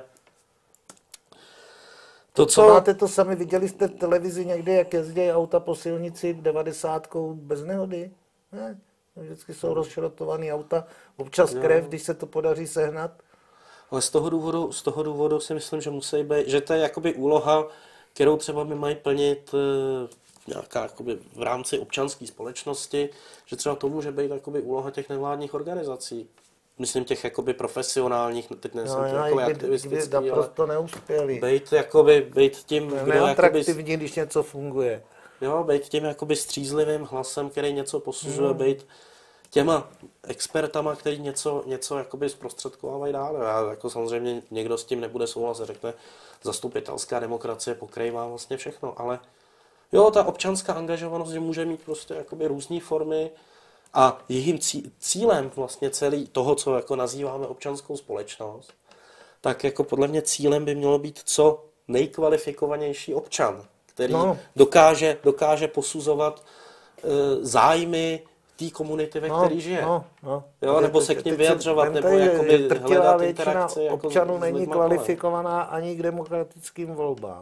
to, co... to máte to sami, viděli jste v televizi někdy, jak jezdí auta po silnici devadesátkou bez nehody? Ne, vždycky jsou rozšrotovaný auta, občas krev, když se to podaří sehnat. Ale z toho důvodu, z toho důvodu si myslím, že musí být, že to je jakoby úloha, kterou třeba my mají plnit e, nějaká jakoby v rámci občanské společnosti, že třeba to může být jakoby úloha těch nevládních organizací. Myslím těch jakoby profesionálních, teď nejsem no, jakoby aktivistický, ale naprosto neuspěli. Být jakoby, být tím, kdo neatraktivní, jakoby, když něco funguje. Jo, být tím jakoby střízlivým hlasem, který něco posuzuje, hmm. být těma expertama, který něco, něco jakoby zprostředkovávají dál. Já jako samozřejmě někdo s tím nebude souhlasit, řekne, zastupitelská demokracie pokrývá vlastně všechno, ale jo, ta občanská angažovanost může mít prostě jakoby různé formy a jejím cílem vlastně celý toho, co jako nazýváme občanskou společnost, tak jako podle mě cílem by mělo být co nejkvalifikovanější občan, který no. dokáže, dokáže posuzovat e, zájmy té komunity, ve no, které žije. No, no. Jo, nebo se k ním vyjadřovat, nebo jakoby hledat interakci. Jako občanů není kvalifikovaná ani k demokratickým volbám.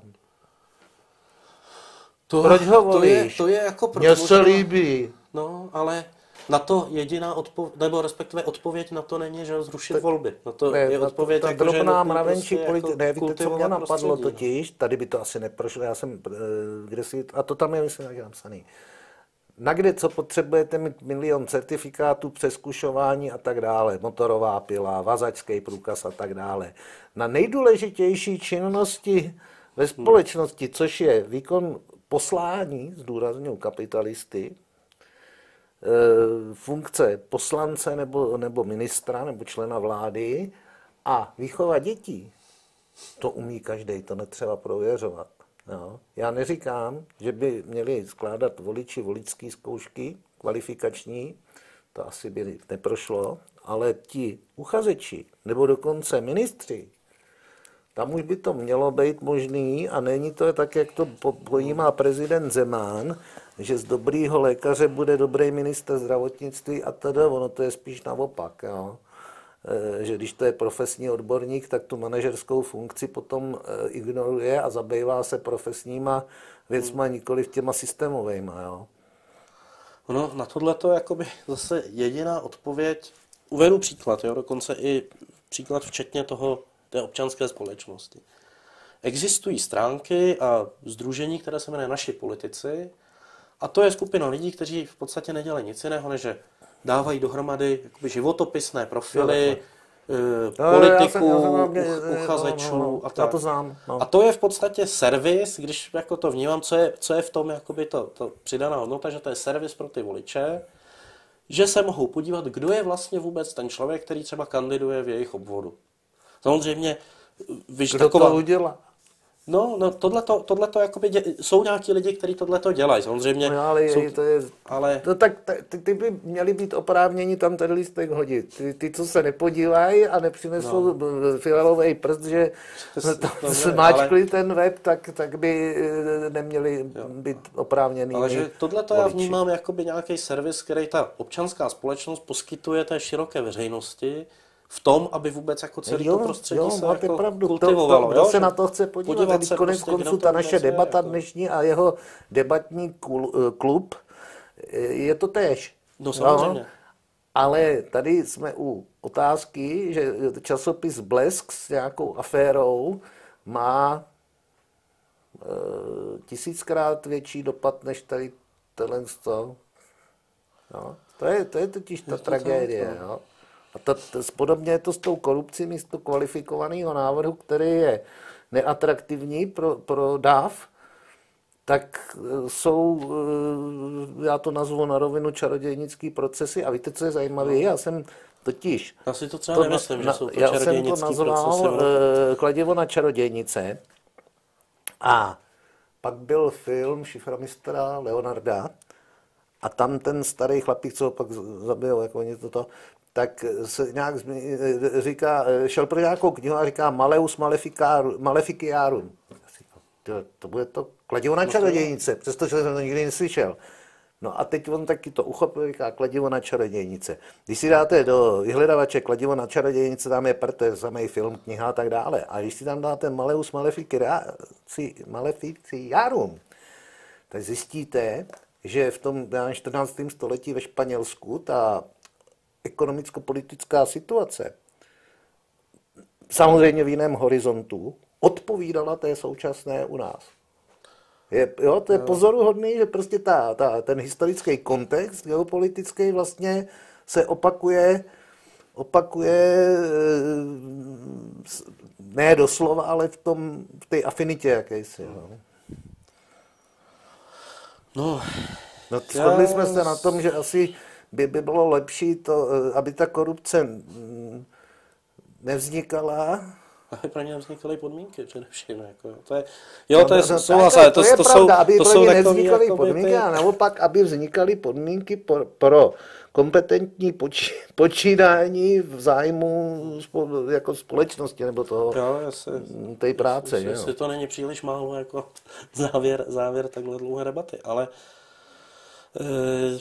To, Proč ho volíš? To je, to je jako... Mně se líbí. No, ale Na to jediná odpověď, nebo respektive odpověď na to není, že zrušit tak, volby. Na to ne, je odpověď, ta, ta jako, drobná že mravenčí prostě politi- jako ne, víte, co mě napadlo prostředí, totiž, tady by to asi neprošlo, já jsem, kde si, a to tam je, myslím, jak napsaný. Na kde co potřebujete mít milion certifikátů, přeskušování a tak dále, motorová pila, vazačský průkaz a tak dále. Na nejdůležitější činnosti ve společnosti, což je výkon poslání, zdůrazňuji kapitalisty, funkce poslance nebo, nebo ministra nebo člena vlády a výchova dětí, to umí každý, to netřeba prověřovat. No. Já neříkám, že by měli skládat voliči voličské zkoušky, kvalifikační, to asi by neprošlo, ale ti uchazeči, nebo dokonce ministři, tam už by to mělo být možný a není to tak, jak to pojímá prezident Zeman, že z dobrýho lékaře bude dobrý ministr zdravotnictví a teda ono to je spíš naopak. Jo. Že když to je profesní odborník, tak tu manažerskou funkci potom ignoruje a zabývá se profesníma věcma, nikoliv těma systémovejma. Jo. No, na tohle to je jakoby zase jediná odpověď. Uvedu příklad, jo, dokonce i příklad včetně toho, té občanské společnosti. Existují stránky a sdružení, které se jmenuje Naši politici, a to je skupina lidí, kteří v podstatě nedělají nic jiného, než že dávají dohromady jakoby životopisné profily, no, politiků, no, uchazečů no, no, a tak. Já to znám. No. A to je v podstatě servis, když jako to vnímám, co je, co je v tom jakoby to, to přidaná hodnota, že to je servis pro ty voliče, že se mohou podívat, kdo je vlastně vůbec ten člověk, který třeba kandiduje v jejich obvodu. Samozřejmě, víš, kdo taková... to udělá? No, no tohleto, tohleto jakoby dě... jsou nějaký lidi, kteří tohleto dělají, samozřejmě. No, ale jsou... to je... ale... No, tak ty, ty by měli být oprávněni tam ten lístek hodit. Ty, ty co se nepodívají a nepřinesou no. fialový prst, že smáčkli ale... ten web, tak, tak by neměli jo. být oprávněný. Ale že tohleto já vnímám jakoby nějaký servis, který ta občanská společnost poskytuje té široké veřejnosti, v tom, aby vůbec jako celý jo, to prostředí jo, se jako pravdu. kultivovalo. To, to, to jo, se na to chce podívat. Teď konec prostě, konců ta naše debata jako... dnešní a jeho debatní klub je to též. No samozřejmě. No, ale tady jsme u otázky, že časopis Blesk s nějakou aférou má e, tisíckrát větší dopad než tady tohle. No, to, je, to je totiž ta je tragédie. No. A to, to, podobně je to s tou korupcí místo kvalifikovaného návrhu, který je neatraktivní pro, pro dáv, tak jsou, já to nazvu na rovinu, čarodějnický procesy. A víte, co je zajímavé? Já jsem totiž... Já si to třeba to, nemyslím, na, že jsou to já jsem to nazval procesy, Kladivo na čarodějnice. A pak byl film šifromistra Leonarda a tam ten starý chlapík, co ho pak zabil, jako oni toto, tak se nějak říká, šel pro nějakou knihu a říká Maleus Maleficiarum. To, to bude to Kladivo na čarodějnice, přestože jsem to nikdy neslyšel. No a teď on taky to uchopil, říká Kladivo na čarodějnice. Když si dáte do vyhledavače Kladivo na čarodějnice, tam je prte, samý film, kniha a tak dále. A když si tam dáte Maleus Maleficiarum, tak zjistíte, že v tom čtrnáctém století ve Španělsku ta ekonomicko-politická situace, samozřejmě v jiném horizontu, odpovídala té současné u nás. Je, jo, to je pozoruhodný, že prostě ta, ta, ten historický kontext geopolitický vlastně se opakuje, opakuje ne doslova, ale v tom, v té afinitě jakýsi. No. No, no shodli já... jsme se na tom, že asi by, by bylo lepší, to, aby ta korupce nevznikala. Aby pro ně nevznikaly podmínky především. Jako, to je, jo, to je souhlasné. To, to je to pravda, jsou, aby to pro ně nevznikaly podmínky ty... a naopak, aby vznikaly podmínky pro, pro kompetentní poči, počínání v zájmu spo, jako společnosti nebo toho, jo, jasně, té práce. Jestli, jestli to není příliš málo jako závěr, závěr takhle dlouhé debaty, ale e,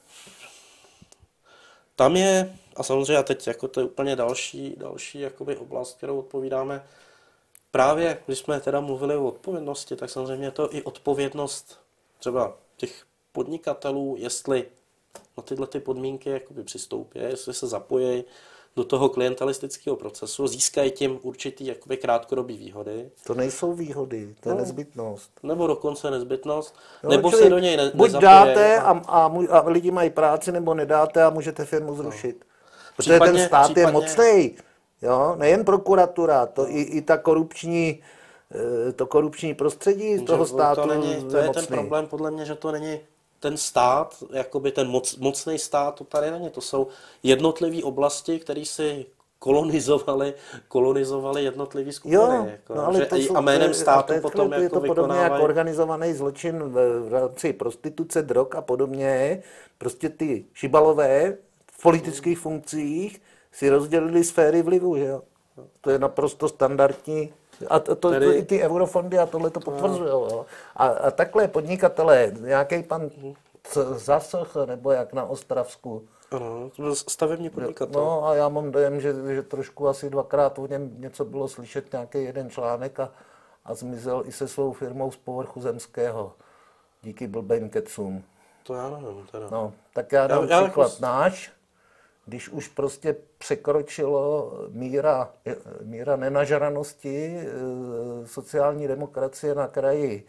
tam je, a samozřejmě a teď jako to je úplně další, další jakoby oblast, kterou odpovídáme. Právě, když jsme teda mluvili o odpovědnosti, tak samozřejmě je to i odpovědnost třeba těch podnikatelů, jestli na tyhle ty podmínky jakoby přistoupí, jestli se zapojí do toho klientelistického procesu, získají tím určitý jakoby krátkodobý výhody. To nejsou výhody, to je no, nezbytnost. Nebo dokonce nezbytnost, no, nebo se do něj ne, buď dáte a, a, a lidi mají práci, nebo nedáte a můžete firmu zrušit. No. Protože případně, ten stát případně, je mocnej. Jo? Nejen prokuratura, to no. i, i ta korupční, to korupční prostředí z toho státu to není, to je, je mocný. ten problém, podle mě, že to není ten stát, jakoby ten moc, mocný stát, to tady není. To jsou jednotlivé oblasti, které si kolonizovali, kolonizovali jednotlivé skupiny. Jo, jako, no, ale že to jsou, a jménem státu je, potom je jako to podobně vykonávají... jako organizovaný zločin v rámci prostituce, drog a podobně. Prostě ty šibalové v politických funkcích si rozdělili sféry vlivu, že jo. To je naprosto standardní. A to, to, Tady... to i ty eurofondy a tohle to potvrzují. No. A, a takhle podnikatelé, nějaký pan Zasah, nebo jak na Ostravsku. Ano, to byl stavební podnikatel. No a já mám dojem, že, že trošku asi dvakrát o něm něco bylo slyšet, nějaký jeden článek a, a zmizel i se svou firmou z povrchu zemského. Díky blbým kecům. To já nevím teda. No, tak já dám já, příklad jako... náš. Když už prostě překročilo míra, míra nenažranosti sociální demokracie na kraji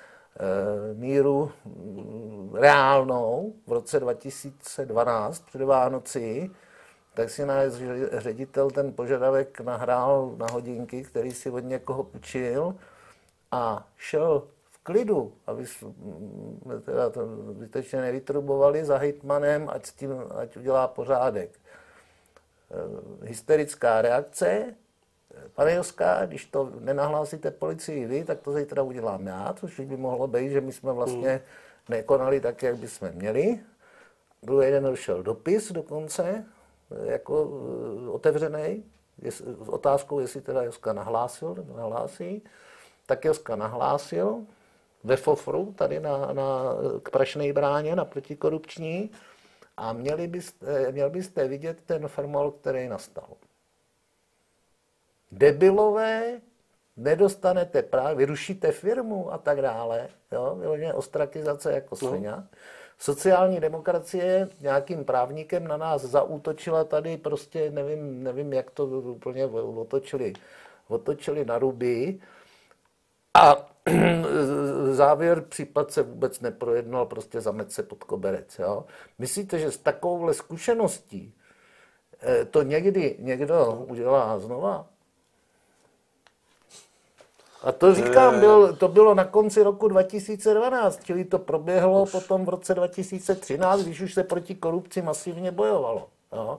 míru reálnou v roce dva tisíce dvanáct před Vánoci, tak si náš ředitel ten požadavek nahrál na hodinky, který si od někoho půjčil a šel v klidu, aby teda to zbytečně nevytrubovali za hejtmanem, ať, s tím, ať udělá pořádek. Hysterická reakce. Pane Joska, když to nenahlásíte policii vy, tak to zítra udělám já, což by mohlo být, že my jsme vlastně nekonali tak, jak bychom měli. Druhý den došel dopis dokonce, jako otevřený, s otázkou, jestli teda Joska nahlásil, nebo nahlásí. Tak Joska nahlásil ve Fofru, tady na, na, k Prašné bráně, na protikorupční, a měli byste, měl byste vidět ten formál, který nastal. Debilové, nedostanete práv, vyrušíte firmu a tak dále. Jo? Vyloženě ostrakizace jako svině. No. Sociální demokracie nějakým právníkem na nás zaútočila tady, prostě nevím, nevím jak to úplně otočili, otočili na ruby. A závěr případ se vůbec neprojednal, prostě zamet se pod koberec. Jo? Myslíte, že s takovouhle zkušeností to někdy někdo udělá znova? A to říkám, byl, to bylo na konci roku dva tisíce dvanáct, čili to proběhlo už potom v roce dva tisíce třináct, když už se proti korupci masivně bojovalo. Jo?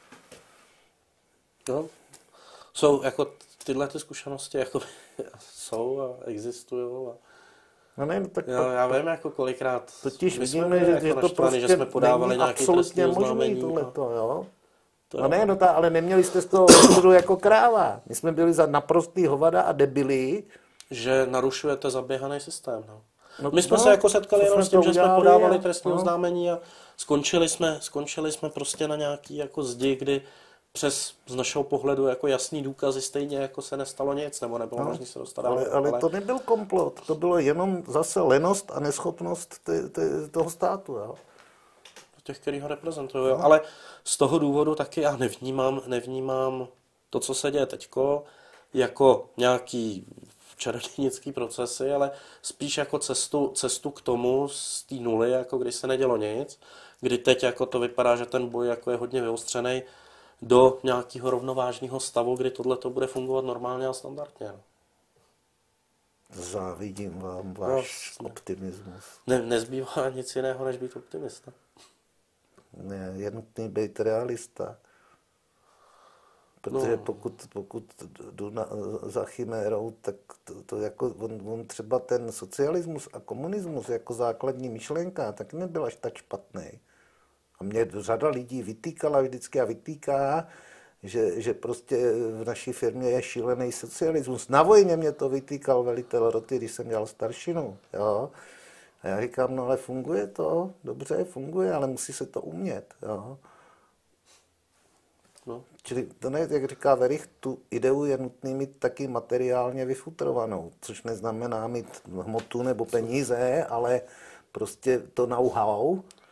No, jsou jako tyhle ty zkušenosti jako jsou a existují. A... No ne, tak já, to, já vím, jako kolikrát totiž vidíme, že, že to prostě že jsme podávali nějaké absolutně možný tohleto, a... jo. To no ne, no ta, ale neměli jste z toho osudu jako kráva. My jsme byli za naprostý hovada a debili. Že narušujete zaběhaný systém. No. No, My jsme no, se jako setkali jenom s tím, že jsme podávali a... trestní no. oznámení a skončili jsme, skončili jsme prostě na nějaký jako zdi, kdy přes z našeho pohledu jako jasný důkazy stejně jako se nestalo nic, nebo nebylo no, možné se dostat. Ale, ale, ale to nebyl komplot, to bylo jenom zase lenost a neschopnost te, te, toho státu. Jo? Těch, který ho reprezentují. No. Ale z toho důvodu taky já nevnímám, nevnímám to, co se děje teďko, jako nějaký čarodějnický procesy, ale spíš jako cestu, cestu k tomu z té nuly, jako když se nedělo nic, kdy teď jako to vypadá, že ten boj jako je hodně vyostřený do nějakého rovnovážného stavu, kdy tohle to bude fungovat normálně a standardně. No. Závidím vám váš no, optimismus. Ne, nezbývá nic jiného, než být optimista. Ne, je nutný být realista. Protože no. pokud, pokud jdu na, za chimérou, tak to, to jako on, on třeba ten socialismus a komunismus jako základní myšlenka tak nebyl až tak špatný. A mě řada lidí vytýkala vždycky a vytýká, že, že prostě v naší firmě je šílený socialismus. Na vojně mě to vytýkal velitel roty, když jsem dělal staršinu. Jo? A já říkám, no ale funguje to, dobře, funguje, ale musí se to umět. Jo? No. Čili to ne, jak říká Verich, tu ideu je nutný mít taky materiálně vyfutrovanou, což neznamená mít hmotu nebo peníze, ale prostě to know-how,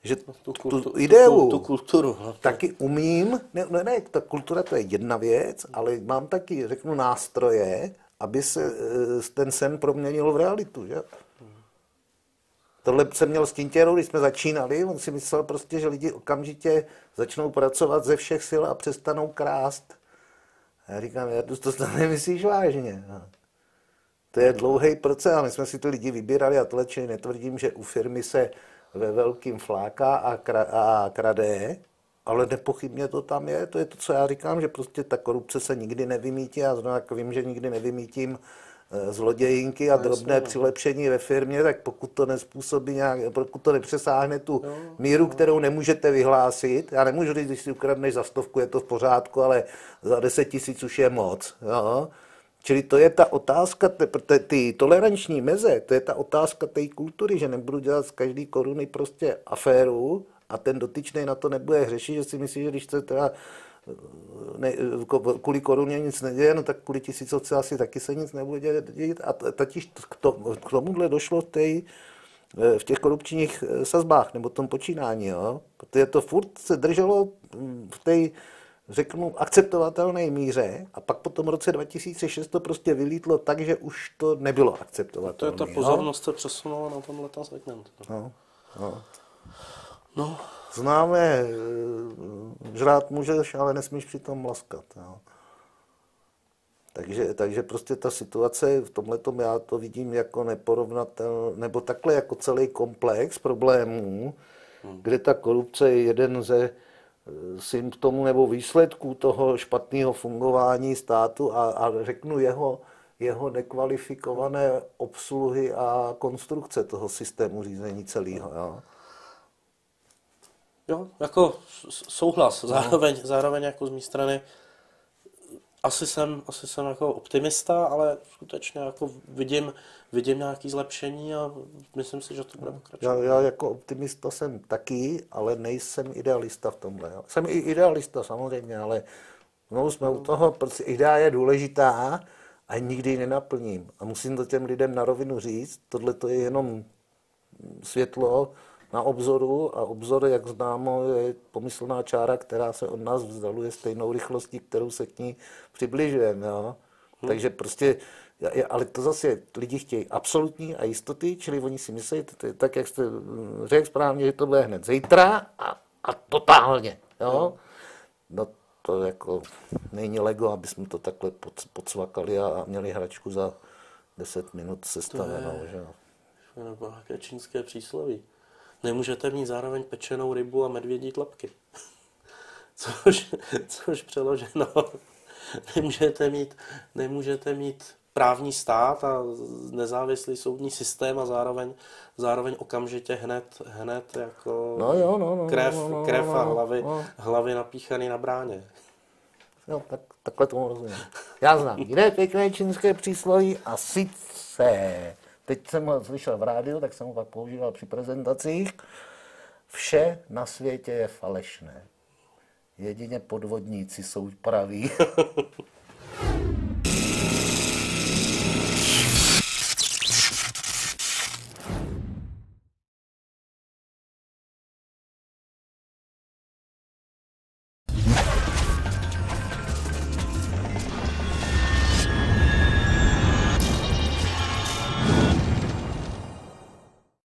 že tu, tu, kultu, tu ideu tu, tu kulturu, no, taky umím, ne, ne, ne, ta kultura to je jedna věc, ale mám taky, řeknu, nástroje, aby se ten sen proměnil v realitu, že? Tohle jsem měl s Tintěrou, když jsme začínali, on si myslel prostě, že lidi okamžitě začnou pracovat ze všech sil a přestanou krást. A já říkám, já to, to nemyslíš vážně. No. To je dlouhý proces a my jsme si ty lidi vybírali a tohle, čili netvrdím, že u firmy se ve velkým fláká a, kra, a krade, ale nepochybně to tam je. To je to, co já říkám, že prostě ta korupce se nikdy nevymítí. Já znovu jako vím, že nikdy nevymítím zlodějinky a drobné přilepšení ve firmě, tak pokud to nespůsobí nějak, pokud to nepřesáhne tu míru, kterou nemůžete vyhlásit, já nemůžu říct, když si ukradneš za stovku, je to v pořádku, ale za deset tisíc už je moc. Jo? Čili to je ta otázka, ty, ty toleranční meze, to je ta otázka té kultury, že nebudu dělat z každý koruny prostě aféru a ten dotyčný na to nebude hřešit, že si myslí, že když se teda ne, kvůli koruně nic neděje, no tak kvůli tisícovce asi taky se nic nebude dělat. A totiž k, to, k tomuhle došlo v, tej, v těch korupčních sazbách, nebo tom počínání, jo? Protože to furt se drželo v té, řeknu, akceptovatelné míře a pak po tom roce dva tisíce šest to prostě vylítlo tak, že už to nebylo akceptovatelné. To je ta pozornost se přesunula na tenhle ten segment. No, no. No. Známe, žrát můžeš, ale nesmíš přitom mlaskat. Jo. Takže, takže prostě ta situace v tomhletom já to vidím jako neporovnatelné, nebo takhle jako celý komplex problémů, hmm. kde ta korupce je jeden ze symptomů nebo výsledků toho špatného fungování státu a, a řeknu jeho, jeho nekvalifikované obsluhy a konstrukce toho systému řízení celého. Jo. Jo, jako souhlas, zároveň, zároveň jako z mé strany asi jsem, asi jsem jako optimista, ale skutečně jako vidím, vidím nějaké zlepšení a myslím si, že to bude pokračovat. Já, já jako optimista jsem taky, ale nejsem idealista v tomhle. Jo. Jsem i idealista samozřejmě, ale znovu jsme u toho, protože idea je důležitá a nikdy ji nenaplním. A musím to těm lidem na rovinu říct, tohle to je jenom světlo na obzoru a obzor, jak známo, je pomyslná čára, která se od nás vzdaluje stejnou rychlostí, kterou se k ní přibližujeme. Jo? Hmm. Takže prostě, ale to zase lidi chtějí absolutní a jistoty, čili oni si myslí, tak jak jste řekl správně, že to bude hned zítra a, a totálně. Jo? No to jako není Lego, aby jsme to takhle pod, podsvakali a měli hračku za deset minut sestavenou. To je, nebo nějaké čínské přísloví. Nemůžete mít zároveň pečenou rybu a medvědí tlapky. Což, což přeloženo, nemůžete mít, nemůžete mít právní stát a nezávislý soudní systém a zároveň, zároveň okamžitě hned, hned jako no jo, no, no, krev, no, no, krev a no, hlavy, no. hlavy napíchaný na bráně. Jo, tak, takhle tomu rozumím. Já znám jiné pěkné čínské přísloví a sice... Teď jsem ho slyšel v rádiu, tak jsem ho pak používal při prezentacích. Vše na světě je falešné. Jedině podvodníci jsou praví.